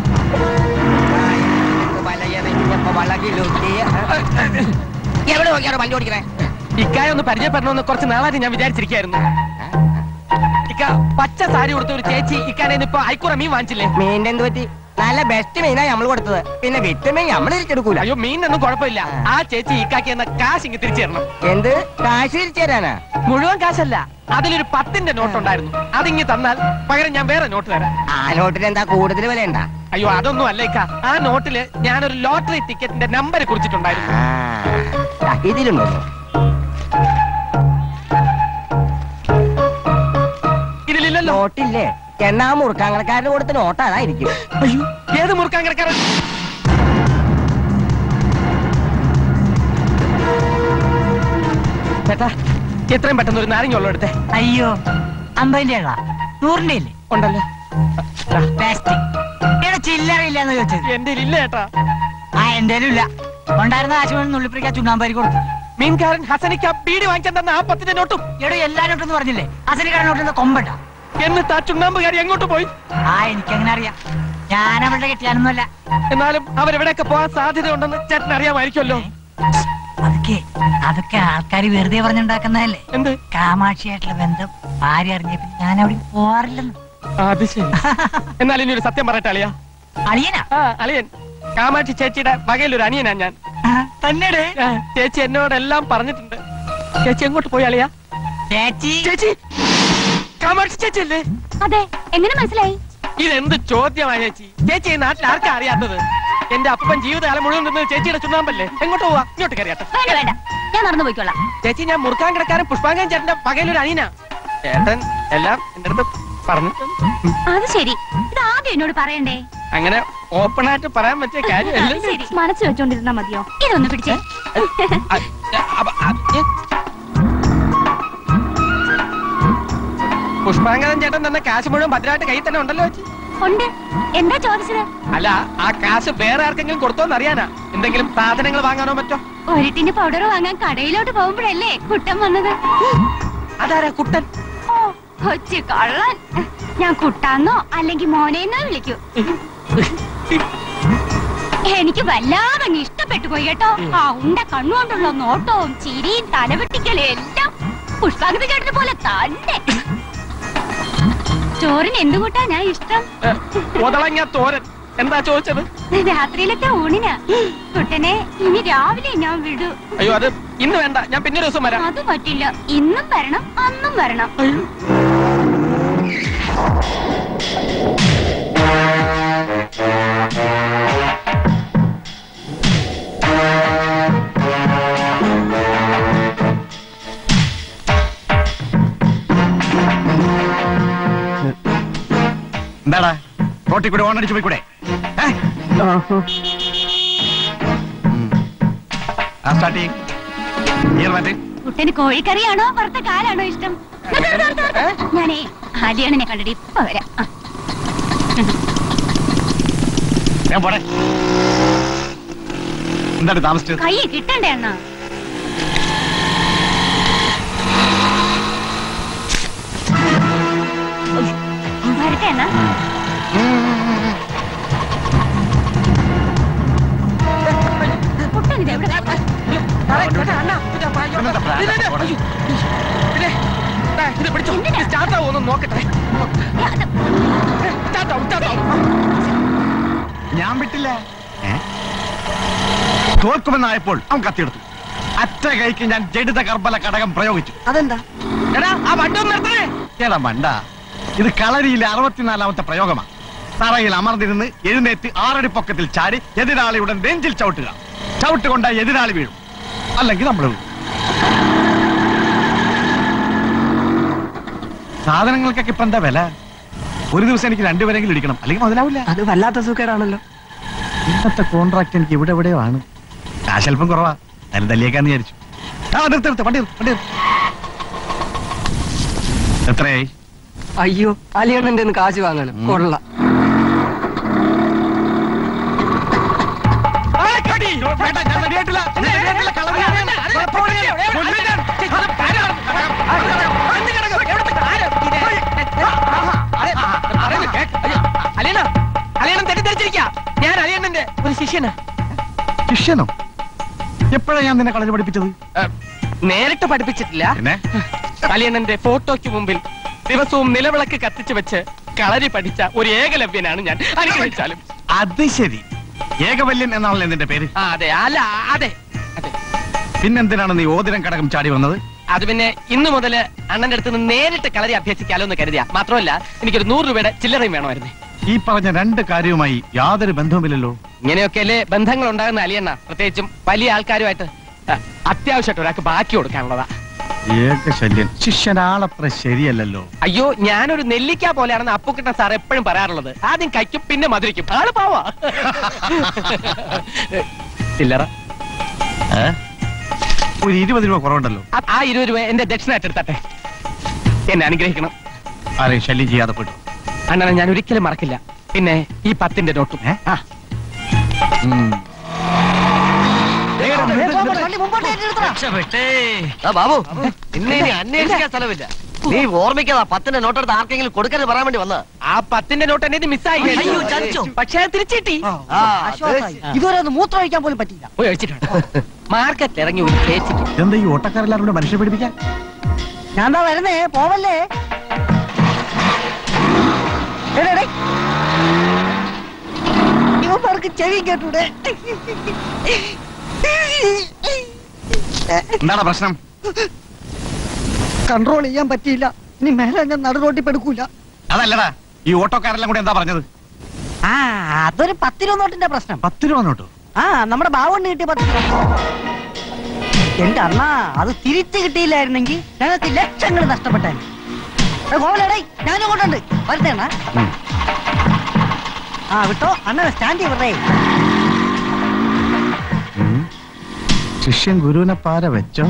എവിടെ നോക്കിയാണോ വണ്ടി ഓടിക്കണേ? ഇക്കായ ഒന്ന് പരിചയപ്പെടണമെന്ന് കുറച്ച് നാളായിട്ട് ഞാൻ വിചാരിച്ചിരിക്കായിരുന്നു. ഇക്ക പച്ച സാരി കൊടുത്ത ഒരു ചേച്ചി ഇക്കാനെ ഇപ്പൊ അയക്കുറ മീൻ വാങ്ങിച്ചില്ലേ? മീനിന്റെ എന്ത് പറ്റി? നല്ല ബെസ്റ്റ് മീനാ നമ്മൾ കൊടുത്തത്. പിന്നെ വിറ്റമീൻ നമ്മൾ തിരിച്ചെടുക്കൂല. അയ്യോ മീനൊന്നും കുഴപ്പമില്ല. ആ ചേച്ചി ഇക്കാക്കി എന്ന കാശ് ഇങ്ങ് തിരിച്ചു തരണം. എന്ത് കാശ് തിരിച്ചു തരാനാ? മുഴുവൻ കാശല്ല, അതിലൊരു 10ന്റെ നോട്ട് ഉണ്ടായിരുന്നു. അതിങ്ങ് തന്നാൽ പകരം ഞാൻ വേറെ നോട്ട് തരാം. ആ നോട്ടിന് എന്താ കൂടുതൽ വില ഉണ്ടാ? അയ്യോ അതൊന്നും അല്ല ഇക്ക. ആ നോട്ടില് ഞാനൊരു ലോട്ടറി ടിക്കറ്റിന്റെ നമ്പർ കുറിച്ചിട്ടുണ്ടായിരുന്നു. ഇതിലുണ്ടോ? ഇതിലില്ലല്ലോ. നോട്ടില്ലേ? എന്നാ മുറുക്കാങ്കടക്കാരന് കൊടുത്ത നോട്ട് അതായിരിക്കും. അയ്യോ ഏത് മുറുക്കാങ്കടക്കാരൻ? ചേട്ടാ എത്രയും പെട്ടെന്ന് ഒരു നാരങ്ങ ഉള്ള എടുത്തേ. അയ്യോ 50ന്റെ 100ന്റെ ഇല്ലേ? ഉണ്ടല്ലോ. ചില്ലറയില്ലെന്ന് ചോദിച്ചത്. എന്റെ ഇല്ല ചേട്ടാ. ആ എന്തേലും ഇല്ല. ഉണ്ടായിരുന്ന കാശ് നുള്ളിപ്പിടിക്കാൻ ചുണ്ണാമ്പാരി കൊടുത്തു. മീൻകാരൻ ഹസനിക്ക ബീഡി വാങ്ങിക്കാൻ തന്ന ആ 10ന്റെ നോട്ടും. എടോ എല്ലാ നോട്ടെന്ന് പറഞ്ഞില്ലേ? ഹസനിക്കാരൻ നോട്ടിന്റെ കൊമ്പണ്ട. എന്നിട്ട് ആ ചുണ്ണാമ്പുകാരി എങ്ങോട്ട് പോയി? ആ എനിക്കങ്ങനെ അറിയാം. ഞാൻ അവരുടെ കെട്ടിയാനൊന്നുമല്ല. എന്നാലും അവരെവിടെയൊക്കെ പോകാൻ സാധ്യത ഉണ്ടെന്ന് ചേട്ടൻ അറിയാമായിരിക്കുമല്ലോ. അതൊക്കെ ആൾക്കാർ വെറുതെ പറഞ്ഞുണ്ടാക്കുന്നതല്ലേ. എന്ത് കാമാക്ഷിയായിട്ടുള്ള ബന്ധം ഭാര്യ അറിഞ്ഞ പിന്നെ ഞാൻ അവിടെ പോവാറില്ലെന്ന്. അത് ശരി. എന്നാൽ ഇനി ഒരു സത്യം പറയട്ടെ അളിയ. അളിയനാ? അളിയൻ. കാമാക്ഷി ചേച്ചിയുടെ വകയിലൊരു അനിയനാ ഞാൻ. തന്നെ? ചേച്ചി എന്നോടെല്ലാം പറഞ്ഞിട്ടുണ്ട്. ചേച്ചി എങ്ങോട്ട് പോയി അളിയ? ചേച്ചി കാമാക്ഷി ചേച്ചി അല്ലേ? അതെ. എങ്ങനെ മനസ്സിലായി? ഇതെന്ത് ചോദ്യമാണ് ചേച്ചി? ചേച്ചി ഈ നാട്ടിൽ ആർക്കാ അറിയാത്തത്? എന്റെ അപ്പൻ ജീവിതകാലം മുഴുവൻ നിന്നത് ചേച്ചിയുടെ ചുണ്ണാമ്പല്ലേ? എങ്ങോട്ട് പോവാ? ഇങ്ങോട്ട് കയറിയാട്ടെ. വേണ്ട ഞാൻ നടന്നു പോയിക്കോളാം. ചേച്ചി ഞാൻ മുറുക്കാൻ കിടക്കാരൻ പുഷ്പാങ്കൻ ചേട്ടന്റെ വകയിലൊരു അനിയനാ. ചേട്ടൻ എല്ലാം എന്റെ അടുത്ത് പറഞ്ഞു. അത് ശരി. ഇത് ആദ്യം എന്നോട് പറയണ്ടേ? അങ്ങനെ ഓപ്പൺ ആയിട്ട് പറയാൻ പറ്റിയ കാര്യമല്ല. ശരി മനസ്സിൽ വെച്ചോണ്ടിരുന്നാ മതിയോ? ഇതൊന്ന് പിടിച്ചേ. പുഷ്പാങ്കൻ ചേട്ടൻ തന്നെ കാശ് മുഴുവൻ ഭദ്രമായിട്ട് കയ്യിൽ തന്നെ ഉണ്ടല്ലോ. ഉണ്ട്. എന്താ ചോദിച്ചത്? അല്ല ആ കാശ് വേറെ ആർക്കെങ്കിലും കൊടുത്തോന്ന് അറിയാനാ. എന്തെങ്കിലും സാധനങ്ങൾ വാങ്ങാനോ മറ്റോ? ഒരു ടിന് പൗഡർ വാങ്ങാൻ കടയിലോട്ട് പോകുമ്പോഴല്ലേ കുട്ടൻ വന്നത്. അതാരാ കുട്ടൻ? ഓ കൊച്ചു കള്ളൻ. ഞാൻ കുട്ടാന്നോ അല്ലെങ്കിൽ മോനേന്നോ വിളിക്കൂ. എനിക്ക് വല്ലാതെ ഇഷ്ടപ്പെട്ടു പോയി കേട്ടോ. ആ ഉണ്ട കണ്ണുകൊണ്ടുള്ള നോട്ടവും ചിരിയും തലവെട്ടിക്കലും എല്ലാം പുഷ്പാങ്കത ചേട്ടനെ പോലെ തന്നെ. ചോറിന് എന്ത് കൂട്ടാ ഞാൻ ഇഷ്ടം? തോരൻ. എന്താ ചോദിച്ചത്? രാത്രിയിലത്തെ ഊണിനാ. കുട്ടനെ ഇനി രാവിലെ ഞാൻ വിടൂ. അയ്യോ അത് ഇന്ന് വേണ്ട, ഞാൻ പിന്നെ ഒരു ദിവസം വരാം. അത് പറ്റില്ല. ഇന്നും വരണം അന്നും വരണം. എന്താടാ റോട്ടിൽ കൂടെ ഓണടിച്ചു പോയിക്കൂടെ? കുട്ടന് കോഴിക്കറിയാണോ വറുത്ത കാലാണോ ഇഷ്ടം? ഞാനേ ആദ്യണ്ണനെ കണ്ടിട്ട് ഇപ്പൊ വരാം. എന്താണ് താമസിച്ചത്? കൈ കിട്ടണ്ടേ അണ്ണാ? വരട്ടെ അണ്ണാ. കുട്ടൻ ഇത് എവിടെ? ഇത് പിടിച്ചോ, സ്റ്റാർട്ട് ആവുമെന്ന് നോക്കട്ടെ. ഞാൻ വിട്ടില്ല. തോൽക്കുമെന്നായപ്പോൾ അവൻ കത്തിയെടുത്തു. അറ്റ കൈക്ക് ഞാൻ ജഡിത കർബല കടകം പ്രയോഗിച്ചു. അതെന്താ? എടാ ആ വണ്ടം നിർത്തണേ. എടാ മണ്ട, ഇത് കളരിയിലെ 64ാമത്തെ പ്രയോഗമാണ്. തറയിൽ അമർന്നിരുന്ന് എഴുന്നേറ്റ് 6 അടി പൊക്കത്തിൽ ചാടി എതിരാളിയുടെ നെഞ്ചിൽ ചവിട്ടുക. ചവിട്ടുകൊണ്ട എതിരാളി വീഴും, അല്ലെങ്കിൽ നമ്മൾ വീഴും. സാധനങ്ങൾക്കൊക്കെ ഇപ്പൊ എന്താ വില? ഒരു ദിവസം എനിക്ക് 2 പേരെങ്കിലും ഇടിക്കണം, അല്ലെങ്കിൽ മുതലാവില്ല. അത് വല്ലാത്ത സുഖേടാണല്ലോ. ഇന്നത്തെ കോൺട്രാക്ട് എനിക്ക് ഇവിടെ എവിടെയോ ആണ്. കാശൽപ്പം കുറവാ, അതിന് തല്ലിയേക്കാന്ന് വിചാരിച്ചു. വണ്ടി എത്രയായി? അയ്യോ, അലിയണ്ണന്റെ കാശ് വാങ്ങാനും കൊള്ളാം. അലിയണ്ണൻ തെറ്റിദ്ധരിച്ചിരിക്ക. ഞാൻ അലിയണ്ണന്റെ ഒരു ശിഷ്യനാ. ശിഷ്യനോ? എപ്പോഴാ ഞാൻ നിന്നെ കളരി പഠിപ്പിച്ചത്? നേരിട്ട് പഠിപ്പിച്ചിട്ടില്ല. അലിയണ്ണന്റെ ഫോട്ടോയ്ക്ക് മുമ്പിൽ ദിവസവും നിലവിളക്ക് കത്തിച്ചു വെച്ച് കളരി പഠിച്ച ഒരു ഏകലവ്യനാണ് ഞാൻ. അനുഗ്രഹിച്ചാലും. അത് ശരി, ഏകവല്യൻ എന്നാണല്ലോ നിന്റെ പേര്? അതെ. അല്ല, അതെ. പിന്നെന്തിനാണ് നീ ഓതിരം കടകം ചാടി വന്നത്? അത് പിന്നെ ഇന്നു മുതല് അണ്ണന്റെ അടുത്ത് നിന്ന് നേരിട്ട് കളരി അഭ്യസിക്കാലോ എന്ന് കരുതിയാ. മാത്രമല്ല എനിക്കൊരു 100 രൂപയുടെ ചില്ലറയും വേണമായിരുന്നു. ഈ പറഞ്ഞ 2 കാര്യവുമായി യാതൊരു ബന്ധവുമില്ലല്ലോ. ഇങ്ങനെയൊക്കെയല്ലേ ബന്ധങ്ങൾ ഉണ്ടാകുന്ന അലിയണ്ണ, പ്രത്യേകിച്ചും വലിയ ആൾക്കാരുമായിട്ട്. അത്യാവശ്യമായിട്ട് ഒരാൾക്ക് ബാക്കി കൊടുക്കാനുള്ളതാ. ഏകശല്യൻ ശിഷ്യനാളത്ര ശരിയല്ലല്ലോ. അയ്യോ, ഞാനൊരു നെല്ലിക്ക പോലെയാണെന്ന് അപ്പുക്കിട്ട സാർ എപ്പോഴും പറയാറുള്ളത്. ആദ്യം കഴിക്കും, പിന്നെ മധുരിക്കും. ആള് പാവാ. ചില്ലറ ഒരു 20 രൂപ കുറവുണ്ടല്ലോ. ആ 20 രൂപ എന്റെ ദക്ഷിണായിട്ട് എടുത്തട്ടെ. എന്നെ അനുഗ്രഹിക്കണം. ആരെയും ശല്യം ചെയ്യാതെ പോയിട്ടു. അണ്ണനെ ഞാൻ ഒരിക്കലും മറക്കില്ല. പിന്നെ ഈ 10ന്റെ നോട്ടും. ബാബു, ഇന്നെ അന്വേഷിക്കാൻ സ്ഥലമില്ല. നീ ഓർമ്മിക്കാതാ 10ന്റെ നോട്ടെടുത്ത് ആർക്കെങ്കിലും കൊടുക്കരുത് പറയാൻ വേണ്ടി വന്നത്. ആ 10ന്റെ നോട്ട് എന്നെ മിസ്സായി. പക്ഷേ തിരിച്ചിട്ടി. ഇതുവരെ ഒന്ന് മൂത്രം ഒഴിക്കാൻ പോലും പറ്റില്ല. പോയി ഒഴിച്ചിട്ടുണ്ട്. മാർക്കറ്റിൽ ഇറങ്ങി ഒരു ചേച്ചിക്ക്. എന്താ ഈ ഓട്ടക്കാരെല്ലാവരും കൂടെ മനുഷ്യ പിടിപ്പിക്കാൻ? ഞാൻ എന്താ വരുന്നേ, പോവല്ലേ. ഇവർക്ക് ചെവി കേട്ടൂടെ? എന്താണ് പ്രശ്നം? കൺട്രോൾ ചെയ്യാൻ പറ്റിയില്ല. ഇനി മേലെ ഞാൻ നടുറോട്ടി പെടുക്കൂല. അതല്ലടാ, ഈ ഓട്ടോക്കാരെല്ലാം കൂടെ എന്താ പറഞ്ഞത്? അതൊരു 10 രൂപ നോട്ടിന്റെ പ്രശ്നം. 10 രൂപ നോട്ടോ? നമ്മുടെ ബാവുണ്ട് കിട്ടിയ 10 രൂപ. എന്റെ അണ്ണാ, അത് തിരിച്ചു കിട്ടിയില്ലായിരുന്നെങ്കിൽ ഞങ്ങൾക്ക് ലക്ഷങ്ങൾ നഷ്ടപ്പെട്ടേ. ഗോവലടേ, ഞാനും കൊണ്ടുണ്ട്. വരട്ടെ അണ്ണാ. വിട്ടോ അണ്ണനെ സ്റ്റാൻഡ് ചെയ്യേ. ശിഷ്യൻ ഗുരുവിനെ പാര വെച്ചോ?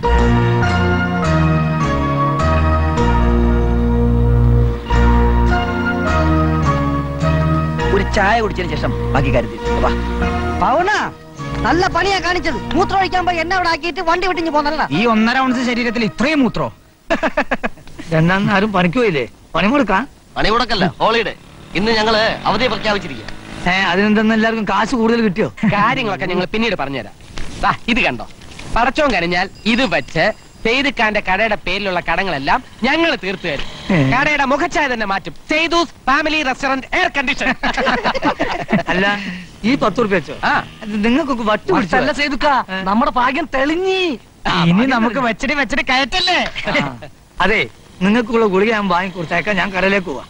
ഒരു ചായ കുടിച്ചതിന് ശേഷം ബാക്കി കാര്യത്തിൽ. പവന, നല്ല പണിയാ കാണിച്ചത്. മൂത്രം ഒഴിക്കാൻ പോയി എന്നെ അവിടെ ആക്കിയിട്ട് വണ്ടി വിട്ടിഞ്ഞ് പോന്നല്ല. ഈ 1.5 ഔൺസ് ശരീരത്തിൽ ഇത്രയും മൂത്രോ? ആരും പണിക്ക് പോയില്ലേ? പണി കൊടുക്കാം. പണി കൊടുക്കല്ല, ഹോളിഡേ. ഇന്ന് ഞങ്ങള് അവധി പ്രഖ്യാപിച്ചിരിക്കുക. അതിനെന്തെന്ന് എല്ലാവർക്കും കാശ് കൂടുതൽ കിട്ടിയോ? കാര്യങ്ങളൊക്കെ ഞങ്ങൾ പിന്നീട് പറഞ്ഞുതരാം. ഇത് കണ്ടോ, പടച്ചോൻ കഴിഞ്ഞാൽ ഇത് വെച്ച് സെയ്ദ്ഖാന്റെ കടയുടെ പേരിലുള്ള കടങ്ങളെല്ലാം ഞങ്ങൾ തീർത്തു തരും. കടയുടെ മുഖച്ഛായ തന്നെ മാറ്റും. Saidu's family restaurant air condition. അല്ല, ഈ 10 രൂപ വെച്ചോ? നിങ്ങൾക്കൊക്കെ വട്ട് പിടിച്ചല്ല സെയ്ദുക്ക, നമ്മുടെ ഭാഗ്യം തെളിഞ്ഞി. ഇനി നമുക്ക് വെച്ചിട്ട് കയറ്റല്ലേ? അതെ, നിങ്ങൾക്കുള്ള ഗുളിക ഞാൻ വാങ്ങി കൊടുത്തേക്കാം. ഞാൻ കടയിലേക്ക് പോവാ.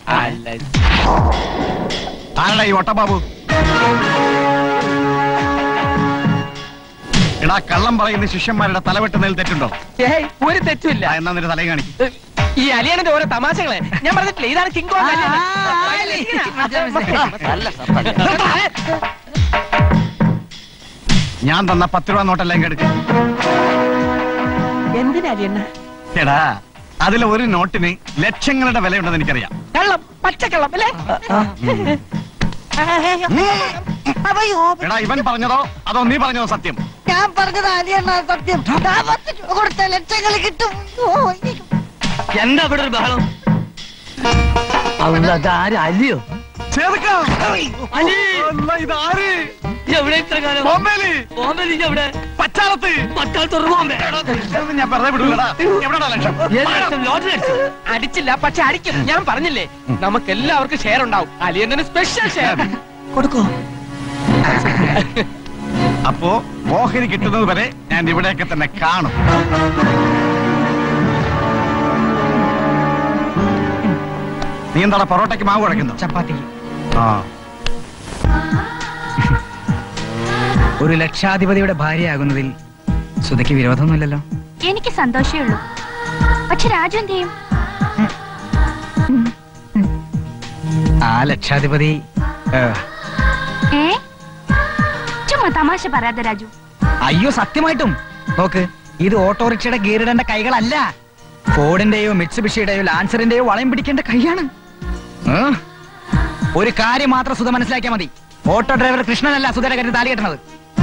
ആരടാ ഈ ഒട്ടബാബു? എടാ, കള്ളം പറയുന്ന ശിഷ്യന്മാരുടെ തലവെട്ടുന്നതിൽ തെറ്റുണ്ടോ? ഒരു തെറ്റുമില്ല. എന്നാ നിന്റെ തലയും കാണിക്കും. ഈ അലിയണന്റെ ഓരോ തമാശകളെ ഞാൻ പറഞ്ഞിട്ടില്ല. ഇതാണ് കിങ് കോങ്. ഞാൻ തന്ന 10 രൂപ നോട്ടെല്ലാം എടുക്കും. എന്തിനാ അലിയണ്ണ? എടാ, അതിലെ ഒരു നോട്ടിന് ലക്ഷങ്ങളുടെ വിലയുണ്ടെന്ന് എനിക്കറിയാം. കള്ളം, പച്ചക്കള്ളം അല്ലേ? എടാ, ഇവൻ പറഞ്ഞതോ അതോ നീ പറഞ്ഞതോ സത്യം? ഞാൻ പറഞ്ഞത് അലിയണ്ണ സത്യം. 10 രൂപ കൊടുത്ത ലക്ഷങ്ങൾ കിട്ടും. എന്താ ഇവിടെ ഒരു ബഹളം? അല്ലയോ? ഇതാര്? എവിടെ ഇത്ര കാലം? ബോംബെയില്. ബോംബെയിൽ ഇയ്യ് എവിടെ? പച്ചാളത്ത്. പട്ടാളത്തോട് ബോംബെ. ഞാൻ വെറുതെ വിടൂലടാ. എവിടെടാ ലക്ഷം? ലോട്ടറി അടിച്ചു. അടിച്ചില്ല, പക്ഷെ അടിക്കും. ഞാൻ പറഞ്ഞില്ലേ, നമുക്ക് എല്ലാവർക്കും ഷെയർ ഉണ്ടാവും. അലിയന്തന് സ്പെഷ്യൽ ഷെയർ കൊടുക്കോ? അപ്പോ ഓഹരി കിട്ടുന്നത് വരെ ഞാൻ ഇവിടെയൊക്കെ തന്നെ കാണും. നീ എന്താണ് പൊറോട്ടയ്ക്ക് മാവ് കുഴക്കുന്നു? ചപ്പാത്തി. ആ, ഒരു ലക്ഷാധിപതിയുടെ ഭാര്യയാകുന്നതിൽ സുധയ്ക്ക് വിരോധമൊന്നുമില്ലല്ലോ. എനിക്ക് സന്തോഷമേ ഉള്ളൂ. പക്ഷെ രാജു എന്ത് ചെയ്യും? ആ ലക്ഷാധിപതി ചുമ്മാ തമാശ പറയാതെ രാജു. അയ്യോ സത്യമായിട്ടും നോക്ക്, ഇത് ഓട്ടോറിക്ഷയുടെ ഗീറിടേണ്ട കൈകളല്ല. ഫോർഡിന്റെയോ മിറ്റ്സുബിഷിയുടെയോ ലാൻസറിന്റെയോ വളയം പിടിക്കേണ്ട കൈയാണ്. ഒരു കാര്യം മാത്രം സുധ മനസ്സിലാക്കിയാൽ മതി. ഓട്ടോ ഡ്രൈവർ കൃഷ്ണനല്ല സുധയുടെ കാര്യത്തിൽ താലി കെട്ടണത്.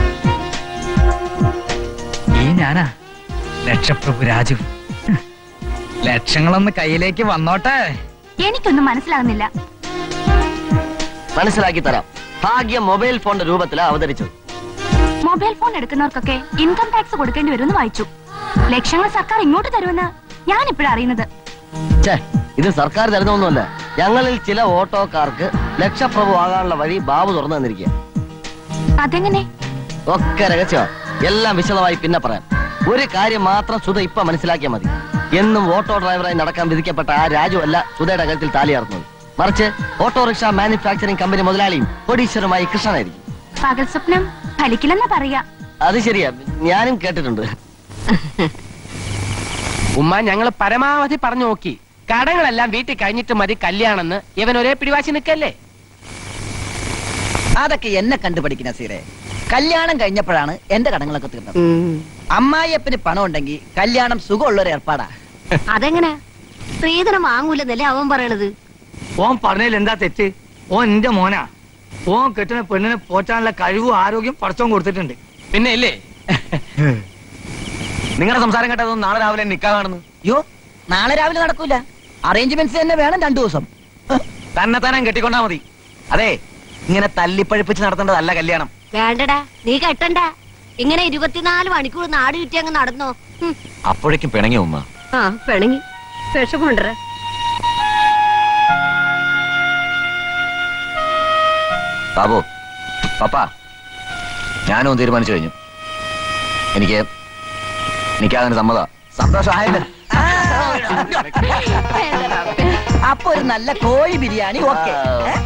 ഈ ഞാനാ ലക്ഷപ്രഭു രാജു. ലക്ഷങ്ങളൊന്ന് കയ്യിലേക്ക് വന്നോട്ടെ. എനിക്കൊന്നും മനസ്സിലാകുന്നില്ല. മനസ്സിലാക്കി തരാം. ഭാഗ്യം മൊബൈൽ ഫോണിന്റെ രൂപത്തിലാണ് അവതരിച്ചത്. മൊബൈൽ ഫോൺ എടുക്കുന്നവർക്കൊക്കെ ഇൻകം ടാക്സ് കൊടുക്കേണ്ടി വരുമെന്ന് വായിച്ചു. ലക്ഷങ്ങൾ സർക്കാർ ഇങ്ങോട്ട് തരുമെന്ന് ഞാൻ ഇപ്പോഴാണ് അറിയുന്നത്. ഇത് സർക്കാർ തരുന്നൊന്നുമല്ല. ഞങ്ങളിൽ ചില ഓട്ടോക്കാർക്ക് ലക്ഷപ്രഭു ആകാനുള്ള വഴി ബാബു തുറന്നു തന്നിരിക്കുക. അതെങ്ങനെ? ഒക്കെ രഹസ്യമാണ്. എല്ലാം വിശദമായി പിന്നെ പറയാം. ഒരു കാര്യം മാത്രം സുധ ഇപ്പൊ മനസ്സിലാക്കിയാൽ മതി. എന്നും ഓട്ടോ ഡ്രൈവറായി നടക്കാൻ വിധിക്കപ്പെട്ട ആ രാജു അല്ല സുധയുടെ കഴുത്തിൽ താലിയാർന്നത്. മറിച്ച് ഓട്ടോറിക്ഷ മാനുഫാക്ചറിംഗ് കമ്പനി മുതലാളിയും കോടീശ്വരമായി കൃഷ്ണനായിരിക്കും. പകൽ സ്വപ്നം ഫലിക്കില്ലെന്നാ പറയാ. അത് ശരിയാ, ഞാനും കേട്ടിട്ടുണ്ട്. ഉമ്മ ഞങ്ങൾ പരമാവധി പറഞ്ഞു നോക്കി. കടങ്ങളെല്ലാം വീട്ടിൽ കഴിഞ്ഞിട്ട് മതി കല്യാണെന്ന് ഇവൻ ഒരേ പിടിവാശി നിൽക്കല്ലേ. അതൊക്കെ എന്നെ കണ്ടുപഠിക്കുന്ന സീരെ. കല്യാണം കഴിഞ്ഞപ്പോഴാണ് എന്റെ കടങ്ങളൊക്കെ തീർന്നത്. അമ്മായിയപ്പന് പണം ഉണ്ടെങ്കിൽ കല്യാണം സുഖമുള്ളൊരു ഏർപ്പാടാ. അതെങ്ങനെ? സ്ത്രീധനം വാങ്ങൂലെന്നല്ലേ അവൻ പറയണത്? ഓൻ പറഞ്ഞതിൽ എന്താ തെറ്റ്? ഓൻ എന്റെ മോനാ. ഓൻ കെട്ടുന്ന പെണ്ണിനെ പോറ്റാനുള്ള കഴിവും ആരോഗ്യം പടച്ചോൻ കൊടുത്തിട്ടുണ്ട്. പിന്നെ ഇല്ലേ നിങ്ങളുടെ സംസാരം കേട്ടതൊന്നും നാളെ രാവിലെ നിക്കാണെന്ന്. യോ, നാളെ രാവിലെ നടക്കൂല. അറേഞ്ച്മെന്റ്സ് തന്നെ വേണം 2 ദിവസം. തന്നെ താനും കെട്ടിക്കൊണ്ടാ മതി. അതെ, ഇങ്ങനെ തല്ലിപ്പഴിപ്പിച്ച് നടത്തേണ്ടതല്ല കല്യാണം. വേണ്ടടാ, നീ കെട്ടണ്ട. ഇങ്ങനെ 24 മണിക്കൂർ നാട് ചുറ്റി അങ്ങ് നടന്നോ. അപ്പോഴേക്കും പിണങ്ങി ഉമ്മ. ആ, പിണങ്ങി. വിഷമുണ്ടേ? ബാബു, പപ്പ, ഞാനും തീരുമാനിച്ചു കഴിഞ്ഞു. എനിക്കതിന് സന്തോഷമായില്ല. അപ്പൊ ഒരു നല്ല കോഴി ബിരിയാണി. ഓക്കെ.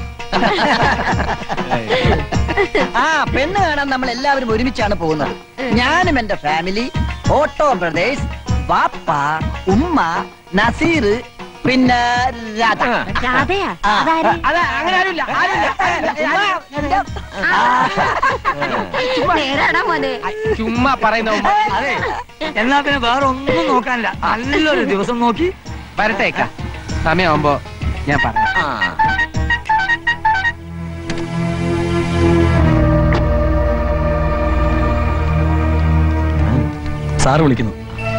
ആ, പെണ്ണ് കാണാൻ നമ്മൾ എല്ലാവരും ഒരുമിച്ചാണ് പോകുന്നത്. ഞാനും എന്റെ ഫാമിലി, ഓട്ടോ ബ്രദേഴ്സ്, ബാപ്പ, ഉമ്മ, നസീർ, പിന്നെ രാധ. രാധയാ? അങ്ങനെ ആരുമില്ല. ചുമ്മാ പറയുന്ന. അതെ, എന്നാ പിന്നെ വേറെ ഒന്നും നോക്കാനില്ല. നല്ലൊരു ദിവസം നോക്കി വരട്ടേക്ക. സമയമാകുമ്പോ ഞാൻ പറയാം. സാറ് വിളിക്കുന്നു.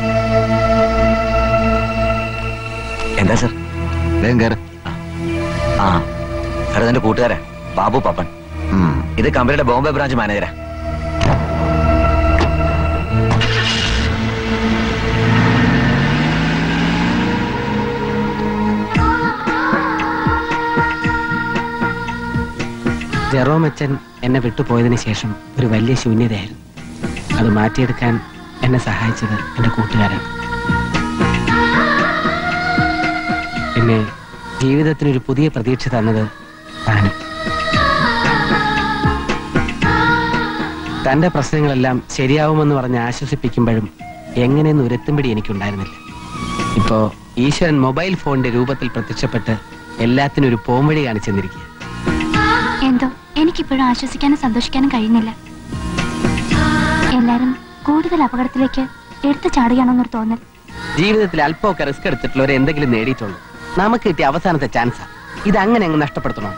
എന്താ സർ? വേഗം കയറ്. ആ, സാർ എന്റെ കൂട്ടുകാരാ, ബാബു പപ്പൻ. ഇത് കമ്പനിയുടെ ബോംബെ ബ്രാഞ്ച് മാനേജരാ. ജെറോമച്ചൻ എന്നെ വിട്ടുപോയതിനു ശേഷം ഒരു വലിയ ശൂന്യതയായിരുന്നു. അത് മാറ്റിയെടുക്കാൻ എന്നെ സഹായിച്ചത് എന്റെ കൂട്ടുകാരാണ്. പിന്നെ ജീവിതത്തിനൊരു പുതിയ പ്രതീക്ഷ തന്നത് താനും. തന്റെ പ്രശ്നങ്ങളെല്ലാം ശരിയാവുമെന്ന് പറഞ്ഞ് ആശ്വസിപ്പിക്കുമ്പോഴും എങ്ങനെയെന്ന് ഒരെത്തുംപിടി എനിക്കുണ്ടായിരുന്നില്ല. ഇപ്പോ ഈശ്വരൻ മൊബൈൽ ഫോണിന്റെ രൂപത്തിൽ പ്രത്യക്ഷപ്പെട്ട് എല്ലാത്തിനും ഒരു പോംവഴി കാണിച്ചു തന്നിരിക്കുക. എന്തോ എനിക്കിപ്പോഴും ആശ്വസിക്കാനും സന്തോഷിക്കാനും കഴിയുന്നില്ല. എല്ലാരും കൂടുതൽ അപകടത്തിലേക്ക് എടുത്തു ചാടുകയാണെന്നൊരു തോന്നൽ. ജീവിതത്തിൽ അല്പമൊക്കെ റിസ്ക് എടുത്തിട്ടുള്ളവരെ എന്തെങ്കിലും നേടിയിട്ടുള്ളൂ. നമുക്ക് കിട്ടിയ അവസാനത്തെ ചാൻസാ ഇത്. അങ്ങനെ അങ്ങ് നഷ്ടപ്പെടുത്തണോ?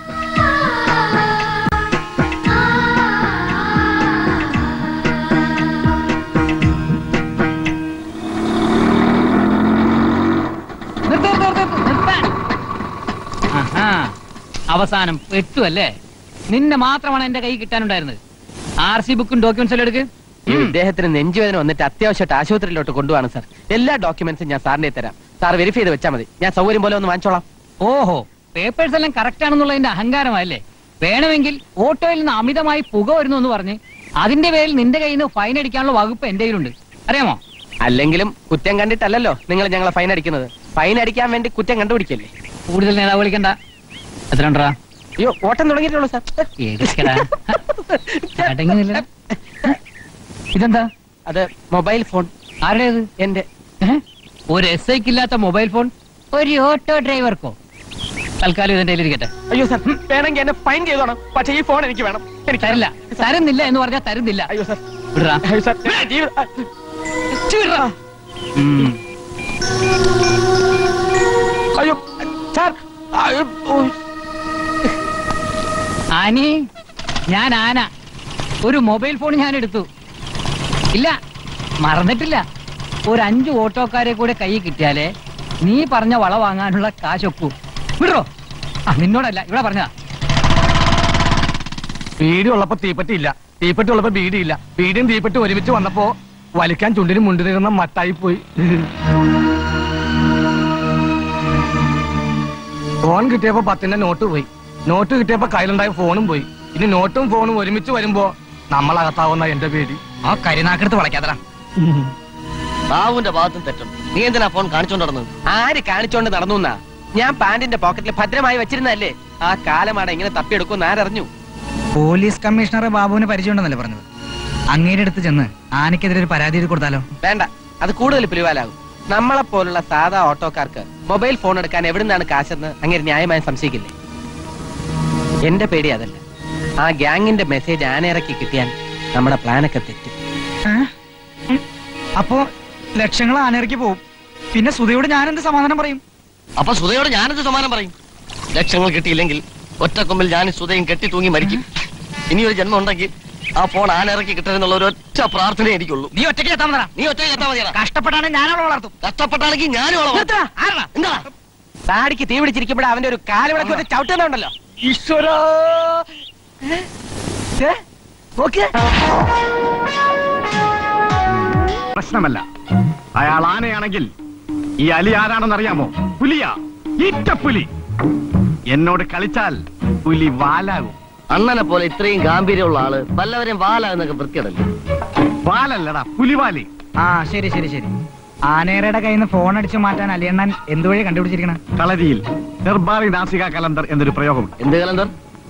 അവസാനം പെട്ടു അല്ലേ? നിന്നെ മാത്രമാണ് എന്റെ കൈ കിട്ടാനുണ്ടായിരുന്നത്. RC ബുക്കും ഡോക്യുമെന്റ്സ് എല്ലാം എടുക്ക്. ഇദ്ദേഹത്തിന് നെഞ്ചുവേദന വന്നിട്ട് അത്യാവശ്യമായിട്ട് ആശുപത്രിയിലോട്ട് കൊണ്ടുപോകാണ് സാർ. എല്ലാ ഡോക്യുമെന്റ്സും ഞാൻ സാറിനെ തരാം. സാർ വെരിഫൈ ചെയ്ത് വെച്ചാൽ മതി. ഞാൻ സൗകര്യം പോലെ ഒന്ന് വാങ്ങിച്ചോളാം. ഓഹോ, പേപ്പേഴ്സ് എല്ലാം കറക്റ്റ് ആണെന്നുള്ളതിന്റെ അഹങ്കാരമല്ലേ? വേണമെങ്കിൽ ഓട്ടോയിൽ നിന്ന് അമിതമായി പുക വരുന്നു എന്ന് പറഞ്ഞ് അതിന്റെ പേരിൽ നിന്റെ കയ്യിൽ നിന്ന് ഫൈൻ അടിക്കാനുള്ള വകുപ്പ് എന്റെ കയ്യിലുണ്ട്, അറിയാമോ? അല്ലെങ്കിലും കുറ്റം കണ്ടിട്ടല്ലോ നിങ്ങൾ ഞങ്ങളെ ഫൈൻ അടിക്കുന്നത്. ഫൈൻ അടിക്കാൻ വേണ്ടി കുറ്റം കണ്ടുപിടിക്കല്ലേ. കൂടുതൽ നേതാവ് വിളിക്കണ്ട. എത്ര ഉണ്ടാ? അയ്യോ, ഓട്ടം തുടങ്ങിയിട്ടുള്ളൂ സാർ. ഇതെന്താ? അത് മൊബൈൽ ഫോൺ. ആരുടേത്? എന്റെ. ഒരു SI ഇല്ലാത്ത മൊബൈൽ ഫോൺ ഒരു ഓട്ടോ ഡ്രൈവർക്കോ? തൽക്കാലം ഇതിന്റെ ഇരിക്കട്ടെ. അയ്യോ സാർ, വേണമെങ്കിൽ എന്നെ ഫൈൻ ചെയ്തോണം. പക്ഷേ ഈ ഫോൺ എനിക്ക് വേണം. എനിക്ക് തരില്ല. തരുന്നില്ല എന്ന് പറഞ്ഞാൽ തരുന്നില്ല. അയ്യോ സാർ, അയ്യോ സാർ. ആനി, ഞാൻ ആന. ഒരു മൊബൈൽ ഫോൺ ഞാൻ എടുത്തു. ഇല്ല, മറന്നിട്ടില്ല. ഒരു 5 ഓട്ടോക്കാരെ കൂടെ കൈ കിട്ടിയാലേ നീ പറഞ്ഞ വള വാങ്ങാനുള്ള കാശൊക്കൂ. വിടറോ? നിന്നോടല്ല, ഇവിടെ പറഞ്ഞതാ. ബീഡി ഉള്ളപ്പോ തീപ്പെട്ടി ഇല്ല, തീപ്പെട്ടി ഉള്ളപ്പോ ബീഡിയില്ല. ബീഡിയും തീപ്പെട്ടി ഒരുമിച്ച് വന്നപ്പോ വലിക്കാൻ ചുണ്ടിനും മുണ്ടിലിരുന്ന മട്ടായി പോയി. ഫോൺ കിട്ടിയപ്പോ 10ന്റെ നോട്ട് പോയി. നോട്ട് കിട്ടിയപ്പോ കയ്യിലുണ്ടായ ഫോണും പോയി. ഇനി നോട്ടും ഫോണും ഒരുമിച്ച് വരുമ്പോ നമ്മളകത്താവുന്ന എന്റെ പേടി. ആ കരിനാക്കെടുത്ത് വളയ്ക്കാത്തടാ. ബാബുവിന്റെ ഭാഗത്തും തെറ്റുണ്ട്. നീ എന്തിനാ ഫോൺ കാണിച്ചോണ്ട് നടന്നത്? ആര് കാണിച്ചോണ്ട് നടന്നു എന്നാ? ഞാൻ പാന്റിന്റെ പോക്കറ്റിൽ ഭദ്രമായി വെച്ചിരുന്നല്ലേ. ആ കാലമാണ് ഇങ്ങനെ തപ്പിയെടുക്കുമെന്ന് ആരറിഞ്ഞു? പോലീസ് കമ്മീഷണറെ ബാബുവിന് പരിചയമുണ്ടെന്നല്ലേ പറഞ്ഞത്? അങ്ങേരുടെ അടുത്ത് ചെന്ന് ആനയ്ക്കെതിരെ ഒരു പരാതി എഴുതി കൊടുത്താലോ? വേണ്ട, അത് കൂടുതൽ പുലിവാലാകും. നമ്മളെ പോലുള്ള സാധാ ഓട്ടോക്കാർക്ക് മൊബൈൽ ഫോൺ എടുക്കാൻ എവിടുന്നാണ് കാശെന്ന് അങ്ങനെ ന്യായമായി സംശയിക്കില്ലേ? എന്റെ പേടി അതല്ല. ആ ഗ്യാങ്ങിന്റെ മെസ്സേജ് ആനയിറക്കി കിട്ടിയാൽ നമ്മുടെ പ്ലാനൊക്കെ തെറ്റും. അപ്പോ ലക്ഷങ്ങൾ ആനയിറക്കി പോവും. പിന്നെ സുധയോട് ഞാനെന്ത് സമാധാനം പറയും? അപ്പൊ സുധയോട് ഞാനെന്ത് സമാധാനം പറയും? ലക്ഷങ്ങൾ കിട്ടിയില്ലെങ്കിൽ ഒറ്റക്കൊമ്പിൽ ഞാൻ സുധയും കെട്ടി തൂങ്ങി മരിക്കും. ഇനിയൊരു ജന്മം ഉണ്ടെങ്കിൽ ആ ഫോൺ ആനിറക്കി കിട്ടരുന്നുള്ള ഒരു ഒറ്റ പ്രാർത്ഥനയെ എനിക്കുള്ളൂ. നീ ഒറ്റയ്ക്ക് എത്താൻ മതി. നീ ഒറ്റയ്ക്ക് എത്താൻ മതിയാ. കഷ്ടപ്പെട്ടാണെങ്കിൽ ഞാനവളെ വളർത്തും. കഷ്ടപ്പെട്ടാണെങ്കിൽ ഞാനും എന്താ താടിക്ക് തീ പിടിച്ചിരിക്കുമ്പോഴേ അവന്റെ ഒരു കാലുവിളക്ക് ചവിട്ടുന്നുണ്ടല്ലോ. ഈശ്വരാ, പ്രശ്നമല്ല. അയാൾ ആനയാണെങ്കിൽ ഈ അലി ആരാണെന്ന് അറിയാമോ? പുലിയാ, ഈറ്റപ്പുലി. എന്നോട് കളിച്ചാൽ പുലി വാലാകും. അണ്ണനെ പോലെ ഇത്രയും ഗാംഭീര്യമുള്ള ആള് വല്ലവരെയും വാലാകുന്നൊക്കെ വൃത്തിയടല്ലേ? വാലല്ലടാ, പുലിവാലി. ആ ശരി ശരി ശരി. ആനേരയുടെ കയ്യിൽ നിന്ന് ഫോൺ അടിച്ചു മാറ്റാൻ അലിയണ്ണൻ എന്തുവഴി കണ്ടുപിടിച്ചിരിക്കണം? കളരിയിൽ ദർബാറി നാസിക കലണ്ടർ എന്നൊരു പ്രയോഗമുണ്ട്. എന്ത് കലണ്ടർ?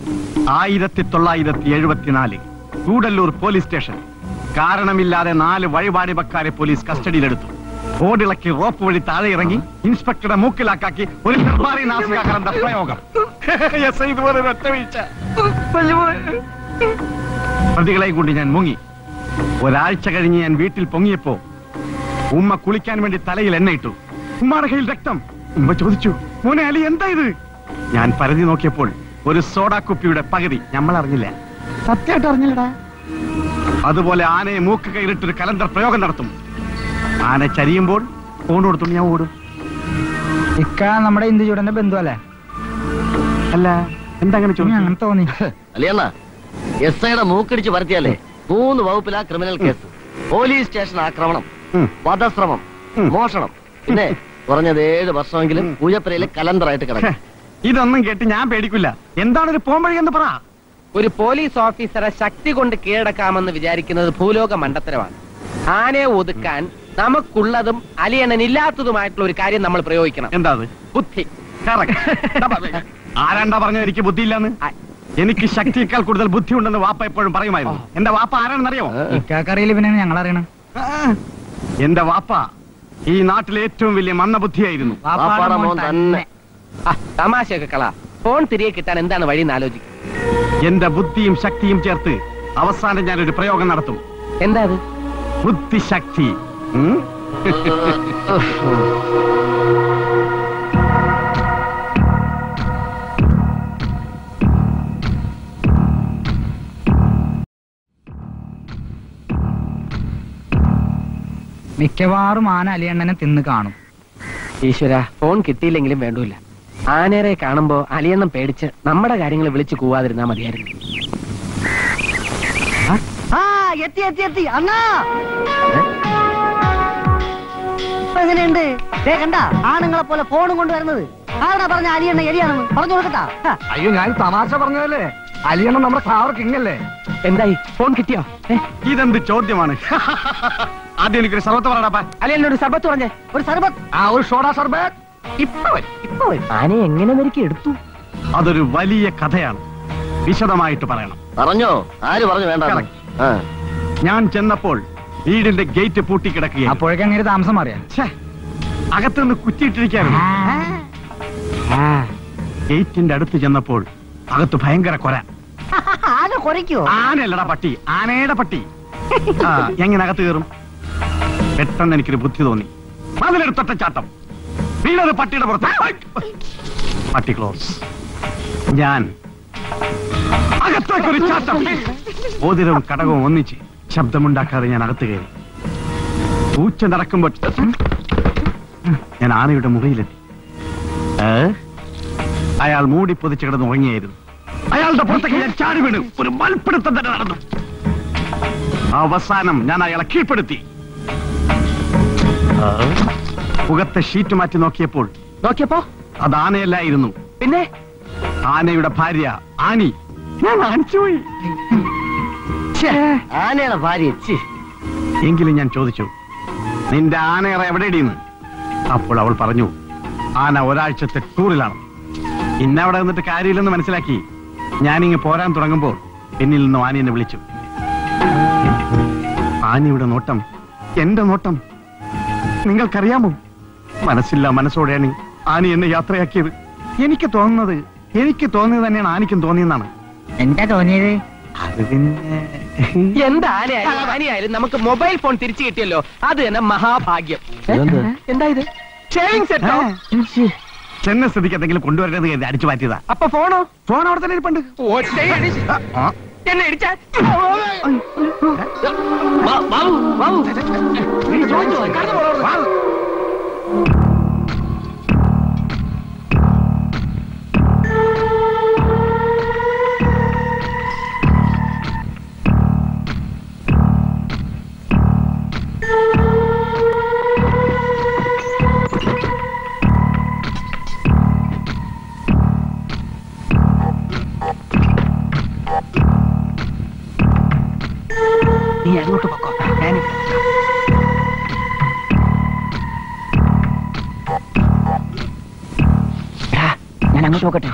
1974 Koodallur police station. കാരണമില്ലാതെ 4 വഴിപാടിപക്കാരെ പോലീസ് കസ്റ്റഡിയിലെടുത്തു. ഓടിളക്കി റോപ്പ് വഴി താഴെ ഇറങ്ങി ഇൻസ്പെക്ടറുടെ മൂക്കിലാക്കാക്കി ഒരു ദർബാറി നാസിക കലണ്ടർ പ്രയോഗം. ഇതുപോലെ ഒറ്റ വീഴ്ച. പ്രതികളെയും കൊണ്ട് ഞാൻ മുങ്ങി. ഒരാഴ്ച കഴിഞ്ഞ് ഞാൻ വീട്ടിൽ പൊങ്ങിയപ്പോ ഉമ്മ കുളിക്കാൻ വേണ്ടി തലയിൽ എണ്ണയിട്ടു. ഉമ്മയുടെ കയ്യിൽ രക്തം. ഉമ്മ ചോദിച്ചു, മോനെ അലി എന്താ ഇത്? ഞാൻ പരതി നോക്കിയപ്പോൾ ഒരു സോഡാ കുപ്പിയുടെ പകുതി. നമ്മൾ അറിഞ്ഞില്ല. സത്യമായിട്ട് അറിഞ്ഞില്ലടാ. അതുപോലെ ആനയെ മൂക്ക് കയ്യിലിട്ടൊരു കലണ്ടർ പ്രയോഗം നടത്തും. ആന ചരിയുമ്പോൾ ഫോൺ കൊടുത്തു ഞാൻ ഓടും. ഇക്ക നമ്മുടെ ഇന്ദുചൂടന്റെ ബന്ധു അല്ലേ? അല്ല, എന്താ അങ്ങനെ അങ്ങനെ തോന്നി. അലിയണ്ണ, SIയുടെ മൂക്കടിച്ച് പരത്തിയാലേ 3 വകുപ്പിലാ ക്രിമിനൽ കേസ്. പോലീസ് സ്റ്റേഷൻ ആക്രമണം, വധശ്രമം, മോഷണം, പിന്നെ കുറഞ്ഞത് 7 വർഷമെങ്കിലും പൂജപ്പുരയിലെ കലണ്ടറായിട്ട് കിടക്കും. ഇതൊന്നും കേട്ട് ഞാൻ പേടിക്കില്ല. എന്താണൊരു പോംവഴി എന്ന് പറ. ഒരു പോലീസ് ഓഫീസറെ ശക്തി കൊണ്ട് കീഴടക്കാമെന്ന് വിചാരിക്കുന്നത് ഭൂലോക മണ്ടത്തരമാണ്. ആനയെ ഒതുക്കാൻ നമുക്കുള്ളതും അലിയണ്ണനില്ലാത്തതുമായിട്ടുള്ള ഒരു കാര്യം നമ്മൾ പ്രയോഗിക്കണം. എന്താ? ബുദ്ധി. ആരാണ്ടാ പറഞ്ഞത് എനിക്ക് ബുദ്ധിയില്ലെന്ന്? എനിക്ക് ശക്തിയേക്കാൾ കൂടുതൽ ബുദ്ധി ഉണ്ടെന്ന് വാപ്പ എപ്പോഴും പറയുമായിരുന്നു. എന്റെ വാപ്പ ആരാണെന്നറിയാമോ? ഇക്കാക്കറിയില്ല, പിന്നെ ഞങ്ങൾ അറിയണം. എന്റെ വാപ്പ ഈ നാട്ടിലെ ഏറ്റവും വലിയ മന്ദബുദ്ധിയായിരുന്നു. തമാശയൊക്കെ കള. ഫോൺ തിരികെ കിട്ടാൻ എന്താണ് വഴിയെന്ന് ആലോചിക്കും. എന്റെ ബുദ്ധിയും ശക്തിയും ചേർത്ത് അവസാനം ഞാനൊരു പ്രയോഗം നടത്തും. എന്താ അത്? ബുദ്ധിശക്തി. മിക്കവാറും ആന അലിയണ്ണനെ തിന്ന് കാണും. ഈശ്വര, ഫോൺ കിട്ടിയില്ലെങ്കിലും വേണ്ടൂല. ആനേരെ കാണുമ്പോ അലിയണ്ണം പേടിച്ച് നമ്മുടെ കാര്യങ്ങൾ വിളിച്ചു കൂവാതിരുന്നാ മതിയായിരുന്നു. ആ എത്തി എത്തി എത്തി അണ്ണാ. ഇപ്പൊ എങ്ങനെയുണ്ട്? കണ്ട ആണുങ്ങളെ പോലെ ഫോണും കൊണ്ടുവരുന്നത്. ആരാ പറഞ്ഞ അലിയണ്ണ എലിയാണെന്ന് പറഞ്ഞു കൊടുക്കട്ടാ. അയ്യോ ഞാൻ തമാശ പറഞ്ഞതല്ലേ. അലിയണ്ണ നമ്മുടെ കാർ കിങ്ങല്ലേ. എന്തായി ഫോൺ കിട്ടിയോ? ഇതെന്ത് ചോദ്യമാണ്? ആദ്യം എനിക്കൊരു സർബത്ത് പറയടാ. അലിയണ്ണൊരു സർബത്ത് പറഞ്ഞേ. ഒരു സർബത്ത്. ആ ഒരു സോഡാ സർബത്ത്. ഇപ്പൊ ആനെ എങ്ങനെ വരിക്ക് എടുത്തു? അതൊരു വലിയ കഥയാണ്, വിശദമായിട്ട് പറയണം. പറഞ്ഞോ? ആര് പറഞ്ഞു വേണ്ട? ഞാൻ ചെന്നപ്പോൾ വീടിന്റെ ഗേറ്റ് പൂട്ടിക്കിടക്കുകയാണ്. അപ്പോഴേക്കും അങ്ങനെ താമസം മാറിയാ? അകത്തുനിന്ന് കുറ്റിയിട്ടിരിക്കാറുണ്ട്. ഗേറ്റിന്റെ അടുത്ത് ചെന്നപ്പോൾ അകത്ത് ഭയങ്കര കൊര. ആന കുറയ്ക്കോ? ആനയല്ലടാ പട്ടി, ആനയുടെ പട്ടി. എങ്ങനെ അകത്ത് കയറും? പെട്ടെന്ന് എനിക്കൊരു ബുദ്ധി തോന്നി. മതിലെടുത്തൊറ്റ ചാട്ടം, വീണത് പട്ടിയുടെ പുറത്ത്. പട്ടി ക്ലോസ്. ഞാൻ അകത്തേക്കൊരു ചാട്ടം. ഓതിരവും കടകവും ഒന്നിച്ച് ശബ്ദമുണ്ടാക്കാതെ ഞാൻ അകത്ത് കയറി. പൂച്ച നടക്കുമ്പോൾ ഞാൻ ആനയുടെ മുറിയിലെത്തി. അയാൾ മൂടി പൊതിച്ച് കിടന്ന് ഉറങ്ങിയായിരുന്നു. അയാളുടെ പുറത്തേക്ക് ഞാൻ ചാടി വീണു. ഒരു മൽപ്പിടുത്തം തന്നെ നടന്നു. അവസാനം ഞാൻ അയാളെ കീഴ്പ്പെടുത്തി. പുകത്തെ ഷീറ്റ് മാറ്റി നോക്കിയപ്പോ അത് ആനയല്ലായിരുന്നു, പിന്നെ ആനയുടെ ഭാര്യ ആനി. ഞാൻ ആനിച്ചുപോയി. ആനയുടെ ഭാര്യ. എങ്കിലും ഞാൻ ചോദിച്ചു, നിന്റെ ആനയറ എവിടെയിടിയെന്ന്. അപ്പോൾ അവൾ പറഞ്ഞു, ആന ഒരാഴ്ചത്തെ ടൂറിലാണ്. ഇന്നവിടെ നിന്നിട്ട് കാര്യമില്ലെന്ന് മനസ്സിലാക്കി ഞാനിങ്ങ് പോരാൻ തുടങ്ങുമ്പോൾ പിന്നിൽ നിന്നും ആനി എന്നെ വിളിച്ചു. ആനയുടെ നോട്ടം എന്റെ നോട്ടം നിങ്ങൾക്കറിയാമോ? മനസ്സില്ല മനസ്സോടെയാണ് ആനി എന്നെ യാത്രയാക്കിയത്. എനിക്ക് തോന്നുന്നത് തന്നെയാണ് ആനിക്കും തോന്നിയെന്നാണ്. എന്താ തോന്നിയത്? അത് പിന്നെ എന്താ ആനയായാലും നമുക്ക് മൊബൈൽ ഫോൺ തിരിച്ചു കിട്ടിയല്ലോ, അത് തന്നെ മഹാഭാഗ്യം. എന്താ ഇത്? ഷേവിംഗ് സെറ്റോ? ചെന്ന സ്ഥിതിക്ക് എന്തെങ്കിലും കൊണ്ടുവരേണ്ടത് കരുതി അടിച്ചു മാറ്റിയതാ. അപ്പൊ ഫോണോ? ഫോൺ അവിടെ തന്നെ ഇരിപ്പുണ്ട്. എന്നെ ഇടിച്ചാ നീ അങ്ങോട്ട് പൊക്കോ, ഞാൻ അങ്ങോട്ട് നോക്കട്ടെ.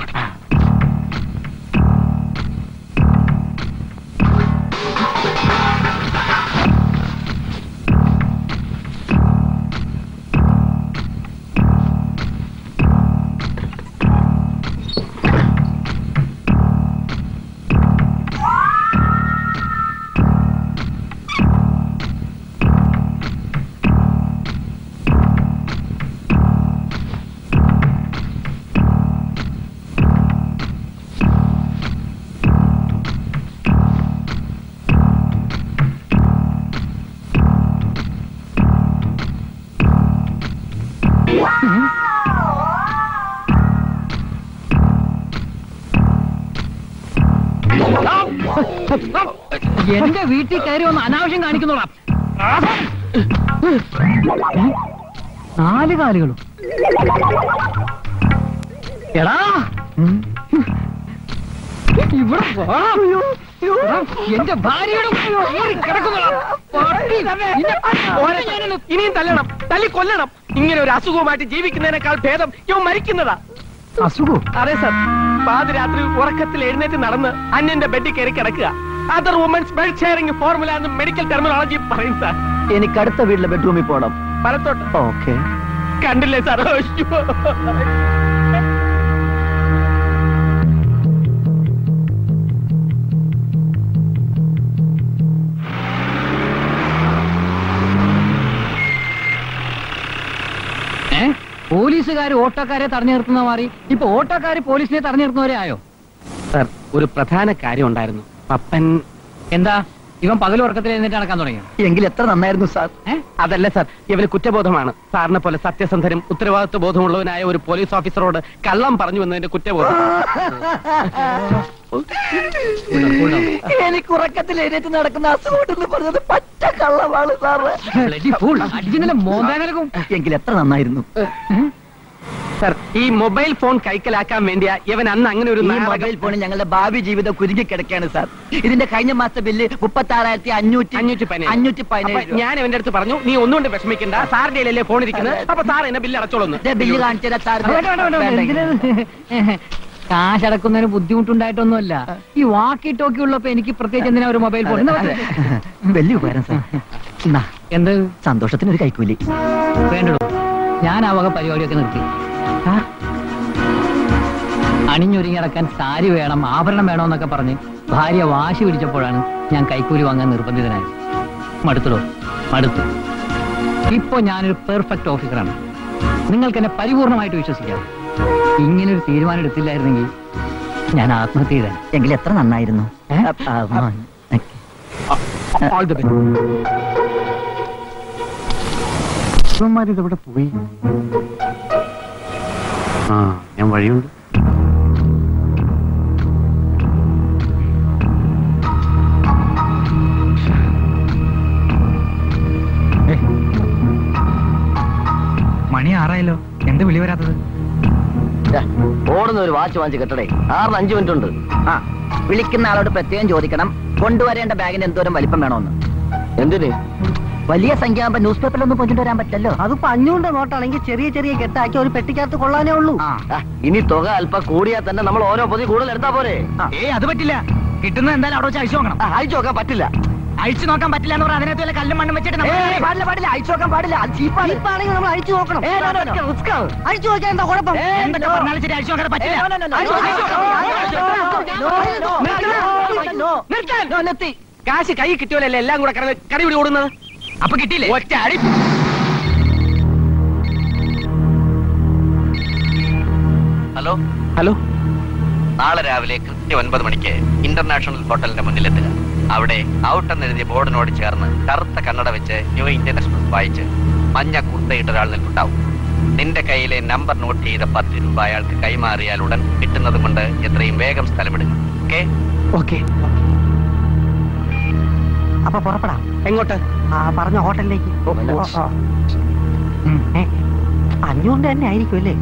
എന്റെ വീട്ടിൽ കയറി ഒന്ന് അനാവശ്യം കാണിക്കുന്നോളാം. 4 കാലുകളും. എടാ ഇവിടെ എന്റെ ഭാര്യയുടെ ഇനിയും തല്ലണം, തല്ലി കൊല്ലണം. ഇങ്ങനെ ഒരു അസുഖവുമായിട്ട് ജീവിക്കുന്നതിനേക്കാൾ ഭേദം ഇവൻ മരിക്കുന്നതാ. അസുഖം? അതെ സർ. പാതിരാത്രി ഉറക്കത്തിൽ എഴുന്നേറ്റ് നടന്ന് അന്യന്റെ ബെഡിൽ കയറി കിടക്കുക. Other women's bed sharing formula എന്ന് മെഡിക്കൽ ടെർമിനോളജി പറയും സാർ. എനിക്ക് അടുത്ത വീട്ടിലെ ബെഡ്റൂമിൽ പോകണം. വലത്തോട്ട്. ഓക്കെ. കണ്ടില്ലേ സാർ? പോലീസുകാർ ഓട്ടോക്കാരെ തടഞ്ഞു നിർത്തുന്ന മാറി ഇപ്പൊ ഓട്ടോക്കാര് പോലീസിനെ തടഞ്ഞു നിർത്തുന്നവരെ ആയോ? സാർ, ഒരു പ്രധാന കാര്യം ഉണ്ടായിരുന്നു. പപ്പൻ എന്താ? ഇവൻ പകൽ ഉറക്കത്തിൽ എഴുന്നേറ്റ് നടക്കാൻ തുടങ്ങി. എങ്കിൽ എത്ര നന്നായിരുന്നു സാർ. അതല്ല സാർ, ഇവന് കുറ്റബോധമാണ്. സാറിനെ പോലെ സത്യസന്ധനും ഉത്തരവാദിത്വ ബോധമുള്ളവനായ ഒരു പോലീസ് ഓഫീസറോട് കള്ളം പറഞ്ഞു എന്നതിന്റെ കുറ്റബോധം. എനിക്ക് ഉറക്കത്തിൽ എഴുന്നേറ്റ് നടക്കുന്ന അസുഖം പറഞ്ഞത് പച്ച കള്ളമാണ് സാറ്. എങ്കിൽ എത്ര നന്നായിരുന്നു സാർ. ഈ മൊബൈൽ ഫോൺ കൈക്കലാക്കാൻ വേണ്ടിയാ ഇവൻ അന്ന് അങ്ങനെ ഒരു മൊബൈൽ ഫോണിൽ ഞങ്ങളുടെ ഭാവി ജീവിതം കുരുങ്ങി കിടക്കുകയാണ് സാർ. ഇതിന്റെ കഴിഞ്ഞ മാസത്തെ ബില്ല് 36,517. ഞാൻ എന്റെ അടുത്ത് പറഞ്ഞു, നീ ഒന്നുകൊണ്ട് വിഷമിക്കണ്ട, സാറിന്റെ അല്ലേ ഫോൺ ഇരിക്കുന്നത്, അപ്പൊ സാർ എന്നെ ബില്ല് അടച്ചോളൂ. ബില്ല് കാണിച്ചാൽ സാർ കാശടക്കുന്നതിന് ബുദ്ധിമുട്ടുണ്ടായിട്ടൊന്നുമല്ല. ഈ വാക്കി ടോക്കി ഉള്ളപ്പോ എനിക്ക് പ്രത്യേകിച്ച് എന്തിനാ ഒരു മൊബൈൽ ഫോൺ? വലിയ ഉപകാരം സാർ. എന്ത് സന്തോഷത്തിനൊരു കൈക്കൂലി വേണ്ടോ? ഞാൻ ആ വക പരിപാടിയൊക്കെ നിർത്തി. അണിഞ്ഞൊരുങ്ങി നടക്കാൻ സാരി വേണം, ആഭരണം വേണമെന്നൊക്കെ പറഞ്ഞ് ഭാര്യ വാശി പിടിച്ചപ്പോഴാണ് ഞാൻ കൈക്കൂലി വാങ്ങാൻ നിർബന്ധിതനായത്. മടുത്തോ? മടുത്തു. ഇപ്പൊ ഞാനൊരു പെർഫെക്റ്റ് ഓഫീസറാണ്. നിങ്ങൾക്ക് എന്നെ പരിപൂർണമായിട്ട് വിശ്വസിക്കാം. ഇങ്ങനൊരു തീരുമാനം എടുത്തില്ലായിരുന്നെങ്കിൽ ഞാൻ ആത്മഹത്യ ചെയ്താൽ. എങ്കിൽ എത്ര നന്നായിരുന്നു. ഇതെവിടെ പോയി? ഞാൻ വഴിയുണ്ട്. മണി 6 എന്ത് വിളി വരാത്തത്? ഓടുന്ന ഒരു വാച്ച് വാങ്ങിച്ച് കെട്ടടേ. 6-5 മിനിറ്റ് ഉണ്ട്. വിളിക്കുന്ന ആളോട് പ്രത്യേകം ചോദിക്കണം കൊണ്ടുവരേണ്ട ബാഗിന് എന്തോരം വലിപ്പം വേണമെന്ന്. എന്തിന്? വലിയ സംഖ്യ ആകുമ്പോ ന്യൂസ് പേപ്പറിലൊന്നും കൊണ്ടിട്ട് വരാൻ പറ്റല്ലോ. അതിപ്പോ 500 നോട്ടാണെങ്കിൽ ചെറിയ ചെറിയ കെട്ടാക്കി ഒരു പെട്ടിക്കകത്ത് കൊള്ളാനേ ഉള്ളൂ. ഇനി തുക അല്പം കൂടിയാൽ തന്നെ നമ്മൾ ഓരോ പൊതി കൂടുതൽ എടുത്താ പോരെ? അത് പറ്റില്ല. കിട്ടുന്നത് എന്തായാലും അവിടെ വെച്ച് അഴിച്ചു നോക്കണം. അഴിച്ചു നോക്കാൻ പറ്റില്ല. അഴിച്ചു നോക്കാൻ പറ്റില്ല എന്ന് പറഞ്ഞാൽ അതിനകത്ത് കല്ലും മണ്ണും വെച്ചിട്ട് പാടില്ല. അഴിച്ചു നോക്കാൻ പാടില്ല. ചീപ്പാണെങ്കിൽ നമ്മൾ അഴിച്ചു നോക്കണം. അഴിച്ചു നോക്കാൻ എന്താ കുഴപ്പം? എന്തൊക്കെ പറഞ്ഞാലും ശരി, അഴിച്ചു നോക്കാൻ പറ്റില്ല. കാശ് കൈ കിട്ടിയോലല്ലേ എല്ലാം കൂടെ കടിപിടി ഓടുന്നത്. അപ്പൊ കിട്ടിയില്ലേ? ഒറ്റ അടി. Hello hello. നാളെ രാവിലെ കൃത്യം 9 മണിക്ക് ഇന്റർനാഷണൽ ഹോട്ടലിന്റെ മുന്നിലെത്തുക. അവിടെ ഔട്ട് എന്നെഴുതിയ ബോർഡിനോട് ചേർന്ന് കറുത്ത കണ്ണട വെച്ച് ന്യൂ ഇന്ത്യൻ എക്സ്പ്രസ് വായിച്ച് മഞ്ഞ കുർത്തയിട്ട് ഒരാൾ നിൽക്കുണ്ടാവും. നിന്റെ കയ്യിലെ നമ്പർ നോട്ട് ചെയ്ത 10 രൂപ അയാൾക്ക് കൈമാറിയാൽ ഉടൻ കിട്ടുന്നത് കൊണ്ട് എത്രയും വേഗം സ്ഥലമിടുക. ഓക്കെ? ഓക്കെ. അപ്പൊ പുറപ്പെടാം. എങ്ങോട്ട്? പറഞ്ഞ ഹോട്ടലിലേക്ക്. 500 തന്നെ ആയിരിക്കും അല്ലേ?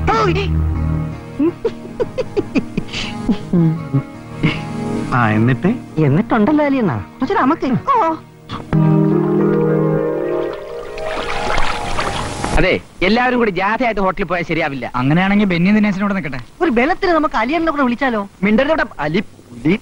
എന്നിട്ടുണ്ടല്ലോ അലിയെന്നാ നമുക്ക്. അതെ, എല്ലാവരും കൂടി ജാഥയായിട്ട് ഹോട്ടലിൽ പോയാൽ ശരിയാവില്ല. അങ്ങനെയാണെങ്കിൽ ബെന്നി ദിനേശനോട് നിൽക്കട്ടെ. ഒരു ബലത്തിന് നമുക്ക് അലിയനെ കൂടെ വിളിച്ചാലോ? മിണ്ടരുടെ അലി പുലി.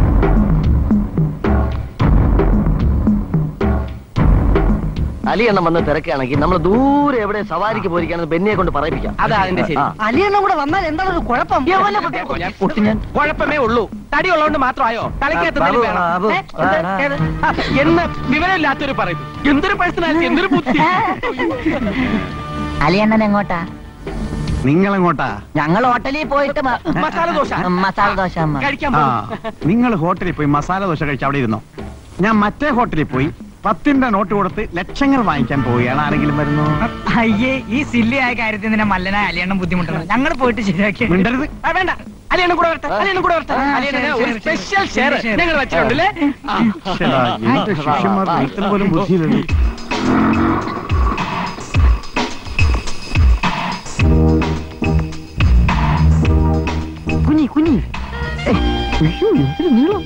അലിയെണ്ണം വന്ന് തിരക്കുകയാണെങ്കിൽ നമ്മൾ ദൂരെ എവിടെ സവാരിക്ക് പോയിരിക്കുകയാണെന്ന് ബെന്നിയെ കൊണ്ട് പറയിപ്പിക്കാം. അതാ അതിന്റെ ശരി. അലിയെണ്ണം കൂടെ വന്നാൽ എന്താണ് ഒരു കുഴപ്പം? കുഴപ്പമേ ഉള്ളൂ. തടി ഉള്ളതുകൊണ്ട് മാത്രമായോ? തലയ്ക്കകത്ത് എന്ന് വിവരമില്ലാത്തൊരു പറയും. എന്തൊരു പേഴ്സണാലിറ്റി, എന്തൊരു ബുദ്ധി. അലിയണ്ണൻ എങ്ങോട്ടാ? നിങ്ങളെങ്ങോട്ടാ? ഞങ്ങൾ ഹോട്ടലിൽ പോയിട്ട് മസാല ദോശ കഴിക്കാൻ. നിങ്ങൾ ഹോട്ടലിൽ പോയി മസാല ദോശ കഴിച്ച് അവിടെ ഇരുന്നോ. ഞാൻ മറ്റേ ഹോട്ടലിൽ പോയി 10ന്റെ നോട്ട് കൊടുത്ത് ലക്ഷങ്ങൾ വാങ്ങിക്കാൻ പോവുകയാണ്. ആരെങ്കിലും വരുന്നു? അയ്യേ, ഈ സില്ലി ആയ കാര്യത്തിൽ നിന്നെ മല്ലനായ അലിയണ്ണം ബുദ്ധിമുട്ടണം. ഞങ്ങൾ പോയിട്ട് ശരിയാക്കി. മിണ്ടരുത്. വേണ്ട, അലിയണ്ണം കൂടെ വരട്ടെ. അലിയണ്ണം കൂടെ വരട്ടെ. അലിയണ്ണന് ഒരു സ്പെഷ്യൽ ഷെയർ ഞങ്ങൾ വെച്ചിട്ടുണ്ടല്ലേ. എന്റെ ശിഷ്യന്മാർക്ക് ഇത്ര പോലും ബുദ്ധിയില്ലല്ലോ. കുഞ്ഞി കുഞ്ഞി. അയ്യോ, എന്തൊരു നീളം.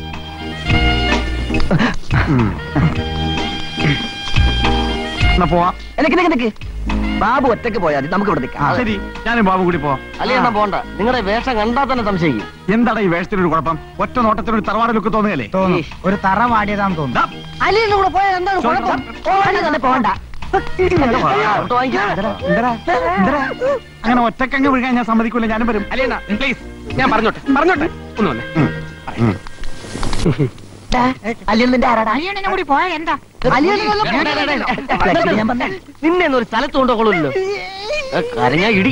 ബാബു ഒറ്റയ്ക്ക് പോയാൽ നമുക്ക് ഇവിടെ നിൽക്കാം. ശരി, ഞാനും ബാബു കൂടി പോവാം. അലിയെണ്ണ പോണ്ട. നിങ്ങളുടെ വേഷം കണ്ടാൽ തന്നെ സംശയിക്കും. എന്താണ് ഈ വേഷത്തിനൊരു കുഴപ്പം? ഒറ്റ നോട്ടത്തിനൊരു തറവാട് ലുക്ക് തോന്നുകയല്ലേ? ഒരു തറ വാടിയതാന്ന് തോന്നുന്നു. അലിയനെ കൂടെ പോയാൽ എന്താണ് കുഴപ്പം? പോകണ്ട. അങ്ങനെ ഒറ്റക്കങ്ങ് വിഴുകാൻ ഞാൻ സമ്മതിക്കൂല. ഞാനും വരും. അലിയണ്ണ പ്ലീസ്, ഞാൻ പറഞ്ഞോട്ടെ ഒന്ന് വന്നേ. അലിയണ്ണന്റെ ആരാടാ? അലിയണ്ണനെ കൂടി പോയാൽ എന്താ? നിന്നെ ഒരു സ്ഥലത്ത് കൊണ്ടുകൊള്ളൂല്ലോ. കരഞ്ഞ ഇടി.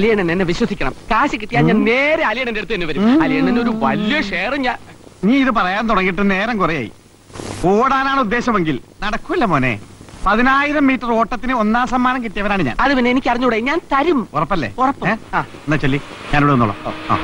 അലിയണ്ണൻ എന്നെ വിശ്വസിക്കണം. കാശ് കിട്ടിയാൽ ഞാൻ നേരെ അലിയണ്ണന്റെ അടുത്ത് തന്നെ വരും. അലിയണ്ണന് ഒരു വലിയ ഷെയർ ഞാൻ. നീ ഇത് പറയാൻ തുടങ്ങിയിട്ട് നേരം കുറയായി. ഓടാനാണ് ഉദ്ദേശമെങ്കിൽ നടക്കൂല്ല മോനെ. 10,000 മീറ്റർ ഓട്ടത്തിന് 1ാം സമ്മാനം കിട്ടിയവരാണ് ഞാൻ. അത് പിന്നെ എനിക്ക് അറിഞ്ഞൂടെ, ഞാൻ തരും. ഉറപ്പല്ലേ? ഉറപ്പ്. എന്നാ ചൊല്ലി, ഞാനിവിടെ വന്നോളാം.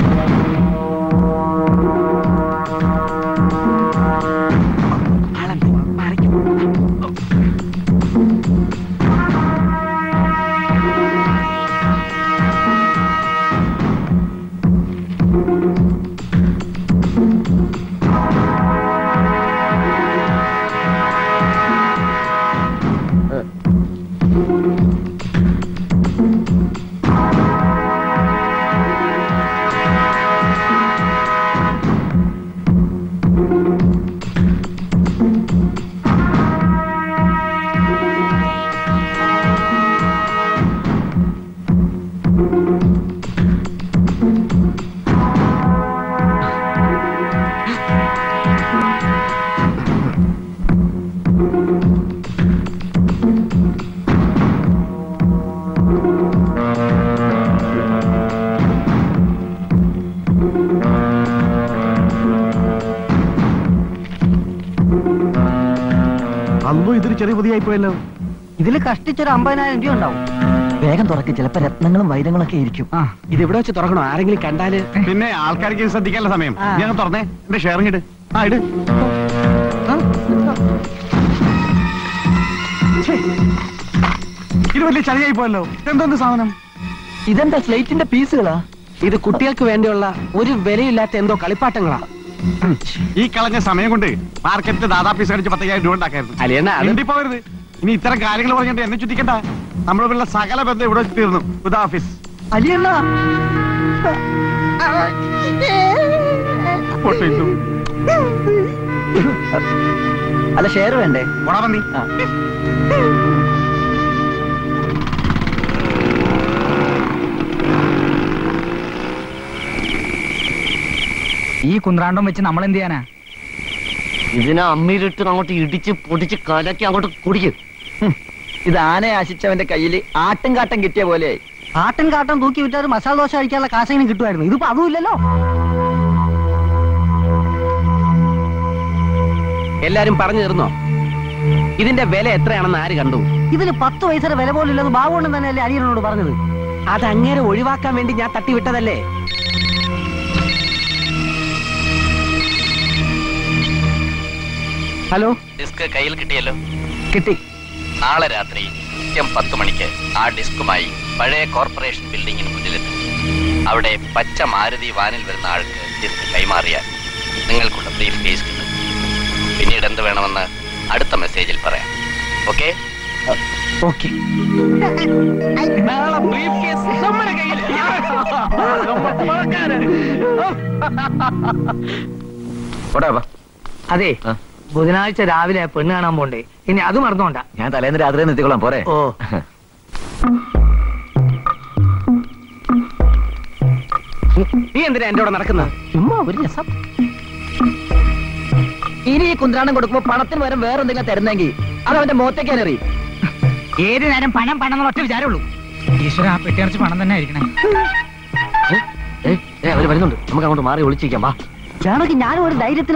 ചെറിയ പുതിയായി പോയല്ലോ. ഇതിൽ കഷ്ടിച്ചൊരു 50,000 രൂപ ഉണ്ടാവും. വേഗം തുറക്ക്, ചിലപ്പോ രത്നങ്ങളും വൈരങ്ങളൊക്കെ ഇരിക്കും. ഇത് എവിടെ വെച്ച് തുറക്കണോ? ആരെങ്കിലും കണ്ടാല്? പിന്നെ ആൾക്കാർക്ക് ശ്രദ്ധിക്കാനുള്ള സമയം. ഞാൻ തുറന്നേ, എന്റെ ഷെയറിങ് ഇട്. ഇട്. ഇത് വലിയ ചളിയായി പോയല്ലോ. എന്തോന്ന് സാധനം? ഇതെന്താ സ്ലേറ്റിന്റെ പീസുകളാ? ഇത് കുട്ടികൾക്ക് വേണ്ടിയുള്ള ഒരു വിലയില്ലാത്ത എന്തോ കളിപ്പാട്ടങ്ങളാ. ഈ കളഞ്ഞ സമയം കൊണ്ട് മാർക്കറ്റിൽ ദാദാ പീസ് അടിച്ച് 10,000 രൂപ ഉണ്ടാക്കായിരുന്നു. പോകരുത്. ഇനി ഇത്തരം കാര്യങ്ങൾ പറഞ്ഞിട്ട് എന്നെ ചുറ്റിക്കണ്ട. നമ്മളുള്ള സകല ബന്ധം ഇവിടെ തീർന്നു. ഉദാഫീസ് അല്ല, ഷെയർ വേണ്ടേ? നീ ഈ കുന്ത്രാണ്ടം വെച്ച് നമ്മൾ എന്ത് ചെയ്യാനാ? ഇതിനെ അമ്മയിലിട്ട് അങ്ങോട്ട് ഇടിച്ച് പൊടിച്ച് കലക്കി അങ്ങോട്ട് കുടിക്കും. ഇത് ആനയെ ആശിച്ചവന്റെ കയ്യിൽ ആട്ടും കാട്ടം കിട്ടിയ പോലെ. ആട്ടും കാട്ടം തൂക്കി വിറ്റാൽ മസാല ദോശ കഴിക്കാനുള്ള കാശെങ്കിലും കിട്ടുമായിരുന്നു. ഇതിപ്പോ അതുമില്ലല്ലോ. എല്ലാരും പറഞ്ഞു തീർന്നോ? ഇതിന്റെ വില എത്രയാണെന്ന് ആര് കണ്ടു? ഇതിന് 10 പൈസയുടെ വില പോലും ഇല്ലെന്ന് ബാബുണ്ണൻ തന്നെയല്ലേ അരിയനോട് പറഞ്ഞത്. അത് അങ്ങനെ ഒഴിവാക്കാൻ വേണ്ടി ഞാൻ തട്ടിവിട്ടതല്ലേ. ഹലോ, ഡിസ്ക് കയ്യിൽ കിട്ടിയല്ലോ? കിട്ടി. നാളെ രാത്രി കൃത്യം 10 മണിക്ക് ആ ഡിസ്കുമായി പഴയ കോർപ്പറേഷൻ ബിൽഡിങ്ങിന് മുന്നിലെത്തും. അവിടെ പച്ച മാരുതി വാനിൽ വരുന്ന ആൾക്ക് ഡിസ്ക് കൈമാറിയാൽ നിങ്ങൾക്കുള്ള ബ്രീഫ് കേസ് കിട്ടും. പിന്നീട് എന്ത് വേണമെന്ന് അടുത്ത മെസ്സേജിൽ പറയാം. ഓക്കെ? ഓക്കെ. അതെ, ബുധനാഴ്ച രാവിലെ പെണ്ണ് കാണാൻ പോണ്ടേ. ഇനി അത് മറന്നോണ്ട. ഞാൻ തലേന്ന് രാത്രി നിർത്തിക്കൊള്ളാം. പോരെ? ഓ, നീ എന്തിനാ എന്റെ കൂടെ നടക്കുന്നത്? ചുമ്മാ ഒരു രസം. ഇനി ഈ കുന്ത്രാണം കൊടുക്കുമ്പോ പണത്തിന് പകരം വേറെ എന്തെങ്കിലും തരുന്നെങ്കിൽ അത് അവന്റെ മുഖത്തേക്കാൻ അറിയും. ഏത് നേരം പണം പണം എന്നുള്ള ഒറ്റ വിചാരമുള്ളൂ. ഈശ്വര, ആ പെട്ടിയറച്ച് പണം തന്നെ ആയിരിക്കണേ. അവര് വരുന്നുണ്ട്. നമുക്ക് അങ്ങോട്ട് മാറി ഒളിച്ചിരിക്കാം. വാ. ജാനകി, ഞാനും ഒരു ധൈര്യത്തിന്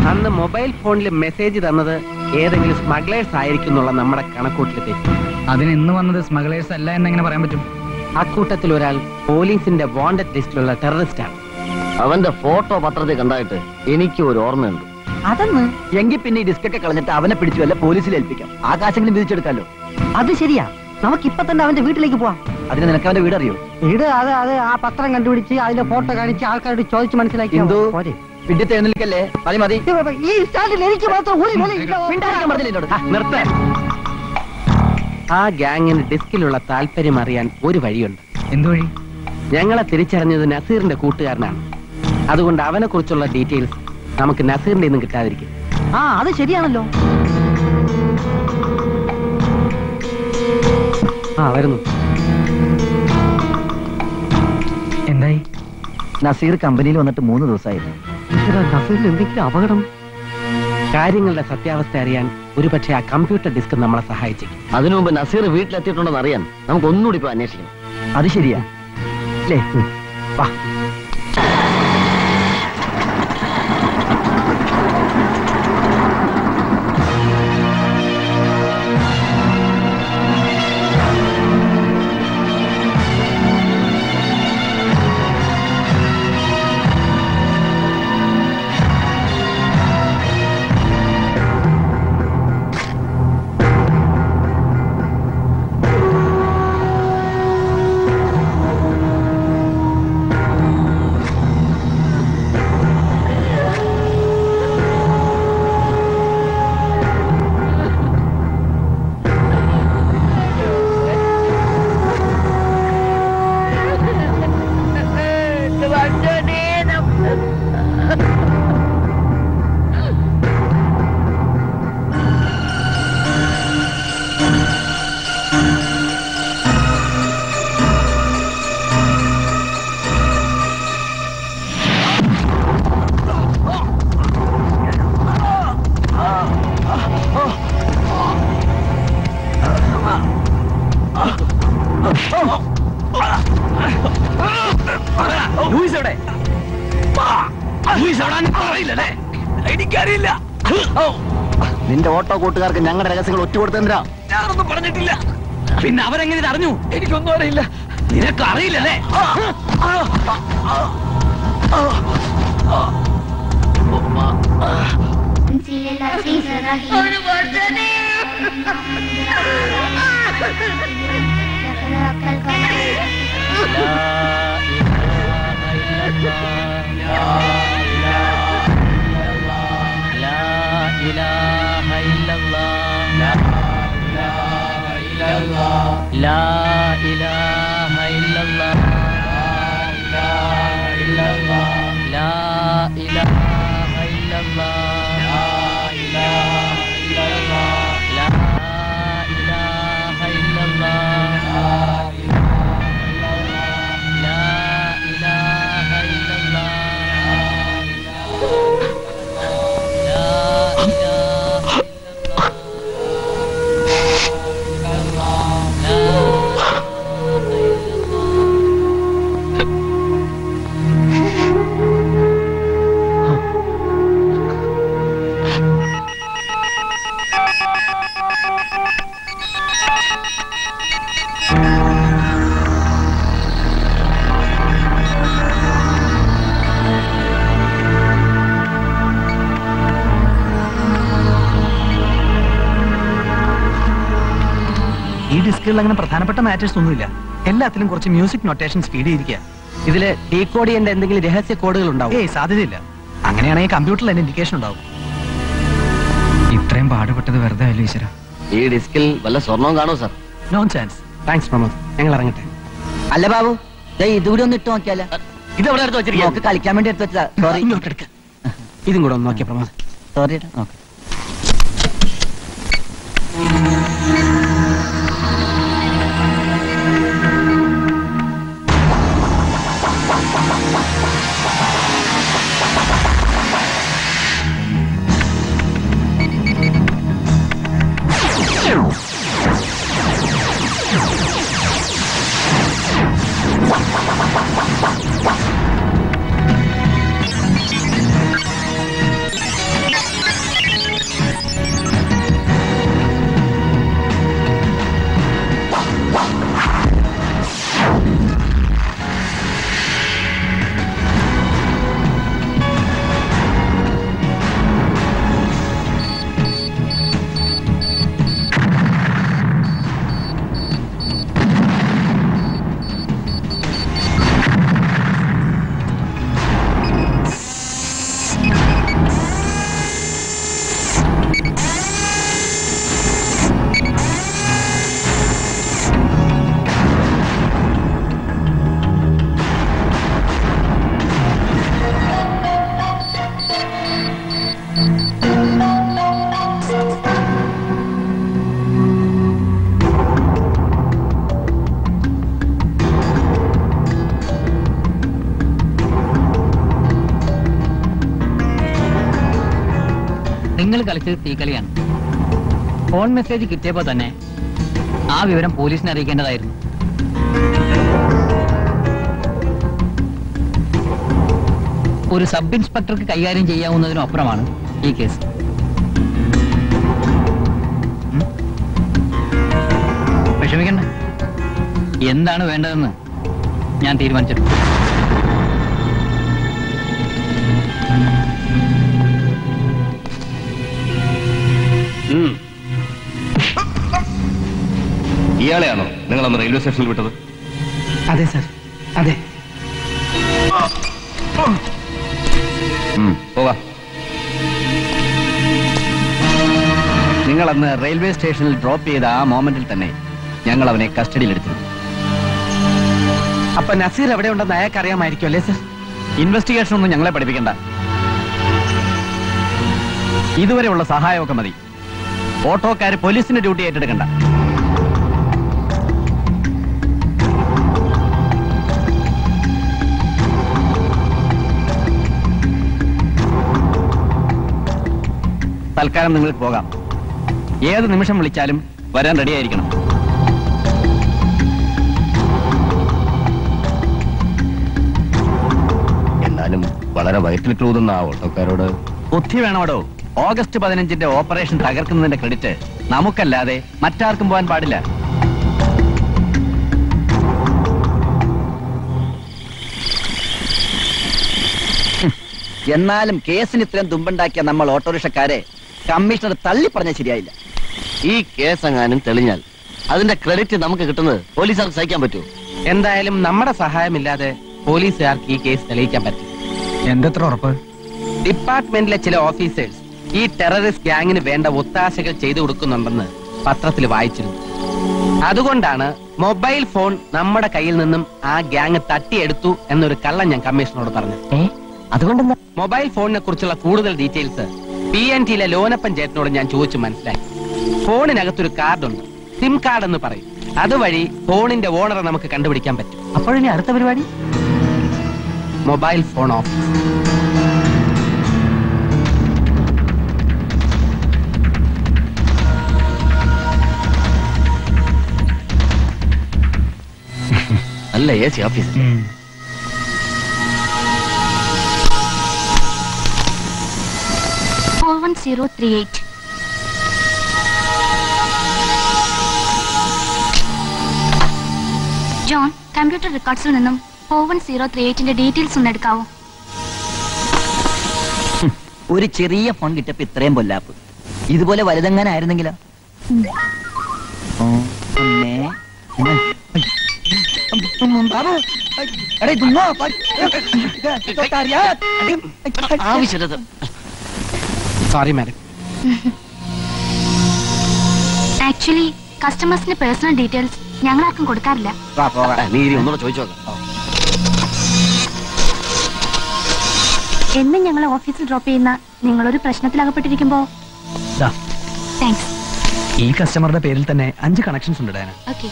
അന്ന് മൊബൈൽ ഫോണിൽ മെസ്സേജ് തന്നത് ഏതെങ്കിലും സ്മഗ്ലേഴ്സ് ആയിരിക്കും എന്നുള്ള നമ്മുടെ കണക്കൂട്ടിൽ തെറ്റി. അതിന് ഇന്ന് വന്നത് സ്മഗ്ലേഴ്സ് അല്ല എന്നെങ്ങനെ പറയാൻ പറ്റും? അക്കൂട്ടത്തിൽ ഒരാൾ പോലീസിന്റെ വാണ്ടഡ് ലിസ്റ്റിലുള്ള ടെററിസ്റ്റ് ആണ്. അവന്റെ ഫോട്ടോ പത്രത്തിൽ കണ്ടായിട്ട് എനിക്ക് ഒരു ഓർമ്മയുണ്ട്. അതെന്ന് എങ്കിൽ പിന്നെ ഈ ഡിസ്കൊക്കെ കളഞ്ഞിട്ട് അവനെ പിടിച്ചു വല്ല പോലീസിൽ ഏൽപ്പിക്കാം. ആകാശങ്ങളും വിധിച്ചെടുക്കാലോ. അത് ശരിയാ, നമുക്കിപ്പൊ തന്നെ അവന്റെ വീട്ടിലേക്ക് പോവാം. അതിന് നിനക്ക് അവന്റെ വീട് അറിയോ? വീട് അത് ആ പത്രം കണ്ടുപിടിച്ച് അതിന്റെ ഫോട്ടോ കാണിച്ച് ആൾക്കാരോട് ചോദിച്ച് മനസ്സിലാക്കി. വിദ്യത്തെ എഴുന്നേൽക്കല്ലേ? മതി മതി. ഈ സ്റ്റാൻഡിൽ എനിക്ക് മാത്രം ഒരു നിർത്ത. ആ ഗ്യാങ്ങിന് ഡിസ്കിലുള്ള താല്പര്യം അറിയാൻ ഒരു വഴിയുണ്ട്. എന്ത് വഴി? ഞങ്ങളെ തിരിച്ചറിഞ്ഞത് നസീറിന്റെ കൂട്ടുകാരനാണ്. അതുകൊണ്ട് അവനെ കുറിച്ചുള്ള ഡീറ്റെയിൽസ് നമുക്ക് നസീറിന്റെ ഒന്നും കിട്ടാതിരിക്കും. അത് ശരിയാണല്ലോ. വരുന്നു. എന്തായി? നസീർ കമ്പനിയിൽ വന്നിട്ട് 3 ദിവസമായിരുന്നു. നസീറിന് എന്തെങ്കിലും അപകടം? കാര്യങ്ങളുടെ സത്യാവസ്ഥ അറിയാൻ ഒരുപക്ഷെ ആ കമ്പ്യൂട്ടർ ഡിസ്ക് നമ്മളെ സഹായിച്ചേക്കും. അതിനു മുമ്പ് നസീർ വീട്ടിലെത്തിയിട്ടുണ്ടെന്ന് അറിയാൻ നമുക്ക് ഒന്നുകൂടി ഇപ്പൊ അന്വേഷിക്കണം. അത് ശരിയാ അല്ലേ? വാ. എനിക്കറിയില്ല. നിന്റെ ഓട്ടോ കൂട്ടുകാർക്ക് ഞങ്ങളുടെ രഹസ്യങ്ങൾ ഒറ്റുകൊടുത്തെന്തിനാ? ഞാനൊന്നും പറഞ്ഞിട്ടില്ല. പിന്നെ അവരെങ്ങനെ ഇത് അറിഞ്ഞു? എനിക്കൊന്നും അറിയില്ല. നിനക്ക് അറിയില്ലല്ലേ? ഈ ഡിസ്കുകളിൽ അങ്ങനെ പ്രധാനപ്പെട്ട മാറ്റേഴ്സ് ഒന്നുമില്ല. എല്ലാത്തിലും കുറച്ച് മ്യൂസിക് നൊട്ടേഷൻസ് ഫീഡ് ചെയ്തിരിക്കുക. ഇതില് ഡീകോഡ് ചെയ്യേണ്ട എന്തെങ്കിലും രഹസ്യ കോഡുകൾ ഉണ്ടാവും? ഏയ്, സാധ്യതയില്ല. അങ്ങനെയാണെങ്കിൽ കമ്പ്യൂട്ടറിൽ തന്നെ ഇൻഡിക്കേഷൻ ഉണ്ടാവും. ഇത്രയും പാടുപെട്ടത് വെറുതെ ആയില്ലോ ഈശ്വര. ഈ ഡിസ്കിൽ വല്ല സ്വർണവും കാണോ sir? No chance. Thanks Pramod, ഞങ്ങൾ ഇറങ്ങട്ടെ. അല്ല ബാബു, ഇതുകൂടി ഒന്ന് ഇട്ട് നോക്കിയാലോ? ഇത് എവിടെ എടുത്ത് വെച്ചിരിക്കും? കളിക്കാൻ വേണ്ടി എടുത്ത് വെച്ചതാ. സോറി. ഇതും കൂടെ ഒന്ന് നോക്കിയ പ്രമോദ്. സോറി. ഓക്കെ. നിങ്ങൾ കളിച്ചത് തീക്കളിയാണ്. ഫോൺ മെസ്സേജ് കിട്ടിയപ്പോ തന്നെ ആ വിവരം പോലീസിനെ അറിയിക്കേണ്ടതായിരുന്നു. ഒരു സബ് ഇൻസ്പെക്ടർക്ക് കൈകാര്യം ചെയ്യാവുന്നതിനും അപ്പുറമാണ് ഈ കേസ്. വിഷമിക്കണ്ട, എന്താണ് വേണ്ടതെന്ന് ഞാൻ തീരുമാനിച്ചിട്ടുണ്ട്. ഇയാളെയാണോ നിങ്ങളന്ന് റെയിൽവേ സ്റ്റേഷനിൽ വിട്ടത്? അതെ സർ, അതെ. പോവാ. നിങ്ങളന്ന് റെയിൽവേ സ്റ്റേഷനിൽ ഡ്രോപ്പ് ചെയ്ത ആ മോമെന്റിൽ തന്നെ ഞങ്ങൾ അവനെ കസ്റ്റഡിയിലെടുത്തു. അപ്പൊ നസീർ എവിടെ ഉണ്ടെന്ന് അയാൾക്ക് അറിയാമായിരിക്കും അല്ലേ സർ? ഇൻവെസ്റ്റിഗേഷൻ ഒന്നും ഞങ്ങളെ പഠിപ്പിക്കണ്ട. ഇതുവരെയുള്ള സഹായമൊക്കെ മതി. ഓട്ടോക്കാര് പോലീസിന്റെ ഡ്യൂട്ടി ഏറ്റെടുക്കണ്ട. തൽക്കാലം നിങ്ങൾക്ക് പോകാം. ഏത് നിമിഷം വിളിച്ചാലും വരാൻ റെഡിയായിരിക്കണം. എന്നാലും വളരെ വയറ്റിൽ ക്രൂതുന്ന ആ ഓട്ടോക്കാരോട് ബുദ്ധി വേണമടോ. ഓഗസ്റ്റ് 15 ഓപ്പറേഷൻ തകർക്കുന്നതിന്റെ ക്രെഡിറ്റ് നമുക്കല്ലാതെ മറ്റാർക്കും പോകാൻ പാടില്ല. എന്നാലും കേസിന് ഇത്രയും തുമ്പുണ്ടാക്കിയ നമ്മൾ ഓട്ടോറിക്ഷക്കാരെ കമ്മീഷണർ തള്ളി പറഞ്ഞ ശരിയായില്ല. ഈ കേസ് എങ്ങാനും തെളിഞ്ഞാൽ അതിന്റെ ക്രെഡിറ്റ് നമുക്ക് കിട്ടുന്നത് പോലീസുകാർക്ക് സഹിക്കാൻ പറ്റുമോ? എന്തായാലും നമ്മുടെ സഹായമില്ലാതെ പോലീസുകാർക്ക് ഈ കേസ് തെളിയിക്കാൻ പറ്റും. എന്തെത്ര ഉറപ്പ്? ഡിപ്പാർട്ട്മെന്റിലെ ചില ഓഫീസേഴ്സ് ഈ ടെററിസ്റ്റ് ഗ്യാങ്ങിന് വേണ്ട ഒത്താശകൾ ചെയ്തു കൊടുക്കുന്നുണ്ടെന്ന് പത്രത്തിൽ വായിച്ചിരുന്നു. അതുകൊണ്ടാണ് മൊബൈൽ ഫോൺ നമ്മുടെ കയ്യിൽ നിന്നും ആ ഗ്യാങ് തട്ടിയെടുത്തു എന്നൊരു കള്ളം ഞാൻ കമ്മീഷണറോട് പറഞ്ഞത്. അതുകൊണ്ടെന്താ? മൊബൈൽ ഫോണിനെ കുറിച്ചുള്ള കൂടുതൽ ഡീറ്റെയിൽസ് PNTയിലെ ലോനപ്പൻ ചേട്ടനോട് ഞാൻ ചോദിച്ചു മനസ്സിലാക്കി. ഫോണിനകത്തൊരു കാർഡുണ്ട്, സിം കാർഡ് എന്ന് പറയും. അതുവഴി ഫോണിന്റെ ഓണറെ നമുക്ക് കണ്ടുപിടിക്കാൻ പറ്റും. അപ്പോഴിനി അടുത്ത പരിപാടി മൊബൈൽ ഫോൺ ഓഫീസ്. നല്ല AC ഓഫീസ്. 41038. ജോൺ, കമ്പ്യൂട്ടർ റെക്കോർഡ്സിൽ നിന്നും 41038ന്റെ ഡീറ്റെയിൽസ് ഒന്ന് എടുക്കാവോ? ഒരു ചെറിയ ഫോൺ കിട്ടപ്പോ ഇത്രയും പൊല്ലാപ്പ്. ഇതുപോലെ വലുതെങ്ങനായിരുന്നെങ്കിലോ? Sorry madam. ആക്ച്വലി കസ്റ്റമേഴ്സിന്റെ പേഴ്സണൽ ഡീറ്റെയിൽസ് ഞങ്ങൾ ആർക്കും കൊടുക്കാറില്ല. ഒന്നുകൂടെ ചോദിച്ചോ. എന്നും ഞങ്ങളെ ഓഫീസിൽ ഡ്രോപ്പ് ചെയ്യുന്ന നിങ്ങളൊരു പ്രശ്നത്തിലകപ്പെട്ടിരിക്കുമ്പോ താങ്ക്സ്. ഈ കസ്റ്റമറുടെ പേരിൽ തന്നെ 5 കണക്ഷൻസ് ഉണ്ട് ഡാന. ഓക്കെ,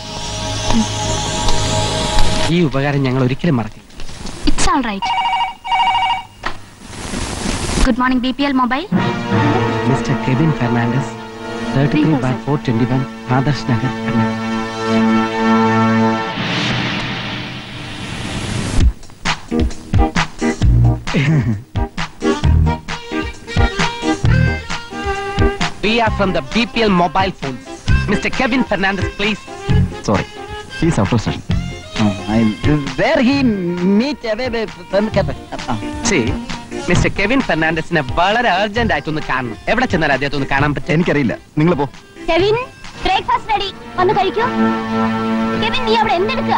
ഈ ഉപകാരം ഞങ്ങൾ ഒരിക്കലും മറക്കില്ല. It's all right. Good morning BPL mobile. Mister Kevin Fernandez, 33/421 Adarsh Nagar, Karnataka. We are from the BPL mobile phones. Mr. Kevin Fernandez, please. Sorry, he's out of session. Where he meet away from cafe. See, Mr. Kevin Fernandezനെ വളരെ urgent ആയിട്ടൊന്ന് കാണണം. എവിടെ ചെന്നാൽ അദ്ദേഹത്തെ ഒന്ന് കാണാൻ പറ്റും? എനിക്കറിയില്ല, നിങ്ങൾ പോ. കെവിൻ, ബ്രേക്ക്ഫാസ്റ്റ് റെഡി, വന്ന് കഴിക്കൂ. കെവിൻ, നീ അവിടെ എന്തെടുക്കുക?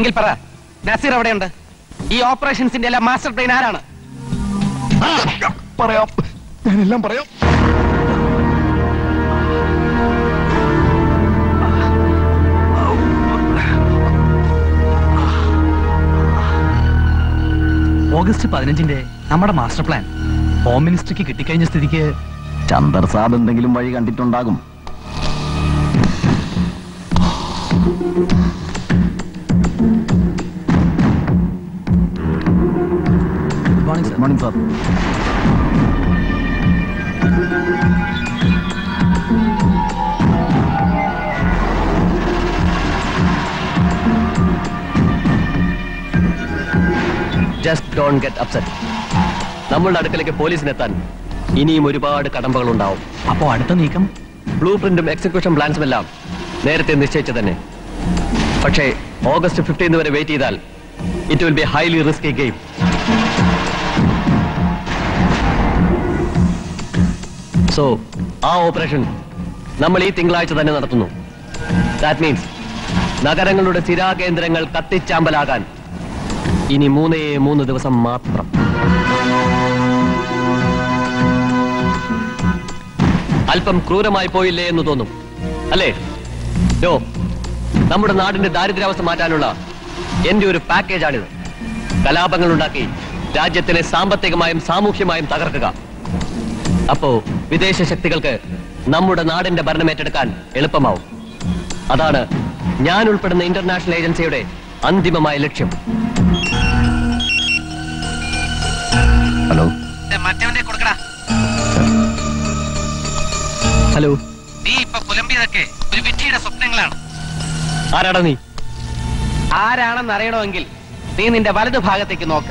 എങ്കിൽ പറ, നസീർ എവിടെയുണ്ട്? ഈ ഓപ്പറേഷൻസിന്റെ എല്ലാം മാസ്റ്റർ പ്ലാൻ ആരാണ്? പറയാം, ഞാനെല്ലാം പറയാം. ഓഗസ്റ്റ് 15 നമ്മുടെ മാസ്റ്റർ പ്ലാൻ ഹോം മിനിസ്റ്റർക്ക് കിട്ടിക്കഴിഞ്ഞ സ്ഥിതിക്ക് ചന്ദർ സാബ് എന്തെങ്കിലും വഴി കണ്ടിട്ടുണ്ടാകും. Good morning sir. Just don't get upset. നമ്മളുടെ അടുക്കലേക്ക് പോലീസിനെത്താൻ ഇനിയും ഒരുപാട് കടമ്പകൾ ഉണ്ടാവും. അപ്പോ അടുത്ത നീക്കം ബ്ലൂ പ്രിന്റും എക്സിക്യൂഷൻ പ്ലാൻസും എല്ലാം നേരത്തെ നിശ്ചയിച്ചു തന്നെ. പക്ഷേ ഓഗസ്റ്റ് 15 വരെ വെയിറ്റ് ചെയ്താൽ it will be highly risky game. So ആ ഓപ്പറേഷൻ നമ്മൾ ഈ തിങ്കളാഴ്ച തന്നെ നടത്തുന്നു. ദാറ്റ് മീൻസ് നഗരങ്ങളുടെ സ്ഥിരാകേന്ദ്രങ്ങൾ കത്തിച്ചാമ്പലാകാൻ ഇനി 3 ദിവസം മാത്രം. അല്പം ക്രൂരമായി പോയില്ലേ എന്ന് തോന്നും അല്ലേ? നമ്മുടെ നാടിന്റെ ദാരിദ്ര്യാവസ്ഥ മാറ്റാനുള്ള എന്റെ ഒരു പാക്കേജാണിത്. കലാപങ്ങൾ ഉണ്ടാക്കി രാജ്യത്തിനെ സാമ്പത്തികമായും സാമൂഹ്യമായും തകർക്കുക. അപ്പോ വിദേശ ശക്തികൾക്ക് നമ്മുടെ നാടിന്റെ ഭരണം ഏറ്റെടുക്കാൻ എളുപ്പമാവും. അതാണ് ഞാൻ ഉൾപ്പെടുന്ന ഇന്റർനാഷണൽ ഏജൻസിയുടെ അന്തിമമായ ലക്ഷ്യം. ഹലോ, മറ്റവന്റെ കൊടുക്കടാ. ഹലോ, നീ ഇപ്പൊ പുലമ്പിയതൊക്കെ ഒരു വിഡ്ഢിയുടെ സ്വപ്നങ്ങളാണ്. ആരാടാ നീ? ആരാണെന്ന് അറിയണമെങ്കിൽ നീ നിന്റെ വലതു ഭാഗത്തേക്ക് നോക്ക്.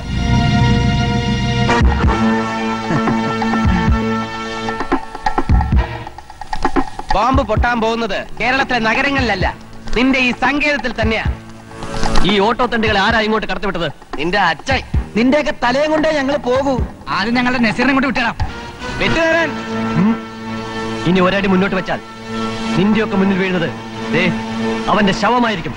ബോംബ് പൊട്ടാൻ പോകുന്നത് കേരളത്തിലെ നഗരങ്ങളിലല്ല, നിന്റെ ഈ സങ്കേതത്തിൽ തന്നെയാ. ഈ ഓട്ടോ തണ്ടികളെ ആരാ ഇങ്ങോട്ട് കടത്തിവിട്ടത്? നിന്റെ അച്ഛൻ. നിന്റെയൊക്കെ തലയും കൊണ്ടേ ഞങ്ങൾ പോകൂ. ആദ്യം ഞങ്ങളുടെ നസീറിനെ കൊണ്ട് വിട്ടണം. വിട്ടുതരാൻ ഇനി ഒരടി മുന്നോട്ട് വെച്ചാൽ നിന്റെയൊക്കെ മുന്നിൽ വീഴുന്നത് അവന്റെ ശവമായിരിക്കും.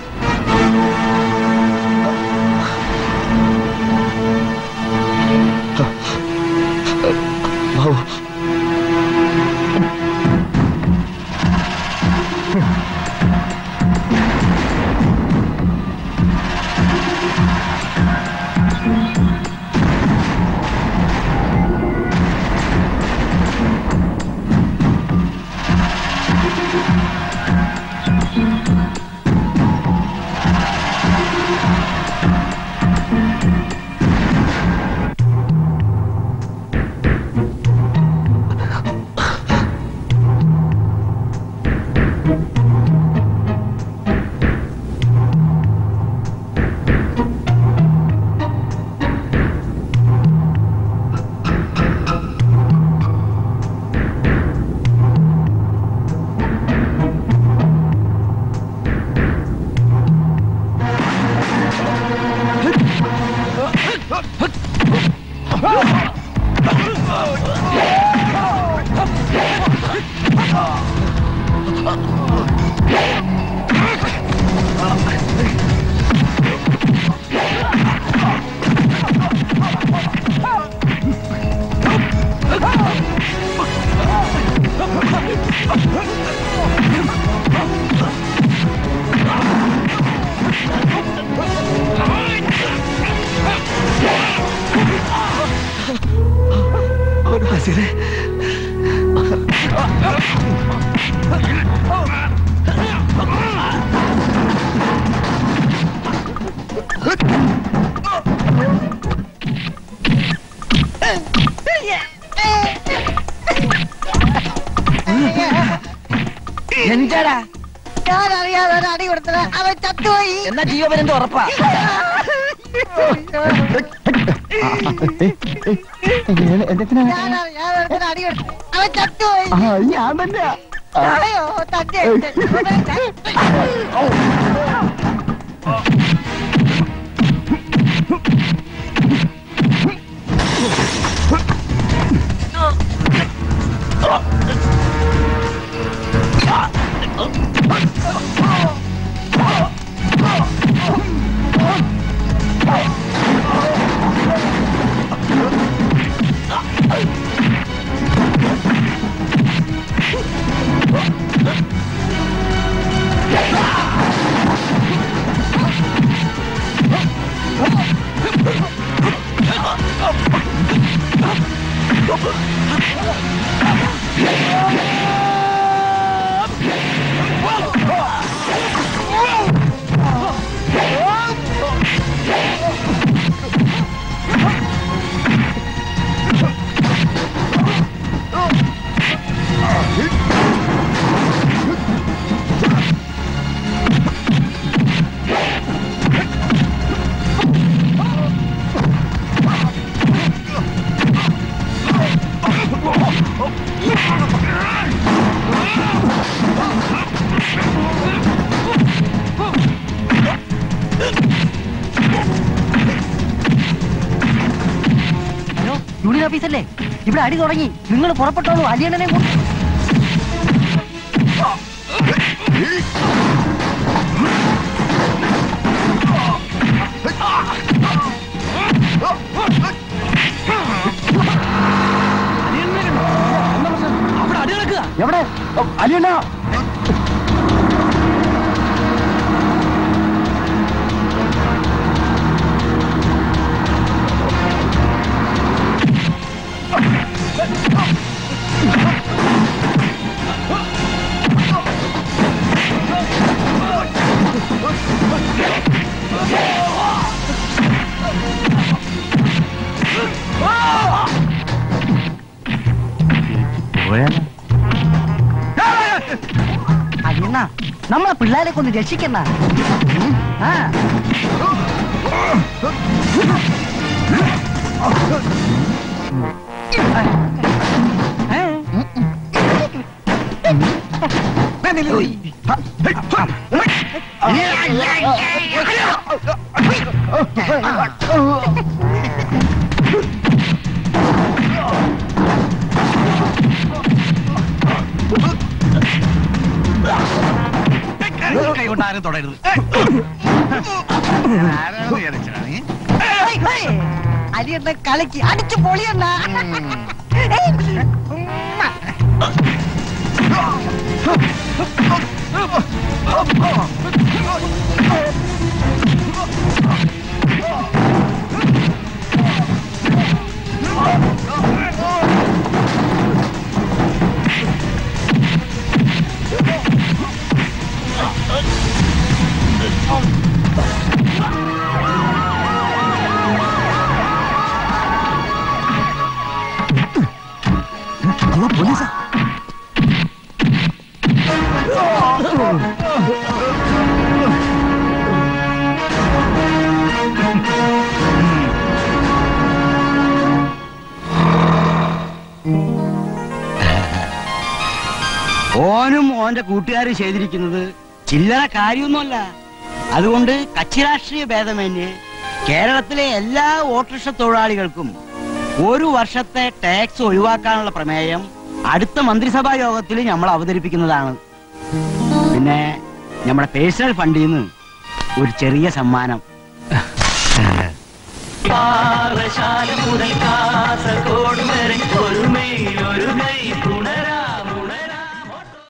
എന്താടാ ഞാൻ അറിയാതെ ഒരു അടി കൊടുത്തത് അവൻ ചത്തുപോയി. എന്നാ ജീവപര്യന്തം ഉറപ്പാ. ഞാൻ അറിയാതെ ഒരു അടി കൊടുത്തു അവൻ ചത്തുപോയി. ഞാൻ തന്നെയാ. അയ്യോ തന്റെ ഓഫീസല്ലേ? ഇവിടെ അടി തുടങ്ങി. നിങ്ങൾ പുറപ്പെട്ടോളൂ. അലിയണ്ണനെ കൂട്ടി. അവിടെ അടി നടക്കുക. എവിടെ അലിയണ്ണ? അലിയണ്ണ, നമ്മളെ പിള്ളേരെ കൊണ്ട് രക്ഷിക്കണ. ആ കൈകൊണ്ടാരും തുടരുത്. അലിയണ്ണ കളിക്ക് അടിച്ചു പൊളിയണ്ണ. പോലീസാ? ഓനും ഓന്റെ കൂട്ടുകാരും ചെയ്തിരിക്കുന്നത് ചില്ലറ കാര്യമൊന്നുമല്ല. അതുകൊണ്ട് കക്ഷി രാഷ്ട്രീയ ഭേദമന്യേ കേരളത്തിലെ എല്ലാ ഓട്ടോറിക്ഷ തൊഴിലാളികൾക്കും 1 വർഷത്തെ ടാക്സ് ഒഴിവാക്കാനുള്ള പ്രമേയം അടുത്ത മന്ത്രിസഭാ യോഗത്തിൽ നമ്മൾ അവതരിപ്പിക്കുന്നതാണ്. പിന്നെ നമ്മുടെ പേഴ്സണൽ ഫണ്ടിൽ നിന്ന് ഒരു ചെറിയ സമ്മാനം. പാറശാല മുതൽ കാസർഗോഡ്